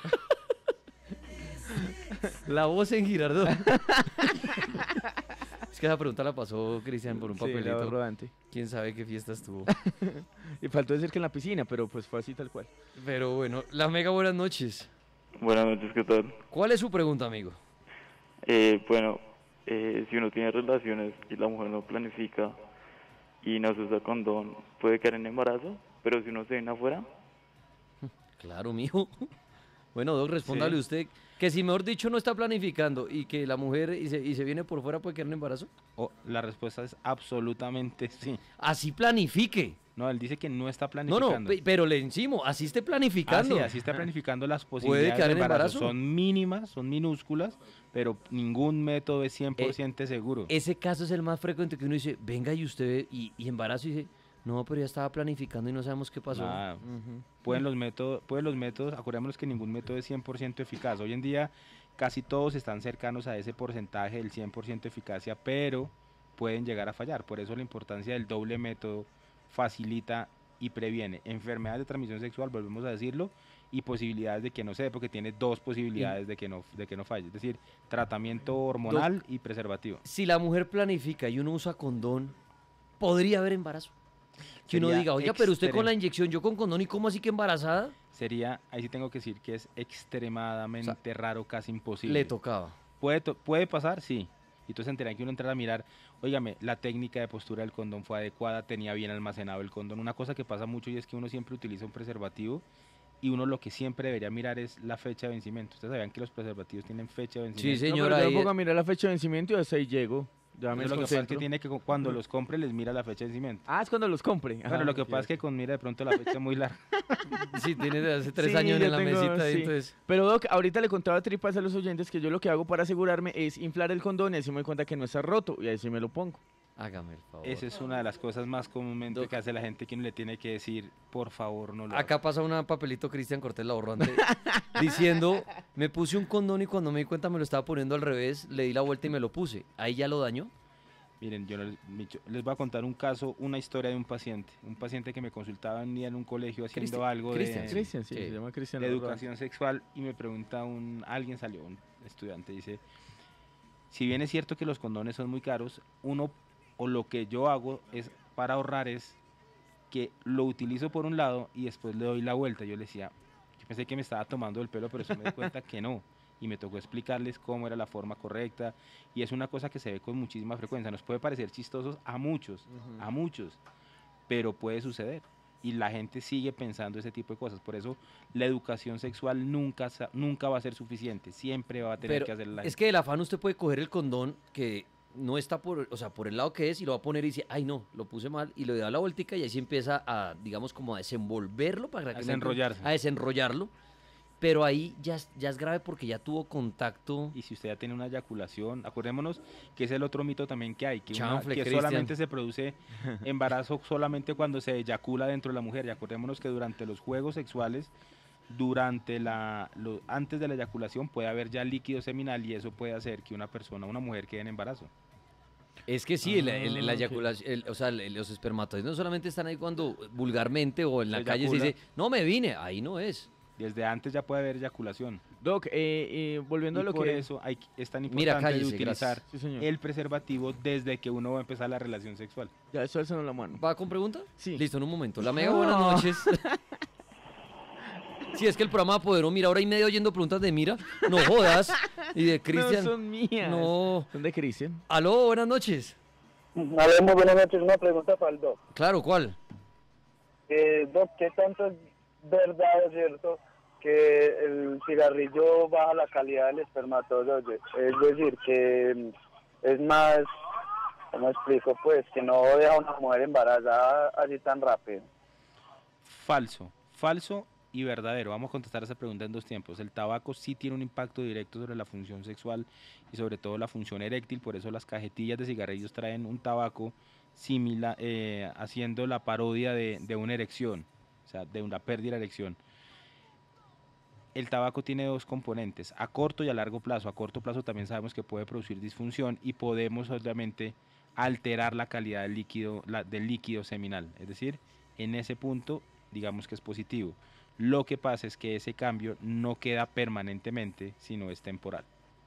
[SPEAKER 2] La voz en Girardot. Es que esa pregunta la pasó Cristian por un
[SPEAKER 4] Sí, la
[SPEAKER 2] papelito.
[SPEAKER 4] rodante.
[SPEAKER 2] Quién sabe qué fiesta estuvo.
[SPEAKER 4] Y faltó decir que en la piscina, pero pues fue así tal cual.
[SPEAKER 2] Pero bueno, la mega buenas noches.
[SPEAKER 10] Buenas noches, ¿qué tal?
[SPEAKER 2] ¿Cuál es su pregunta, amigo?
[SPEAKER 10] Eh, bueno, eh, si uno tiene relaciones y la mujer no planifica y no se usa condón, ¿puede quedar en embarazo? Pero si uno se viene afuera,
[SPEAKER 2] Claro, mijo. Bueno, Doc, respóndale
[SPEAKER 8] Sí.
[SPEAKER 2] usted que si mejor dicho no está planificando y que la mujer y se, y se viene por fuera puede quedar en embarazo.
[SPEAKER 8] Oh, la respuesta es absolutamente sí.
[SPEAKER 2] Así planifique.
[SPEAKER 8] No, él dice que no está
[SPEAKER 2] No,
[SPEAKER 8] planificando.
[SPEAKER 2] no, pe- pero le encimo, así esté planificando.
[SPEAKER 8] Ah, sí, así está planificando las
[SPEAKER 2] ¿Puede
[SPEAKER 8] posibilidades
[SPEAKER 2] quedar
[SPEAKER 8] de
[SPEAKER 2] en
[SPEAKER 8] embarazo.
[SPEAKER 2] embarazo?
[SPEAKER 8] Son mínimas, son minúsculas, pero ningún método es cien por ciento seguro.
[SPEAKER 2] Ese caso es el más frecuente que uno dice, venga y usted, y, y embarazo, y dice, no, pero ya estaba planificando y no sabemos qué pasó.
[SPEAKER 8] Nada.
[SPEAKER 2] Ujú.
[SPEAKER 8] Pueden los métodos, pueden los métodos, acordémonos que ningún método es cien por ciento eficaz. Hoy en día casi todos están cercanos a ese porcentaje del cien por ciento de eficacia, pero pueden llegar a fallar. Por eso la importancia del doble método facilita y previene enfermedades de transmisión sexual, volvemos a decirlo, y posibilidades de que no se dé, porque tiene dos posibilidades de que no de que no falle, es decir, tratamiento hormonal y preservativo.
[SPEAKER 2] Si la mujer planifica y uno usa condón, podría haber embarazo. Que uno
[SPEAKER 8] Sería
[SPEAKER 2] diga, oiga, pero usted con
[SPEAKER 8] extremo.
[SPEAKER 2] la inyección, yo con condón, ¿y cómo así que embarazada?
[SPEAKER 8] Sería, ahí sí tengo que decir que es extremadamente raro, casi imposible.
[SPEAKER 2] Le tocaba.
[SPEAKER 8] ¿Puede, to- puede pasar? Sí. Y entonces tendría que uno entrar a mirar, óigame, la técnica de postura del condón fue adecuada, tenía bien almacenado el condón. Una cosa que pasa mucho y es que uno siempre utiliza un preservativo y uno lo que siempre debería mirar es la fecha de vencimiento. Ustedes sabían que los preservativos tienen fecha de vencimiento.
[SPEAKER 4] No, pero yo me pongo a mirar la fecha de vencimiento y hasta ahí llego. Ya me
[SPEAKER 8] Entonces, lo que pasa es que
[SPEAKER 4] desconcentro.
[SPEAKER 8] tiene que, cuando los compre, les mira la fecha de vencimiento.
[SPEAKER 4] Ah, es cuando los compre.
[SPEAKER 8] Pero
[SPEAKER 4] Ajá,
[SPEAKER 8] lo que
[SPEAKER 4] ok,
[SPEAKER 8] pasa es que con mira de pronto la fecha es muy larga.
[SPEAKER 2] Sí, tiene de hace tres
[SPEAKER 4] Sí,
[SPEAKER 2] años
[SPEAKER 4] yo
[SPEAKER 2] en la
[SPEAKER 4] tengo-
[SPEAKER 2] mesita, y
[SPEAKER 4] sí.
[SPEAKER 2] entonces...
[SPEAKER 4] Pero Doc, ahorita le contaba a tripas a los oyentes que yo lo que hago para asegurarme es inflar el condón y así me doy cuenta que no está roto y ahí sí me lo pongo.
[SPEAKER 2] Hágame el favor.
[SPEAKER 8] Esa es una de las cosas más comúnmente que hace la gente, que uno le tiene que decir, por favor, no lo
[SPEAKER 2] Acá pasa un papelito Cristian Cortés la borrante diciendo, me puse un condón y cuando me di cuenta me lo estaba poniendo al revés, le di la vuelta y me lo puse. Ahí ya lo dañó.
[SPEAKER 8] Miren, yo les, Micho, les voy a contar un caso, una historia de un paciente. Un paciente que me consultaba un día en un colegio haciendo
[SPEAKER 4] Cristian,
[SPEAKER 8] algo
[SPEAKER 4] Cristian,
[SPEAKER 8] de,
[SPEAKER 4] Cristian, sí, se llama Cristian
[SPEAKER 8] de
[SPEAKER 4] Alvarado.
[SPEAKER 8] educación sexual y me pregunta un, alguien salió, un estudiante, dice, si bien es cierto que los condones son muy caros, uno, o lo que yo hago es para ahorrar es que lo utilizo por un lado y después le doy la vuelta. Yo le decía, yo pensé que me estaba tomando el pelo, pero eso me di cuenta que no. Y me tocó explicarles cómo era la forma correcta. Y es una cosa que se ve con muchísima frecuencia. Nos puede parecer chistosos a muchos,
[SPEAKER 2] Ujú.
[SPEAKER 8] a muchos, pero puede suceder. Y la gente sigue pensando ese tipo de cosas. Por eso la educación sexual nunca, sa- nunca va a ser suficiente. Siempre va a tener
[SPEAKER 2] Pero
[SPEAKER 8] que hacerla.
[SPEAKER 2] es que del afán usted puede coger el condón que no está por, o sea, por el lado que es y lo va a poner y dice, ay no, lo puse mal y le da la vueltica y así empieza a, digamos, como a desenvolverlo para que
[SPEAKER 8] desenrollarse.
[SPEAKER 2] a desenrollarlo. Pero ahí ya es, ya es grave porque ya tuvo contacto.
[SPEAKER 8] Y si usted ya tiene una eyaculación, acordémonos que es el otro mito también que hay, que, una,
[SPEAKER 2] Chanfle,
[SPEAKER 8] que
[SPEAKER 2] Cristian.
[SPEAKER 8] solamente se produce embarazo solamente cuando se eyacula dentro de la mujer. Y acordémonos que durante los juegos sexuales, durante la, lo, antes de la eyaculación puede haber ya líquido seminal y eso puede hacer que una persona, una mujer quede en embarazo.
[SPEAKER 2] Es que sí,
[SPEAKER 8] Ah,
[SPEAKER 2] el, el- el- la
[SPEAKER 8] ok.
[SPEAKER 2] eyaculación, el- o sea, el- los espermatozoides no solamente están ahí cuando vulgarmente o en la
[SPEAKER 8] Se
[SPEAKER 2] calle se
[SPEAKER 8] eyacula.
[SPEAKER 2] dice, no me vine, ahí no es.
[SPEAKER 8] Desde antes ya puede haber eyaculación.
[SPEAKER 4] Doc, eh, eh, volviendo
[SPEAKER 8] Y
[SPEAKER 4] a lo
[SPEAKER 8] por
[SPEAKER 4] que...
[SPEAKER 8] eso hay, es tan
[SPEAKER 2] Mira,
[SPEAKER 8] importante
[SPEAKER 2] cállese,
[SPEAKER 8] de utilizar
[SPEAKER 2] gracias. Sí, señor.
[SPEAKER 8] el preservativo desde que uno va a empezar la relación sexual.
[SPEAKER 4] Ya, eso alzando la mano.
[SPEAKER 2] ¿Va con pregunta?
[SPEAKER 4] Sí.
[SPEAKER 2] Listo, en un momento. La Mega,
[SPEAKER 4] No.
[SPEAKER 2] buenas noches. Sí, es que el programa Poderó Mira, hora y media oyendo preguntas de Mira. No jodas. Y de Cristian.
[SPEAKER 4] No son mías.
[SPEAKER 2] No.
[SPEAKER 4] Son de Cristian.
[SPEAKER 2] Aló, buenas noches.
[SPEAKER 7] Aló, muy buenas noches. Una pregunta para el Doc.
[SPEAKER 2] Claro, ¿cuál?
[SPEAKER 7] Eh, Doc, ¿qué tanto es verdad, es cierto, que el cigarrillo baja la calidad del espermatozoide? Es decir, que es más, ¿cómo explico? Pues que no deja a una mujer embarazada así tan rápido.
[SPEAKER 8] Falso, falso y verdadero. Vamos a contestar esa pregunta en dos tiempos. El tabaco sí tiene un impacto directo sobre la función sexual y sobre todo la función eréctil, por eso las cajetillas de cigarrillos traen un tabaco similar, eh, haciendo la parodia de, de una erección, o sea, de una pérdida de erección. El tabaco tiene dos componentes, a corto y a largo plazo. A corto plazo también sabemos que puede producir disfunción y podemos obviamente alterar la calidad del líquido, la- del líquido seminal. Es decir, en ese punto digamos que es positivo. Lo que pasa es que ese cambio no queda permanentemente, sino es temporal.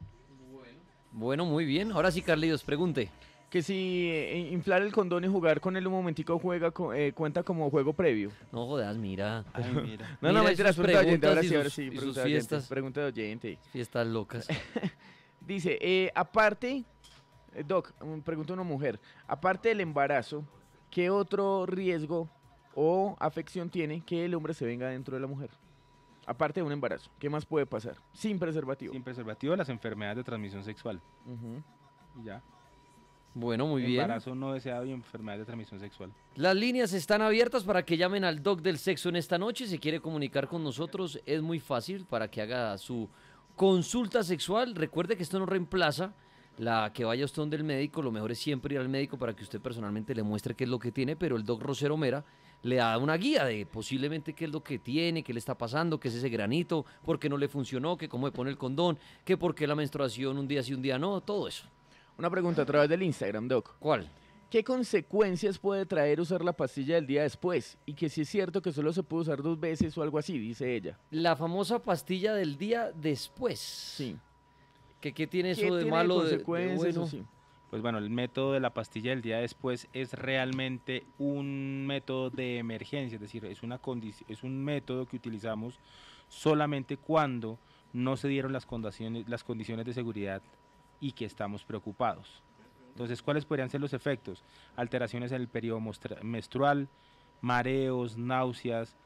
[SPEAKER 2] Bueno, muy bien. Ahora sí, Carlitos, pregunte.
[SPEAKER 4] Que si eh, inflar el condón y jugar con él un momentico juega co- eh, cuenta como juego previo.
[SPEAKER 2] No jodas, mira.
[SPEAKER 8] Ay, mira.
[SPEAKER 4] No, no,
[SPEAKER 2] Mira
[SPEAKER 4] mentiras,
[SPEAKER 2] sus
[SPEAKER 4] pregunta de oyente, ahora
[SPEAKER 2] preguntas y
[SPEAKER 4] sí, ahora
[SPEAKER 2] sus-
[SPEAKER 4] sí,
[SPEAKER 2] y sus
[SPEAKER 4] pregunta de oyente,
[SPEAKER 2] fiestas.
[SPEAKER 4] pregunta de oyente.
[SPEAKER 2] Fiestas locas.
[SPEAKER 4] Dice, eh, aparte, eh, Doc, mm, pregunta una mujer, aparte del embarazo, ¿qué otro riesgo o afección tiene que el hombre se venga dentro de la mujer? Aparte de un embarazo, ¿qué más puede pasar? Sin preservativo.
[SPEAKER 8] Sin preservativo, las enfermedades de transmisión sexual.
[SPEAKER 4] Ujú.
[SPEAKER 8] Y ya.
[SPEAKER 2] Bueno, muy bien.
[SPEAKER 8] Embarazo no deseado y enfermedades de transmisión sexual.
[SPEAKER 2] Las líneas están abiertas para que llamen al Doc del Sexo en esta noche. Si quiere comunicar con nosotros, es muy fácil para que haga su consulta sexual. Recuerde que esto no reemplaza la que vaya usted donde el médico. Lo mejor es siempre ir al médico para que usted personalmente le muestre qué es lo que tiene, pero el Doc Rosero Mera le da una guía de posiblemente qué es lo que tiene, qué le está pasando, qué es ese granito, por qué no le funcionó, que cómo le pone el condón, que por qué la menstruación un día sí, un día no, todo eso.
[SPEAKER 4] Una pregunta a través del Instagram, Doc.
[SPEAKER 2] ¿Cuál?
[SPEAKER 4] ¿Qué consecuencias puede traer usar la pastilla del día después? Y que si es cierto que solo se puede usar dos veces o algo así, dice ella.
[SPEAKER 2] La famosa pastilla del día después.
[SPEAKER 4] Sí.
[SPEAKER 2] ¿Qué, qué tiene
[SPEAKER 4] ¿Qué
[SPEAKER 2] eso de
[SPEAKER 4] tiene
[SPEAKER 2] malo, de- de,
[SPEAKER 4] consecuencias o
[SPEAKER 2] bueno?
[SPEAKER 4] sí?
[SPEAKER 8] Pues bueno, el método de la pastilla del día después es realmente un método de emergencia, es decir, es, una condici- es un método que utilizamos solamente cuando no se dieron las condiciones, las condiciones de seguridad y que estamos preocupados. Entonces, ¿cuáles podrían ser los efectos? Alteraciones en el periodo mostra- menstrual, mareos, náuseas,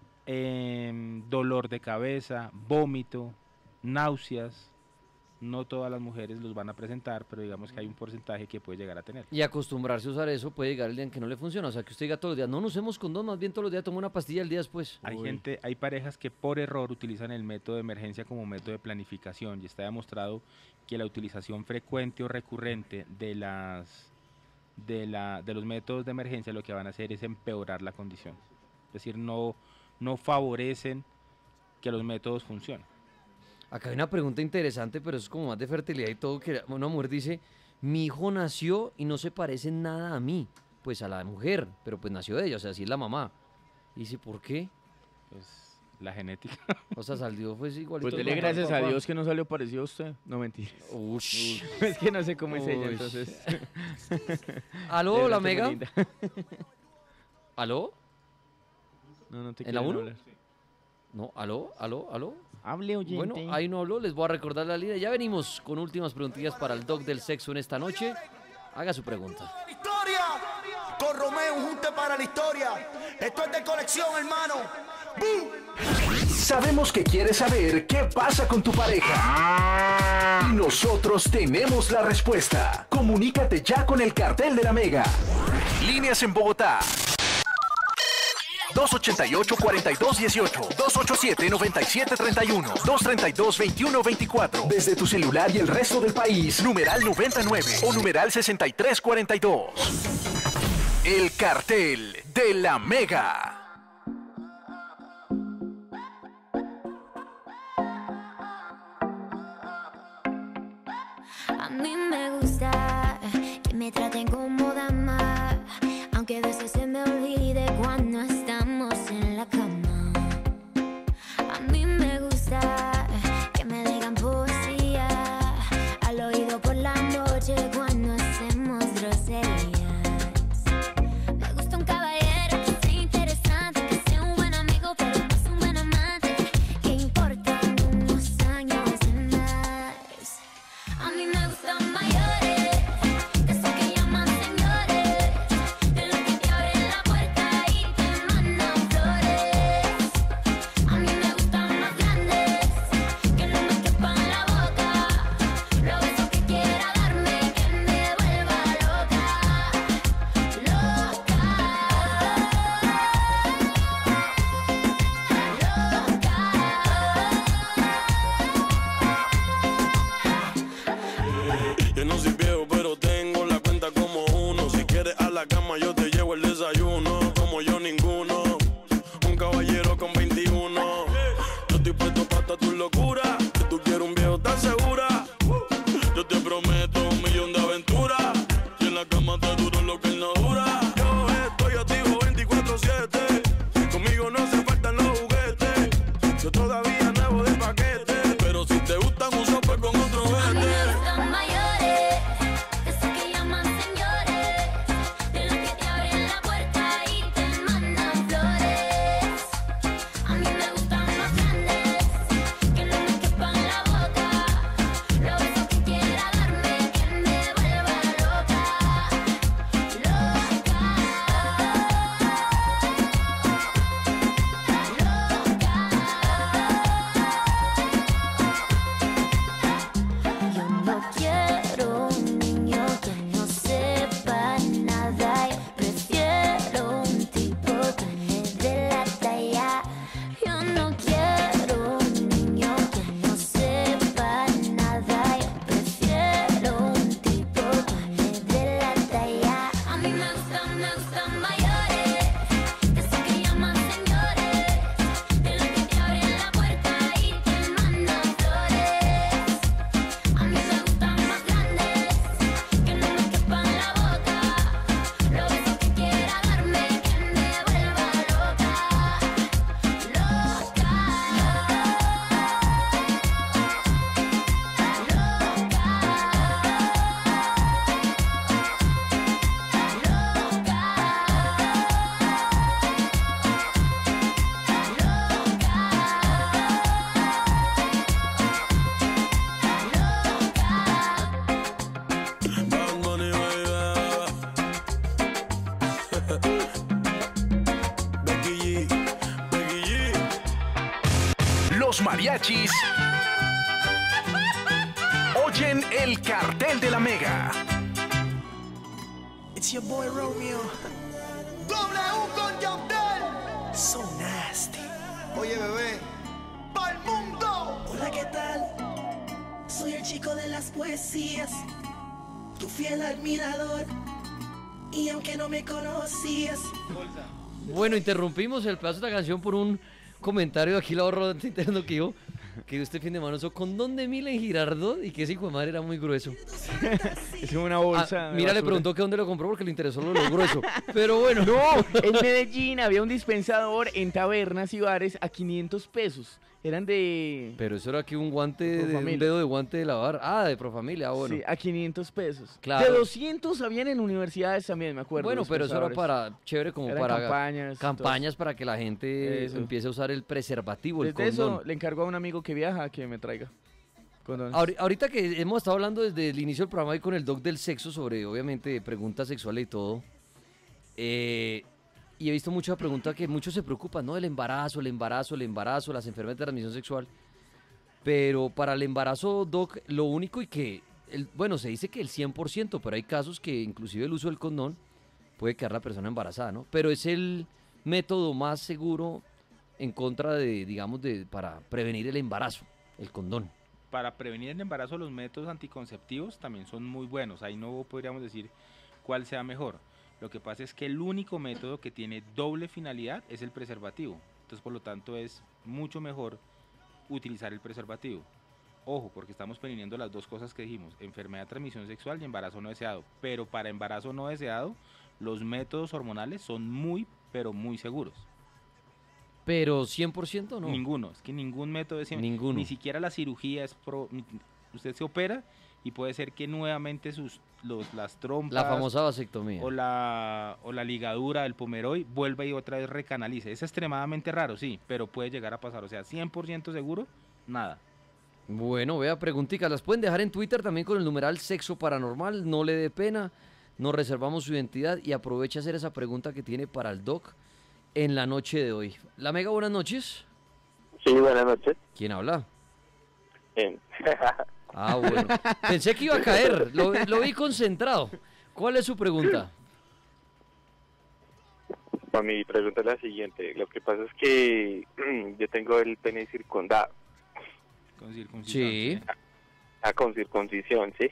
[SPEAKER 8] em, dolor de cabeza, vómito, náuseas. No todas las mujeres los van a presentar, pero digamos que hay un porcentaje que puede llegar a tener.
[SPEAKER 2] Y acostumbrarse a usar eso puede llegar el día en que no le funciona. O sea, que usted diga todos los días, no, no usemos condón, más bien todos los días toma una pastilla el día después.
[SPEAKER 8] Hay gente, hay parejas que por error utilizan el método de emergencia como método de planificación y está demostrado que la utilización frecuente o recurrente de las de la de los métodos de emergencia lo que van a hacer es empeorar la condición. Es decir, no no favorecen que los métodos funcionen.
[SPEAKER 2] Acá hay una pregunta interesante, pero es como más de fertilidad y todo, que una mujer dice, mi hijo nació y no se parece en nada a mí, pues a la mujer, pero pues nació de ella, o sea, así es la mamá. Y dice, ¿por qué?
[SPEAKER 8] Pues la genética.
[SPEAKER 2] O sea, salió pues igualito.
[SPEAKER 4] Pues dele
[SPEAKER 2] al
[SPEAKER 4] gracias a
[SPEAKER 2] papá.
[SPEAKER 4] Dios que no salió parecido a usted. No, mentiras.
[SPEAKER 2] Ush.
[SPEAKER 4] Es que no sé cómo es ella,
[SPEAKER 2] Uy.
[SPEAKER 4] entonces.
[SPEAKER 2] ¿Aló,
[SPEAKER 4] De
[SPEAKER 2] la
[SPEAKER 4] verdad, está
[SPEAKER 2] Mega?
[SPEAKER 4] muy linda.
[SPEAKER 2] ¿Aló?
[SPEAKER 4] No, no te
[SPEAKER 2] ¿En la
[SPEAKER 4] quieren
[SPEAKER 2] uno?
[SPEAKER 4] hablar.
[SPEAKER 2] No, ¿aló? ¿Aló? ¿Aló?
[SPEAKER 4] Hable, oyente.
[SPEAKER 2] Bueno, ahí no habló, les voy a recordar la línea. Ya venimos con últimas preguntillas para el Doc del Sexo en esta noche. Haga su pregunta.
[SPEAKER 11] Historia con Romeo, un junte para la historia. Esto es de colección, hermano. ¡Bum!
[SPEAKER 5] Sabemos que quieres saber qué pasa con tu pareja. Y nosotros tenemos la respuesta. Comunícate ya con el Cartel de la Mega. Líneas en Bogotá. dos ochenta y ocho, cuarenta y dos dieciocho, dos ochenta y siete, noventa y siete treinta y uno, dos treinta y dos, veintiuno veinticuatro. Desde tu celular y el resto del país, numeral noventa y nueve o numeral sesenta y tres cuarenta y dos. El Cartel de la Mega.
[SPEAKER 12] A mí me gusta que me traten como dama, aunque a veces se me olvide cuando estamos en la cama. A mí me gusta que me digan poesía al oído por la noche cuando hacemos groserías. Me gusta un caballero que sea interesante, que sea un buen amigo pero no es un buen amante, que importan unos años de más. A mí me gustan mayores, de esos que llaman señores, de los que te abren la puerta y te mandan flores. A mí me gustan más grandes, que no me quepan la boca, los besos que quiera darme, que me vuelva loca, loca,
[SPEAKER 13] Yo no soy viejo, pero tengo la cuenta como uno. Si quieres a la cama, yo te llevo el desayuno. Como yo, ninguno. Un caballero con veintiuno. Yo estoy puesto para toda tu locura. Si tú quieres un viejo, ¿estás segura? Yo te prometo un millón de aventuras. Y en la cama te duro lo que él no dura. Yo estoy activo veinticuatro siete. Conmigo no se faltan los juguetes. Yo todavía nuevo de paquete. Pero si te gustan un sope con otro
[SPEAKER 12] a mí me
[SPEAKER 13] vete.
[SPEAKER 12] gustan mayores, de esos que llaman señores, de los que te abren la puerta y te mandan flores. A mí me gustan más grandes, que no me quepan la boca, los besos que quiera darme, que me vuelva loca, loca, Yo no quiero un niño que no sepa nada. Yo prefiero un tipo que me dé la talla. Yo no quiero un niño que no sepa nada. Yo prefiero un tipo que me dé la talla. A mí me gustan, me gustan mayores, de esos que llaman señores, de los que te abren la puerta y te mandan flores. A mí me gustan más grandes, que no me quepan la boca, los besos que quiera darme, que me vuelva loca, loca,
[SPEAKER 13] Bad Bunny, baby. Becky G, Becky G.
[SPEAKER 5] Los mariachis oyen el Cartel de la Mega.
[SPEAKER 3] It's your boy Romeo. W con Yandel. So nasty. Oye, bebé. ¡Pa'l mundo! Hola, ¿qué tal? Soy el chico de las poesías, tu fiel admirador. Y aunque no me conocías,
[SPEAKER 2] Bueno, interrumpimos el pedazo de la canción por un comentario de aquí la ahorro interno que yo que este fin de semana usó condón de Milen Girardot y que ese hijo de madre era muy grueso.
[SPEAKER 4] Es como una bolsa.
[SPEAKER 2] Ah,
[SPEAKER 4] de
[SPEAKER 2] mira, le
[SPEAKER 4] basura.
[SPEAKER 2] preguntó que dónde lo compró porque le interesó lo, lo grueso. Pero bueno.
[SPEAKER 4] No, en Medellín había un dispensador en tabernas y bares a quinientos pesos. Eran de...
[SPEAKER 2] Pero eso era aquí un guante, de, un
[SPEAKER 4] Profamilia.
[SPEAKER 2] dedo de guante de lavar. Ah, de Profamilia, ah, bueno.
[SPEAKER 4] Sí, a quinientos pesos.
[SPEAKER 2] Claro.
[SPEAKER 4] De doscientos habían en universidades también, me acuerdo.
[SPEAKER 2] Bueno, pero eso era
[SPEAKER 4] dispensadores.
[SPEAKER 2] para, chévere, como
[SPEAKER 4] Eran
[SPEAKER 2] para
[SPEAKER 4] campañas,
[SPEAKER 2] campañas para que la gente
[SPEAKER 4] Eso.
[SPEAKER 2] empiece a usar el preservativo, el
[SPEAKER 4] Desde
[SPEAKER 2] condón.
[SPEAKER 4] eso le encargo a un amigo que viaja que me traiga condones.
[SPEAKER 2] Ahori- Ahorita que hemos estado hablando desde el inicio del programa y con el doc del sexo sobre, obviamente, preguntas sexuales y todo, eh, y he visto mucha pregunta que muchos se preocupan, ¿no? El embarazo, el embarazo, el embarazo, las enfermedades de transmisión sexual. Pero para el embarazo, Doc, lo único y que, el, bueno, se dice que el cien por ciento, pero hay casos que inclusive el uso del condón puede quedar la persona embarazada, ¿no? Pero es el método más seguro en contra de, digamos, de para prevenir el embarazo, el condón.
[SPEAKER 8] Para prevenir el embarazo, los métodos anticonceptivos también son muy buenos. Ahí no podríamos decir cuál sea mejor. Lo que pasa es que el único método que tiene doble finalidad es el preservativo. Entonces, por lo tanto, es mucho mejor utilizar el preservativo. Ojo, porque estamos previniendo las dos cosas que dijimos, enfermedad de transmisión sexual y embarazo no deseado. Pero para embarazo no deseado, los métodos hormonales son muy, pero muy seguros.
[SPEAKER 2] Pero cien por ciento no.
[SPEAKER 8] Ninguno, es que ningún método es cien por ciento.
[SPEAKER 2] Ninguno.
[SPEAKER 8] Ni siquiera la cirugía es pro, usted se opera y puede ser que nuevamente sus los las trompas,
[SPEAKER 2] la famosa vasectomía
[SPEAKER 8] o la o la ligadura del pomeroy vuelva y otra vez recanalice. Es extremadamente raro, sí, pero puede llegar a pasar, o sea, cien por ciento seguro, nada.
[SPEAKER 2] Bueno, vea, preguntitas, las pueden dejar en Twitter también con el numeral Sexo Paranormal, no le dé pena, nos reservamos su identidad y aproveche a hacer esa pregunta que tiene para el Doc en la noche de hoy. La Mega, buenas noches.
[SPEAKER 9] Sí, buenas noches.
[SPEAKER 2] ¿Quién habla?
[SPEAKER 9] Bien.
[SPEAKER 2] Ah, bueno. Pensé que iba a caer, lo, lo vi concentrado. ¿Cuál es su pregunta?
[SPEAKER 9] Pues mi pregunta es la siguiente. Lo que pasa es que yo tengo el pene circundado.
[SPEAKER 8] Con circuncisión.
[SPEAKER 2] Sí.
[SPEAKER 9] Ah, con circuncisión, sí.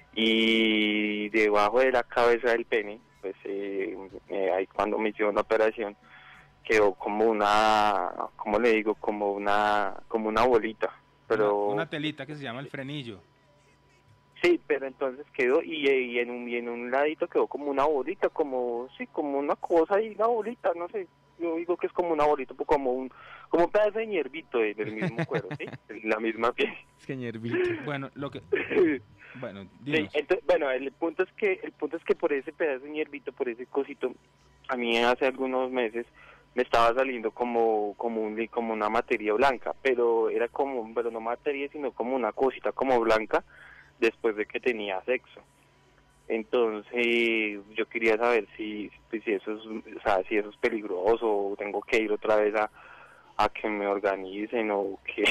[SPEAKER 9] Y debajo de la cabeza del pene, pues eh, eh, ahí cuando me hicieron la operación, quedó como una, ¿cómo le digo? Como una, como una bolita. Pero
[SPEAKER 8] Una, una telita que se llama el frenillo.
[SPEAKER 9] sí, pero entonces quedó y, y en un y en un ladito quedó como una bolita, como sí, como una cosa y una bolita, no sé. Yo digo que es como una bolita, como un como un pedazo de ñervito de- del mismo cuero, ¿sí? La misma piel.
[SPEAKER 8] Es que ñervito. Bueno, lo que bueno,
[SPEAKER 9] Sí,
[SPEAKER 8] dinos.
[SPEAKER 9] entonces, bueno, el punto es que el punto es que por ese pedazo de ñervito, por ese cosito, a mí hace algunos meses me estaba saliendo como como un li- como una materia blanca, pero era como, pero no materia, sino como una cosita como blanca después de que tenía sexo. Entonces, yo quería saber si si si eso es, o sea, si eso es peligroso o tengo que ir otra vez a a que me organicen o que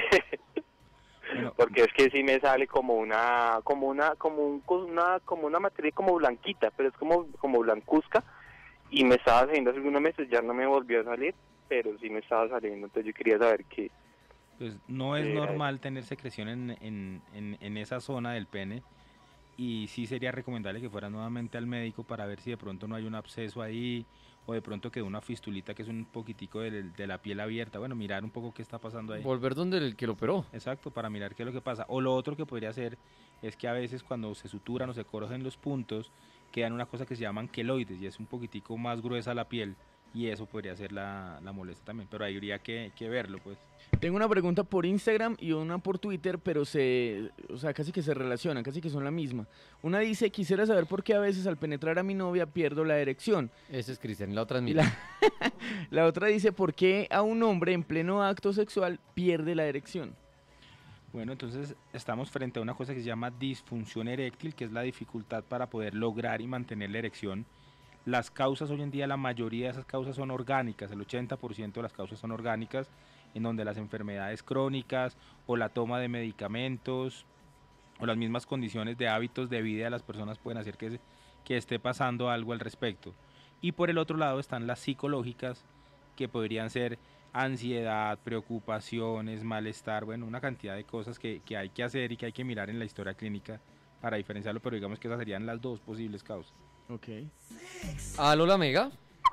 [SPEAKER 9] porque es que sí me sale como una como una como un co- una como una materia como blanquita, pero es como como blancuzca y me estaba saliendo hace algunos meses, ya no me volvió a salir, pero sí me estaba saliendo, entonces yo quería saber qué.
[SPEAKER 8] Pues no es
[SPEAKER 9] Sí,
[SPEAKER 8] normal tener secreción en, en, en, en esa zona del pene y sí sería recomendable que fuera nuevamente al médico para ver si de pronto no hay un absceso ahí o de pronto quedó una fistulita que es un poquitico de, de la piel abierta. Bueno, mirar un poco qué está pasando ahí.
[SPEAKER 2] Volver donde el que lo operó.
[SPEAKER 8] Exacto, para mirar qué es lo que pasa. O lo otro que podría ser es que a veces cuando se suturan o se corrogen los puntos, quedan una cosa que se llaman queloides y es un poquitico más gruesa la piel y eso podría ser la, la molestia también. Pero ahí habría que, que verlo, pues.
[SPEAKER 4] Tengo una pregunta por Instagram y una por Twitter, pero se, o sea, casi que se relacionan, casi que son la misma. Una dice, quisiera saber por qué a veces al penetrar a mi novia pierdo la erección.
[SPEAKER 2] Ese es Cristian, y la otra es
[SPEAKER 4] Y
[SPEAKER 2] mía.
[SPEAKER 4] la, la otra dice, ¿por qué a un hombre en pleno acto sexual pierde la erección?
[SPEAKER 8] Bueno, entonces estamos frente a una cosa que se llama disfunción eréctil, que es la dificultad para poder lograr y mantener la erección. Las causas hoy en día, la mayoría de esas causas son orgánicas, el ochenta por ciento de las causas son orgánicas, en donde las enfermedades crónicas o la toma de medicamentos o las mismas condiciones de hábitos de vida de las personas pueden hacer que, se- que esté pasando algo al respecto. Y por el otro lado están las psicológicas, que podrían ser ansiedad, preocupaciones, malestar, bueno, una cantidad de cosas que, que hay que hacer y que hay que mirar en la historia clínica para diferenciarlo, pero digamos que esas serían las dos posibles causas.
[SPEAKER 4] Ok.
[SPEAKER 2] ¿Aló, la Mega?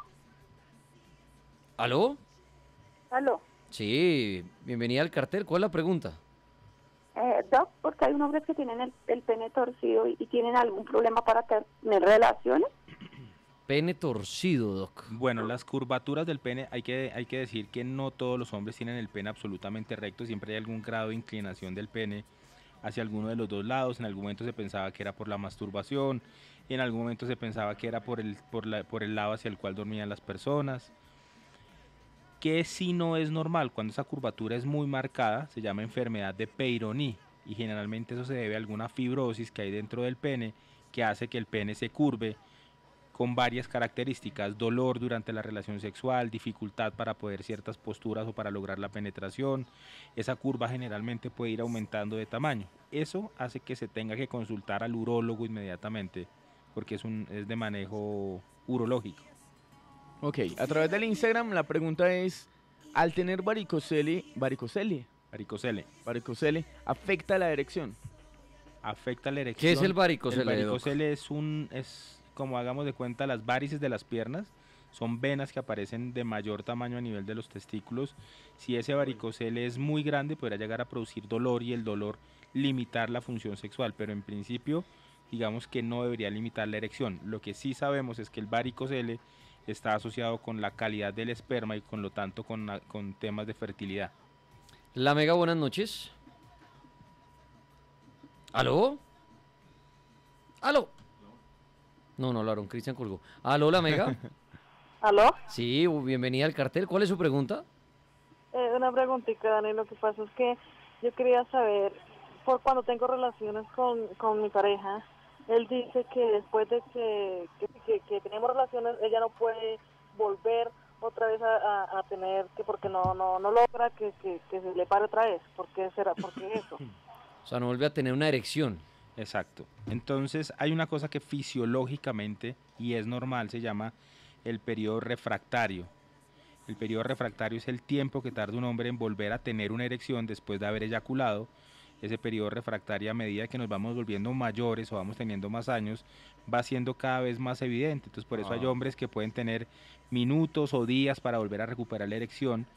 [SPEAKER 2] ¿Aló?
[SPEAKER 14] Aló,
[SPEAKER 2] Sí, bienvenida al cartel. ¿Cuál es la pregunta?
[SPEAKER 14] eh, Doc, porque hay unos hombres que tienen el, el pene torcido y, y tienen algún problema para tener relaciones.
[SPEAKER 2] Pene torcido, Doc.
[SPEAKER 8] Bueno, las curvaturas del pene, hay que, hay que decir que no todos los hombres tienen el pene absolutamente recto, siempre hay algún grado de inclinación del pene hacia alguno de los dos lados. En algún momento se pensaba que era por la masturbación, y en algún momento se pensaba que era por el, por la, por el lado hacia el cual dormían las personas. Que si no es normal, cuando esa curvatura es muy marcada, se llama enfermedad de Peyronie, y generalmente eso se debe a alguna fibrosis que hay dentro del pene que hace que el pene se curve con varias características: dolor durante la relación sexual, dificultad para poder ciertas posturas o para lograr la penetración. Esa curva generalmente puede ir aumentando de tamaño. Eso hace que se tenga que consultar al urólogo inmediatamente, porque es, un, es de manejo urológico.
[SPEAKER 4] Ok, a través del Instagram la pregunta es, al tener varicocele, varicocele,
[SPEAKER 8] varicocele,
[SPEAKER 4] varicocele, ¿afecta la erección?
[SPEAKER 8] Afecta la erección.
[SPEAKER 2] ¿Qué es el varicocele?
[SPEAKER 8] El varicocele es un, es como hagamos de cuenta las varices de las piernas, son venas que aparecen de mayor tamaño a nivel de los testículos. Si ese varicocele es muy grande, podrá llegar a producir dolor y el dolor limitar la función sexual, pero en principio digamos que no debería limitar la erección. Lo que sí sabemos es que el varicocele está asociado con la calidad del esperma y con lo tanto con, con temas de fertilidad.
[SPEAKER 2] La Mega, buenas noches. ¿Aló? ¿Aló? No, no hablaron, Cristian colgó. ¿Aló, La Mega?
[SPEAKER 15] ¿Aló?
[SPEAKER 2] Sí, bienvenida al cartel. ¿Cuál es su pregunta?
[SPEAKER 15] Eh, una preguntita, Dani. Lo que pasa es que yo quería saber, por cuando tengo relaciones con, con mi pareja, él dice que después de que, que, que, que tenemos relaciones, ella no puede volver otra vez a, a, a tener, que porque no no no logra que, que, que se le pare otra vez. ¿Por qué será? ¿Por qué eso?
[SPEAKER 2] O sea, no vuelve a tener una erección.
[SPEAKER 8] Exacto. Entonces hay una cosa que fisiológicamente, y es normal, se llama el periodo refractario. El periodo refractario es el tiempo que tarda un hombre en volver a tener una erección después de haber eyaculado. Ese periodo refractario, a medida que nos vamos volviendo mayores o vamos teniendo más años, va siendo cada vez más evidente. Entonces por eso
[SPEAKER 2] Ah.
[SPEAKER 8] hay hombres que pueden tener minutos o días para volver a recuperar la erección.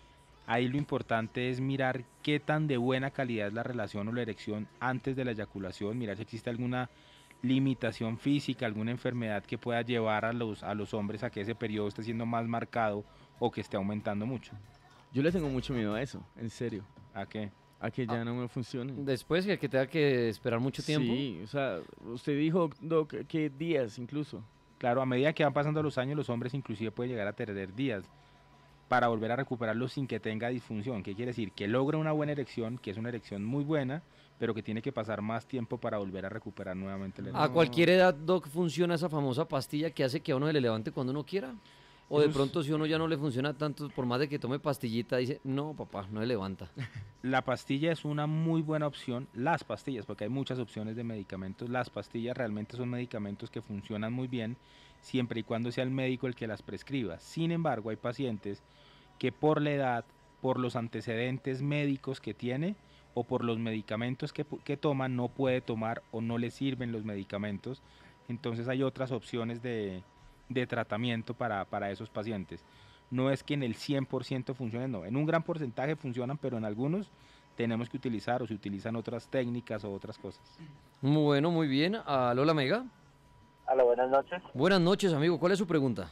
[SPEAKER 8] Ahí lo importante es mirar qué tan de buena calidad es la relación o la erección antes de la eyaculación, mirar si existe alguna limitación física, alguna enfermedad que pueda llevar a los, a los hombres a que ese periodo esté siendo más marcado o que esté aumentando mucho.
[SPEAKER 4] Yo le tengo mucho miedo a eso, en serio.
[SPEAKER 8] ¿A qué?
[SPEAKER 4] A que ya no me funcione.
[SPEAKER 2] Después que, que tenga que esperar mucho tiempo.
[SPEAKER 4] Sí, o sea, usted dijo, Doc, que días incluso.
[SPEAKER 8] Claro, a medida que van pasando los años, los hombres inclusive pueden llegar a tener días para volver a recuperarlo sin que tenga disfunción. ¿Qué quiere decir? Que logra una buena erección, que es una erección muy buena, pero que tiene que pasar más tiempo para volver a recuperar nuevamente la erección.
[SPEAKER 2] ¿A cualquier edad, Doc, funciona esa famosa pastilla que hace que a uno se le levante cuando uno quiera? O de
[SPEAKER 8] Eso es-
[SPEAKER 2] pronto si uno ya no le funciona tanto, por más de que tome pastillita, dice, no, papá, no se levanta.
[SPEAKER 8] La pastilla es una muy buena opción, las pastillas, porque hay muchas opciones de medicamentos. Las pastillas realmente son medicamentos que funcionan muy bien, siempre y cuando sea el médico el que las prescriba. Sin embargo, hay pacientes que por la edad, por los antecedentes médicos que tiene o por los medicamentos que, pu- que toman, no puede tomar o no le sirven los medicamentos. Entonces hay otras opciones de, de tratamiento para, para esos pacientes. No es que en el cien por ciento funcionen, no. En un gran porcentaje funcionan, pero en algunos tenemos que utilizar o se utilizan otras técnicas o otras cosas.
[SPEAKER 2] Muy bueno, muy bien. ¿Aló, La Mega?
[SPEAKER 16] Hola, buenas noches.
[SPEAKER 2] Buenas noches, amigo. ¿Cuál es su pregunta?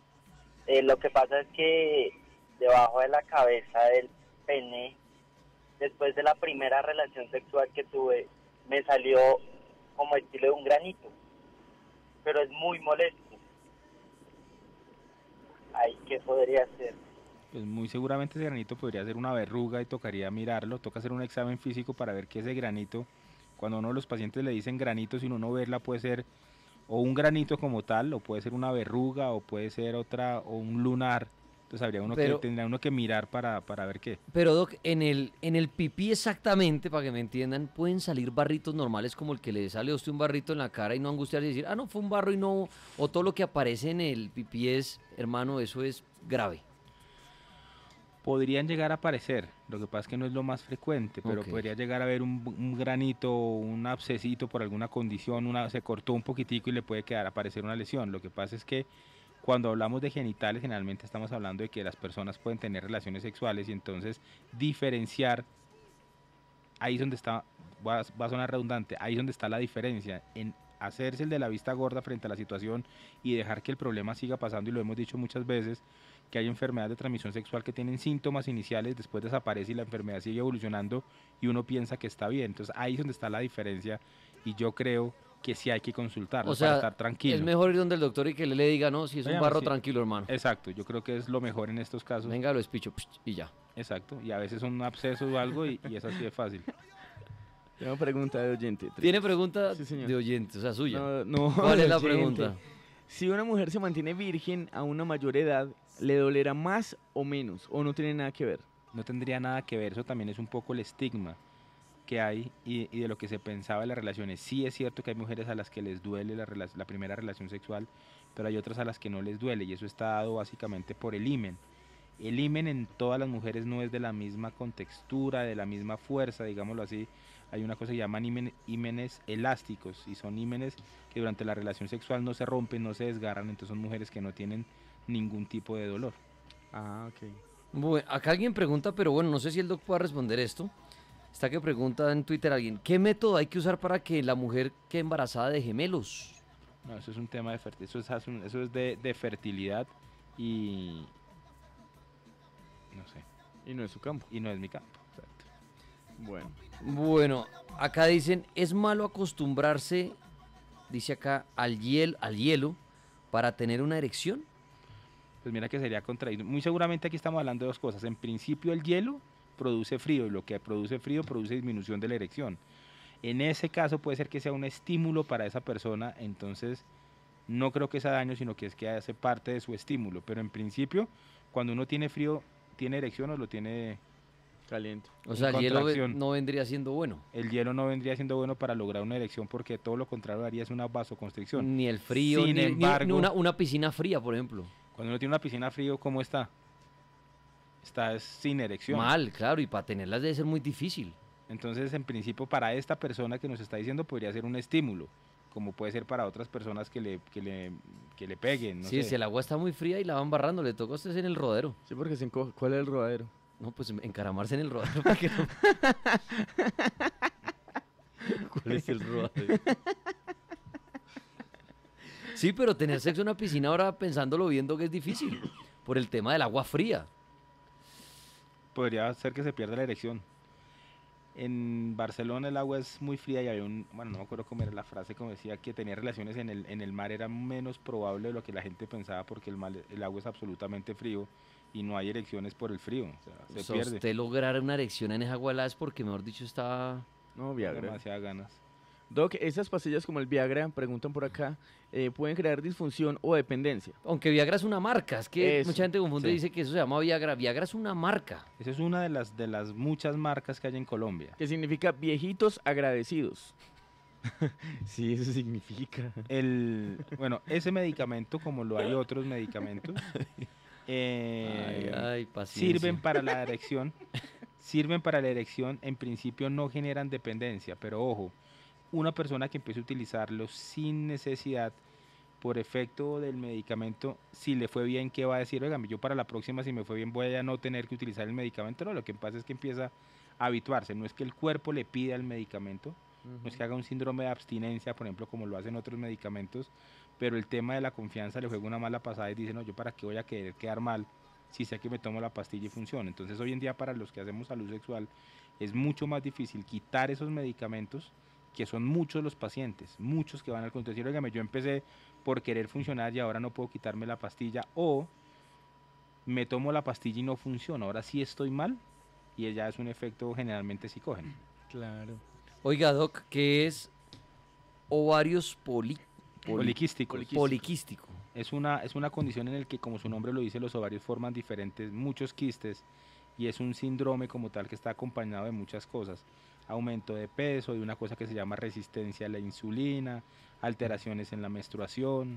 [SPEAKER 16] Eh, lo que pasa es que debajo de la cabeza del pene, después de la primera relación sexual que tuve, me salió como estilo de un granito, pero es muy molesto. Ay, ¿qué podría ser?
[SPEAKER 8] Pues muy seguramente ese granito podría ser una verruga y tocaría mirarlo. Toca hacer un examen físico para ver que ese granito, cuando a uno de los pacientes le dicen granito, sin uno verla, puede ser o un granito como tal, o puede ser una verruga, o puede ser otra, o un lunar. Entonces habría uno
[SPEAKER 2] Pero-
[SPEAKER 8] que tendría uno que mirar para, para ver qué.
[SPEAKER 2] Pero, Doc, en el, en el pipí exactamente, para que me entiendan, pueden salir barritos normales como el que le sale a usted un barrito en la cara y no angustiarse y decir, ah, no, fue un barro y no... O todo lo que aparece en el pipí es, hermano, eso es grave.
[SPEAKER 8] Podrían llegar a aparecer, lo que pasa es que no es lo más frecuente, pero
[SPEAKER 2] Ok.
[SPEAKER 8] podría llegar a haber un, un granito, un abscesito por alguna condición, una, se cortó un poquitico y le puede quedar aparecer una lesión. Lo que pasa es que cuando hablamos de genitales, generalmente estamos hablando de que las personas pueden tener relaciones sexuales y entonces diferenciar, ahí es donde está, va, a- va a sonar redundante, ahí es donde está la diferencia, en hacerse el de la vista gorda frente a la situación y dejar que el problema siga pasando, y lo hemos dicho muchas veces, que hay enfermedades de transmisión sexual que tienen síntomas iniciales, después desaparece y la enfermedad sigue evolucionando y uno piensa que está bien. Entonces ahí es donde está la diferencia y yo creo que sí hay que consultarlo
[SPEAKER 2] O sea,
[SPEAKER 8] para estar tranquilo.
[SPEAKER 2] es mejor ir donde el doctor y que le, le diga, no, si es un
[SPEAKER 8] Oigan,
[SPEAKER 2] barro,
[SPEAKER 8] sí.
[SPEAKER 2] tranquilo, hermano.
[SPEAKER 8] Exacto, yo creo que es lo mejor en estos casos.
[SPEAKER 2] Venga, lo espicho psh, y ya.
[SPEAKER 8] Exacto, y a veces un absceso o algo y, y es así de fácil.
[SPEAKER 4] Tengo pregunta de oyente.
[SPEAKER 2] ¿Tiene pregunta
[SPEAKER 4] Sí, señor.
[SPEAKER 2] de oyente, o sea, suya?
[SPEAKER 4] No, no,
[SPEAKER 2] ¿Cuál
[SPEAKER 4] de
[SPEAKER 2] es la
[SPEAKER 4] oyente.
[SPEAKER 2] pregunta?
[SPEAKER 4] Si una mujer se mantiene virgen a una mayor edad, ¿le dolerá más o menos? ¿O no tiene nada que ver?
[SPEAKER 8] No tendría nada que ver, eso también es un poco el estigma que hay y, y de lo que se pensaba de las relaciones. Sí es cierto que hay mujeres a las que les duele la, rela- la primera relación sexual, pero hay otras a las que no les duele, y eso está dado básicamente por el himen. El himen en todas las mujeres no es de la misma contextura, de la misma fuerza, digámoslo así. Hay una cosa que llaman himen, himenes elásticos, y son himenes que durante la relación sexual no se rompen, no se desgarran, entonces son mujeres que no tienen ningún tipo de dolor.
[SPEAKER 4] Ah, ok.
[SPEAKER 2] Bueno, acá alguien pregunta, pero bueno, no sé si el doc pueda responder esto. Está que pregunta en Twitter alguien, ¿qué método hay que usar para que la mujer quede embarazada de gemelos?
[SPEAKER 8] No, eso es un tema de fertilidad, eso es, un- eso es de, de fertilidad y... no sé.
[SPEAKER 4] Y no es su campo.
[SPEAKER 8] Y no es mi campo.
[SPEAKER 4] Bueno.
[SPEAKER 2] Bueno, acá dicen, ¿es malo acostumbrarse, dice acá, al hielo, al hielo para tener una erección?
[SPEAKER 8] Pues mira que sería contraído. Muy seguramente aquí estamos hablando de dos cosas. En principio el hielo produce frío y lo que produce frío produce disminución de la erección. En ese caso puede ser que sea un estímulo para esa persona, entonces no creo que sea daño, sino que es que hace parte de su estímulo. Pero en principio, cuando uno tiene frío, ¿tiene erección o lo tiene
[SPEAKER 4] caliente?
[SPEAKER 2] O sea,
[SPEAKER 8] en
[SPEAKER 2] el hielo ve-
[SPEAKER 8] contracción?
[SPEAKER 2] no vendría siendo bueno.
[SPEAKER 8] El hielo no vendría siendo bueno para lograr una erección porque todo lo contrario haría es una vasoconstricción.
[SPEAKER 2] Ni el frío,
[SPEAKER 8] Sin
[SPEAKER 2] ni, ni-
[SPEAKER 8] embargo,
[SPEAKER 2] ni una, una piscina fría, por ejemplo.
[SPEAKER 8] cuando uno tiene una piscina frío, ¿cómo está? Está sin erección.
[SPEAKER 2] Mal, claro, y para tenerlas debe ser muy difícil.
[SPEAKER 8] Entonces, en principio, para esta persona que nos está diciendo podría ser un estímulo, como puede ser para otras personas que le, que le, que le peguen. No
[SPEAKER 2] sí,
[SPEAKER 8] sé.
[SPEAKER 2] si el agua está muy fría y la van barrando, le toca a usted en el rodero.
[SPEAKER 4] Sí, porque se encoge. ¿Cuál es el rodadero?
[SPEAKER 2] No, pues encaramarse en el rodero. para que no- ¿Cuál es el rodadero? Sí, pero tener sexo en una piscina ahora pensándolo viendo que es difícil, por el tema del agua fría.
[SPEAKER 8] Podría ser que se pierda la erección. En Barcelona el agua es muy fría y había un, bueno, no me acuerdo cómo era la frase, como decía que tener relaciones en el, en el mar era menos probable de lo que la gente pensaba porque el, mar- el agua es absolutamente frío y no hay erecciones por el frío, o sea, se
[SPEAKER 2] O sea,
[SPEAKER 8] pierde.
[SPEAKER 2] usted lograr una erección en esa agua helada es porque, mejor dicho, está...
[SPEAKER 4] No, Viagra.
[SPEAKER 8] Demasiadas ganas.
[SPEAKER 4] Doc, esas pastillas como el Viagra, preguntan por acá, eh, pueden crear disfunción o dependencia.
[SPEAKER 2] Aunque Viagra es una marca, es que
[SPEAKER 4] Eso,
[SPEAKER 2] mucha gente confunde y
[SPEAKER 4] sí.
[SPEAKER 2] dice que eso se llama Viagra. Viagra es una marca.
[SPEAKER 8] Esa es una de las, de las muchas marcas que hay en Colombia.
[SPEAKER 4] Que significa viejitos agradecidos. Sí, eso significa.
[SPEAKER 8] El, bueno, ese medicamento, como lo hay otros medicamentos, eh,
[SPEAKER 2] Ay, ay, paciencia.
[SPEAKER 8] sirven para la erección. Sirven para la erección, en principio no generan dependencia, pero ojo, una persona que empiece a utilizarlo sin necesidad, por efecto del medicamento, si le fue bien, ¿qué va a decir? Oiga, yo para la próxima, si me fue bien, voy a no tener que utilizar el medicamento. No, lo que pasa es que empieza a habituarse. No es que el cuerpo le pida el medicamento, no es que haga un síndrome de abstinencia, por ejemplo, como lo hacen otros medicamentos, pero el tema de la confianza le juega una mala pasada y dice, no, yo para qué voy a querer quedar mal si sé que me tomo la pastilla y funciona. Entonces hoy en día para los que hacemos salud sexual es mucho más difícil quitar esos medicamentos, que son muchos los pacientes, muchos que van al consultorio y decir, oígame, yo empecé por querer funcionar y ahora no puedo quitarme la pastilla, o me tomo la pastilla y no funciona, ahora sí estoy mal, y ya es un efecto generalmente psicógeno.
[SPEAKER 4] Claro.
[SPEAKER 2] Oiga, Doc, ¿qué es ovarios poli... poli-
[SPEAKER 8] Poliquísticos.
[SPEAKER 2] Poliquístico.
[SPEAKER 8] Es una, es una condición en la que, como su nombre lo dice, los ovarios forman diferentes, muchos quistes, y es un síndrome como tal que está acompañado de muchas cosas. Aumento de peso, de una cosa que se llama resistencia a la insulina, alteraciones en la menstruación.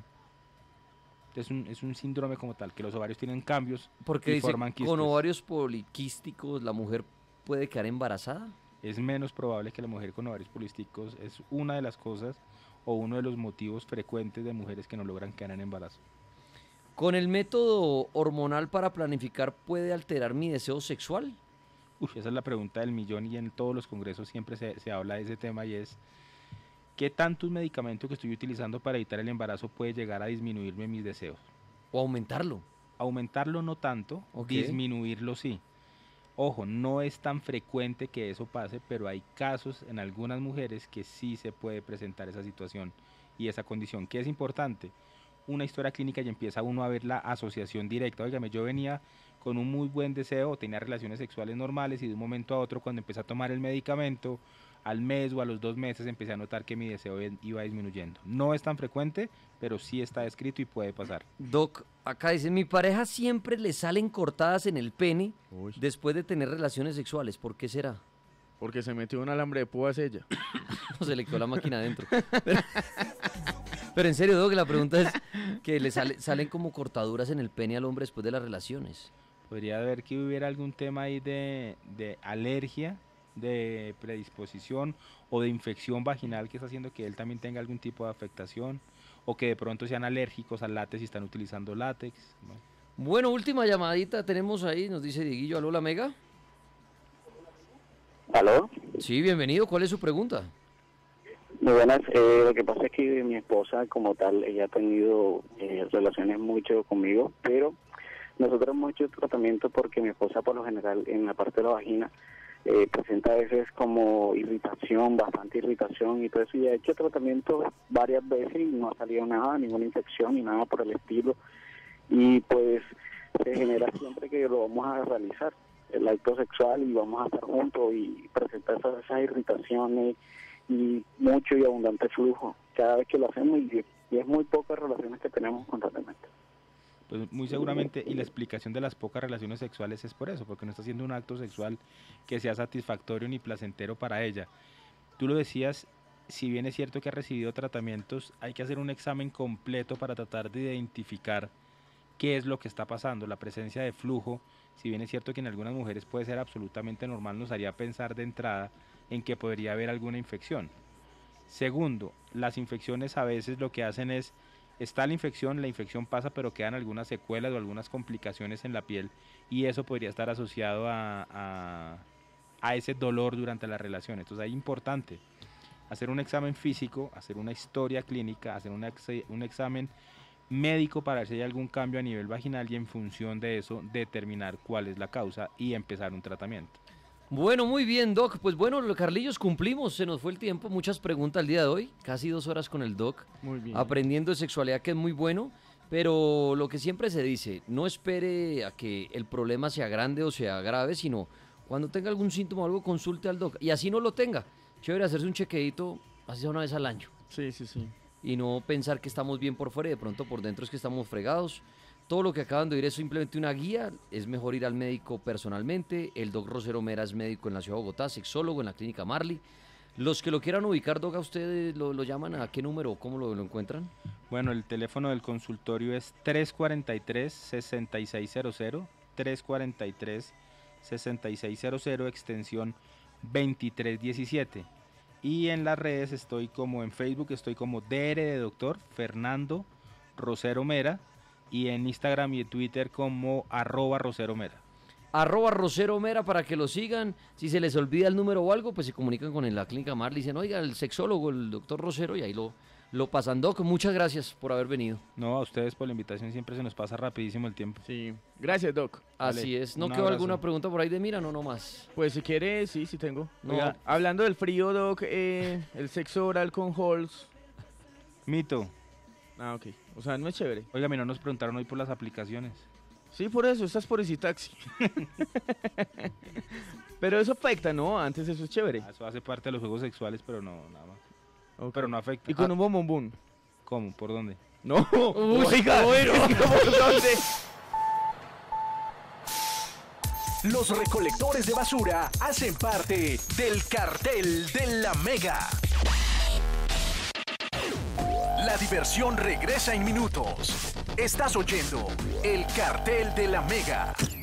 [SPEAKER 8] Es un, es un síndrome como tal, que los ovarios tienen cambios
[SPEAKER 2] Porque
[SPEAKER 8] y
[SPEAKER 2] dice,
[SPEAKER 8] forman quistes.
[SPEAKER 2] con ovarios poliquísticos la mujer puede quedar embarazada.
[SPEAKER 8] Es menos probable que la mujer con ovarios poliquísticos, es una de las cosas o uno de los motivos frecuentes de mujeres que no logran quedar en embarazo.
[SPEAKER 2] ¿Con el método hormonal para planificar puede alterar mi deseo sexual?
[SPEAKER 8] Uf, esa es la pregunta del millón y en todos los congresos siempre se, se habla de ese tema y es ¿qué tantos medicamentos que estoy utilizando para evitar el embarazo puede llegar a disminuirme mis deseos?
[SPEAKER 2] ¿O aumentarlo?
[SPEAKER 8] Aumentarlo no tanto,
[SPEAKER 2] Ok.
[SPEAKER 8] disminuirlo sí. Ojo, no es tan frecuente que eso pase, pero hay casos en algunas mujeres que sí se puede presentar esa situación y esa condición. ¿Qué es importante? Una historia clínica y empieza uno a ver la asociación directa. Óigame, yo venía con un muy buen deseo, tenía relaciones sexuales normales y de un momento a otro cuando empecé a tomar el medicamento, al mes o a los dos meses empecé a notar que mi deseo iba disminuyendo. No es tan frecuente, pero sí está descrito y puede pasar.
[SPEAKER 2] Doc, acá dice, mi pareja siempre le salen cortadas en el pene
[SPEAKER 4] Uy.
[SPEAKER 2] después de tener relaciones sexuales. ¿Por qué será?
[SPEAKER 4] Porque se metió un alambre de púas ella.
[SPEAKER 2] No, se le quedó la máquina adentro. Pero, pero en serio, Doc, la pregunta es que le sale, salen como cortaduras en el pene al hombre después de las relaciones.
[SPEAKER 8] Podría haber que hubiera algún tema ahí de, de alergia, de predisposición o de infección vaginal que está haciendo que él también tenga algún tipo de afectación, o que de pronto sean alérgicos al látex y están utilizando látex, ¿no?
[SPEAKER 2] Bueno, última llamadita tenemos ahí, nos dice Dieguillo. ¿Aló, la Mega?
[SPEAKER 17] ¿Aló?
[SPEAKER 2] Sí, bienvenido. ¿Cuál es su pregunta?
[SPEAKER 17] Muy buenas. Eh, lo que pasa es que mi esposa, como tal, ella ha tenido eh, relaciones mucho conmigo, pero nosotros hemos hecho tratamiento porque mi esposa, por lo general, en la parte de la vagina, eh, presenta a veces como irritación, bastante irritación y todo eso. Y ha hecho tratamiento varias veces y no ha salido nada, ninguna infección ni nada por el estilo. Y pues se genera siempre que lo vamos a realizar el acto sexual y vamos a estar juntos y presentar esas, esas irritaciones y mucho y abundante flujo cada vez que lo hacemos, y, y es muy pocas relaciones que tenemos constantemente.
[SPEAKER 8] Pues muy seguramente, y la explicación de las pocas relaciones sexuales es por eso, porque no está haciendo un acto sexual que sea satisfactorio ni placentero para ella. Tú lo decías, si bien es cierto que ha recibido tratamientos, hay que hacer un examen completo para tratar de identificar qué es lo que está pasando. La presencia de flujo, si bien es cierto que en algunas mujeres puede ser absolutamente normal, nos haría pensar de entrada en que podría haber alguna infección. Segundo, las infecciones a veces lo que hacen es, está la infección, la infección pasa, pero quedan algunas secuelas o algunas complicaciones en la piel, y eso podría estar asociado a, a, a ese dolor durante la relación. Entonces es importante hacer un examen físico, hacer una historia clínica, hacer una, un examen médico para ver si hay algún cambio a nivel vaginal, y en función de eso determinar cuál es la causa y empezar un tratamiento.
[SPEAKER 2] Bueno, muy bien, Doc. Pues bueno, Carlillos, cumplimos, se nos fue el tiempo. Muchas preguntas el día de hoy, casi dos horas con el Doc.
[SPEAKER 4] Muy bien.
[SPEAKER 2] Aprendiendo de sexualidad, que es muy bueno. Pero lo que siempre se dice, no espere a que el problema sea grande o sea grave, sino cuando tenga algún síntoma o algo, consulte al Doc. Y así no lo tenga, chévere hacerse un chequeito, así sea una vez al año.
[SPEAKER 4] Sí, sí, sí.
[SPEAKER 2] Y no pensar que estamos bien por fuera y de pronto por dentro es que estamos fregados. Todo lo que acaban de oír es simplemente una guía. Es mejor ir al médico personalmente. El Doc Rosero Mera es médico en la ciudad de Bogotá, sexólogo en la clínica Marley. Los que lo quieran ubicar, Doc, ¿a ustedes lo, lo llaman a qué número o cómo lo, lo encuentran?
[SPEAKER 8] Bueno, el teléfono del consultorio es tres cuatro tres, seis seis cero cero, tres cuatro tres, seis seis cero cero, extensión veintitrés diecisiete. Y en las redes estoy como en Facebook, estoy como D R de Doctor Fernando Rosero Mera, y en Instagram y en Twitter como arroba Rosero Mera.
[SPEAKER 2] Arroba Rosero Mera para que lo sigan. Si se les olvida el número o algo, pues se comunican con la clínica Marley y dicen, oiga, el sexólogo, el doctor Rosero, y ahí lo, lo pasan. Doc, muchas gracias por haber venido.
[SPEAKER 8] No, a ustedes por la invitación, siempre se nos pasa rapidísimo el tiempo.
[SPEAKER 4] Sí, gracias, Doc.
[SPEAKER 2] Así
[SPEAKER 4] Vale.
[SPEAKER 2] es. ¿No
[SPEAKER 4] Un
[SPEAKER 2] quedó
[SPEAKER 4] abrazo.
[SPEAKER 2] alguna pregunta por ahí de mira? No, no más.
[SPEAKER 4] Pues si quiere, sí, sí tengo.
[SPEAKER 2] No.
[SPEAKER 4] Oiga, hablando del frío, Doc, eh, el sexo oral con Halls.
[SPEAKER 8] Mito.
[SPEAKER 4] Ah, ok. O sea, no es chévere.
[SPEAKER 8] Oiga, no nos preguntaron hoy por las aplicaciones.
[SPEAKER 4] Sí, por eso, estás por Easy Taxi. Pero eso afecta, ¿no? Antes eso es chévere.
[SPEAKER 8] Eso hace parte de los juegos sexuales, pero no, nada más. Okay. Pero no afecta.
[SPEAKER 4] ¿Y con
[SPEAKER 8] ah.
[SPEAKER 4] un bombón boom?
[SPEAKER 8] ¿Cómo? ¿Por dónde?
[SPEAKER 4] No.
[SPEAKER 2] Uy,
[SPEAKER 4] oiga,
[SPEAKER 2] bueno.
[SPEAKER 4] ¿por dónde?
[SPEAKER 5] Los recolectores de basura hacen parte del cartel de la Mega. La diversión regresa en minutos. Estás oyendo el cartel de la Mega.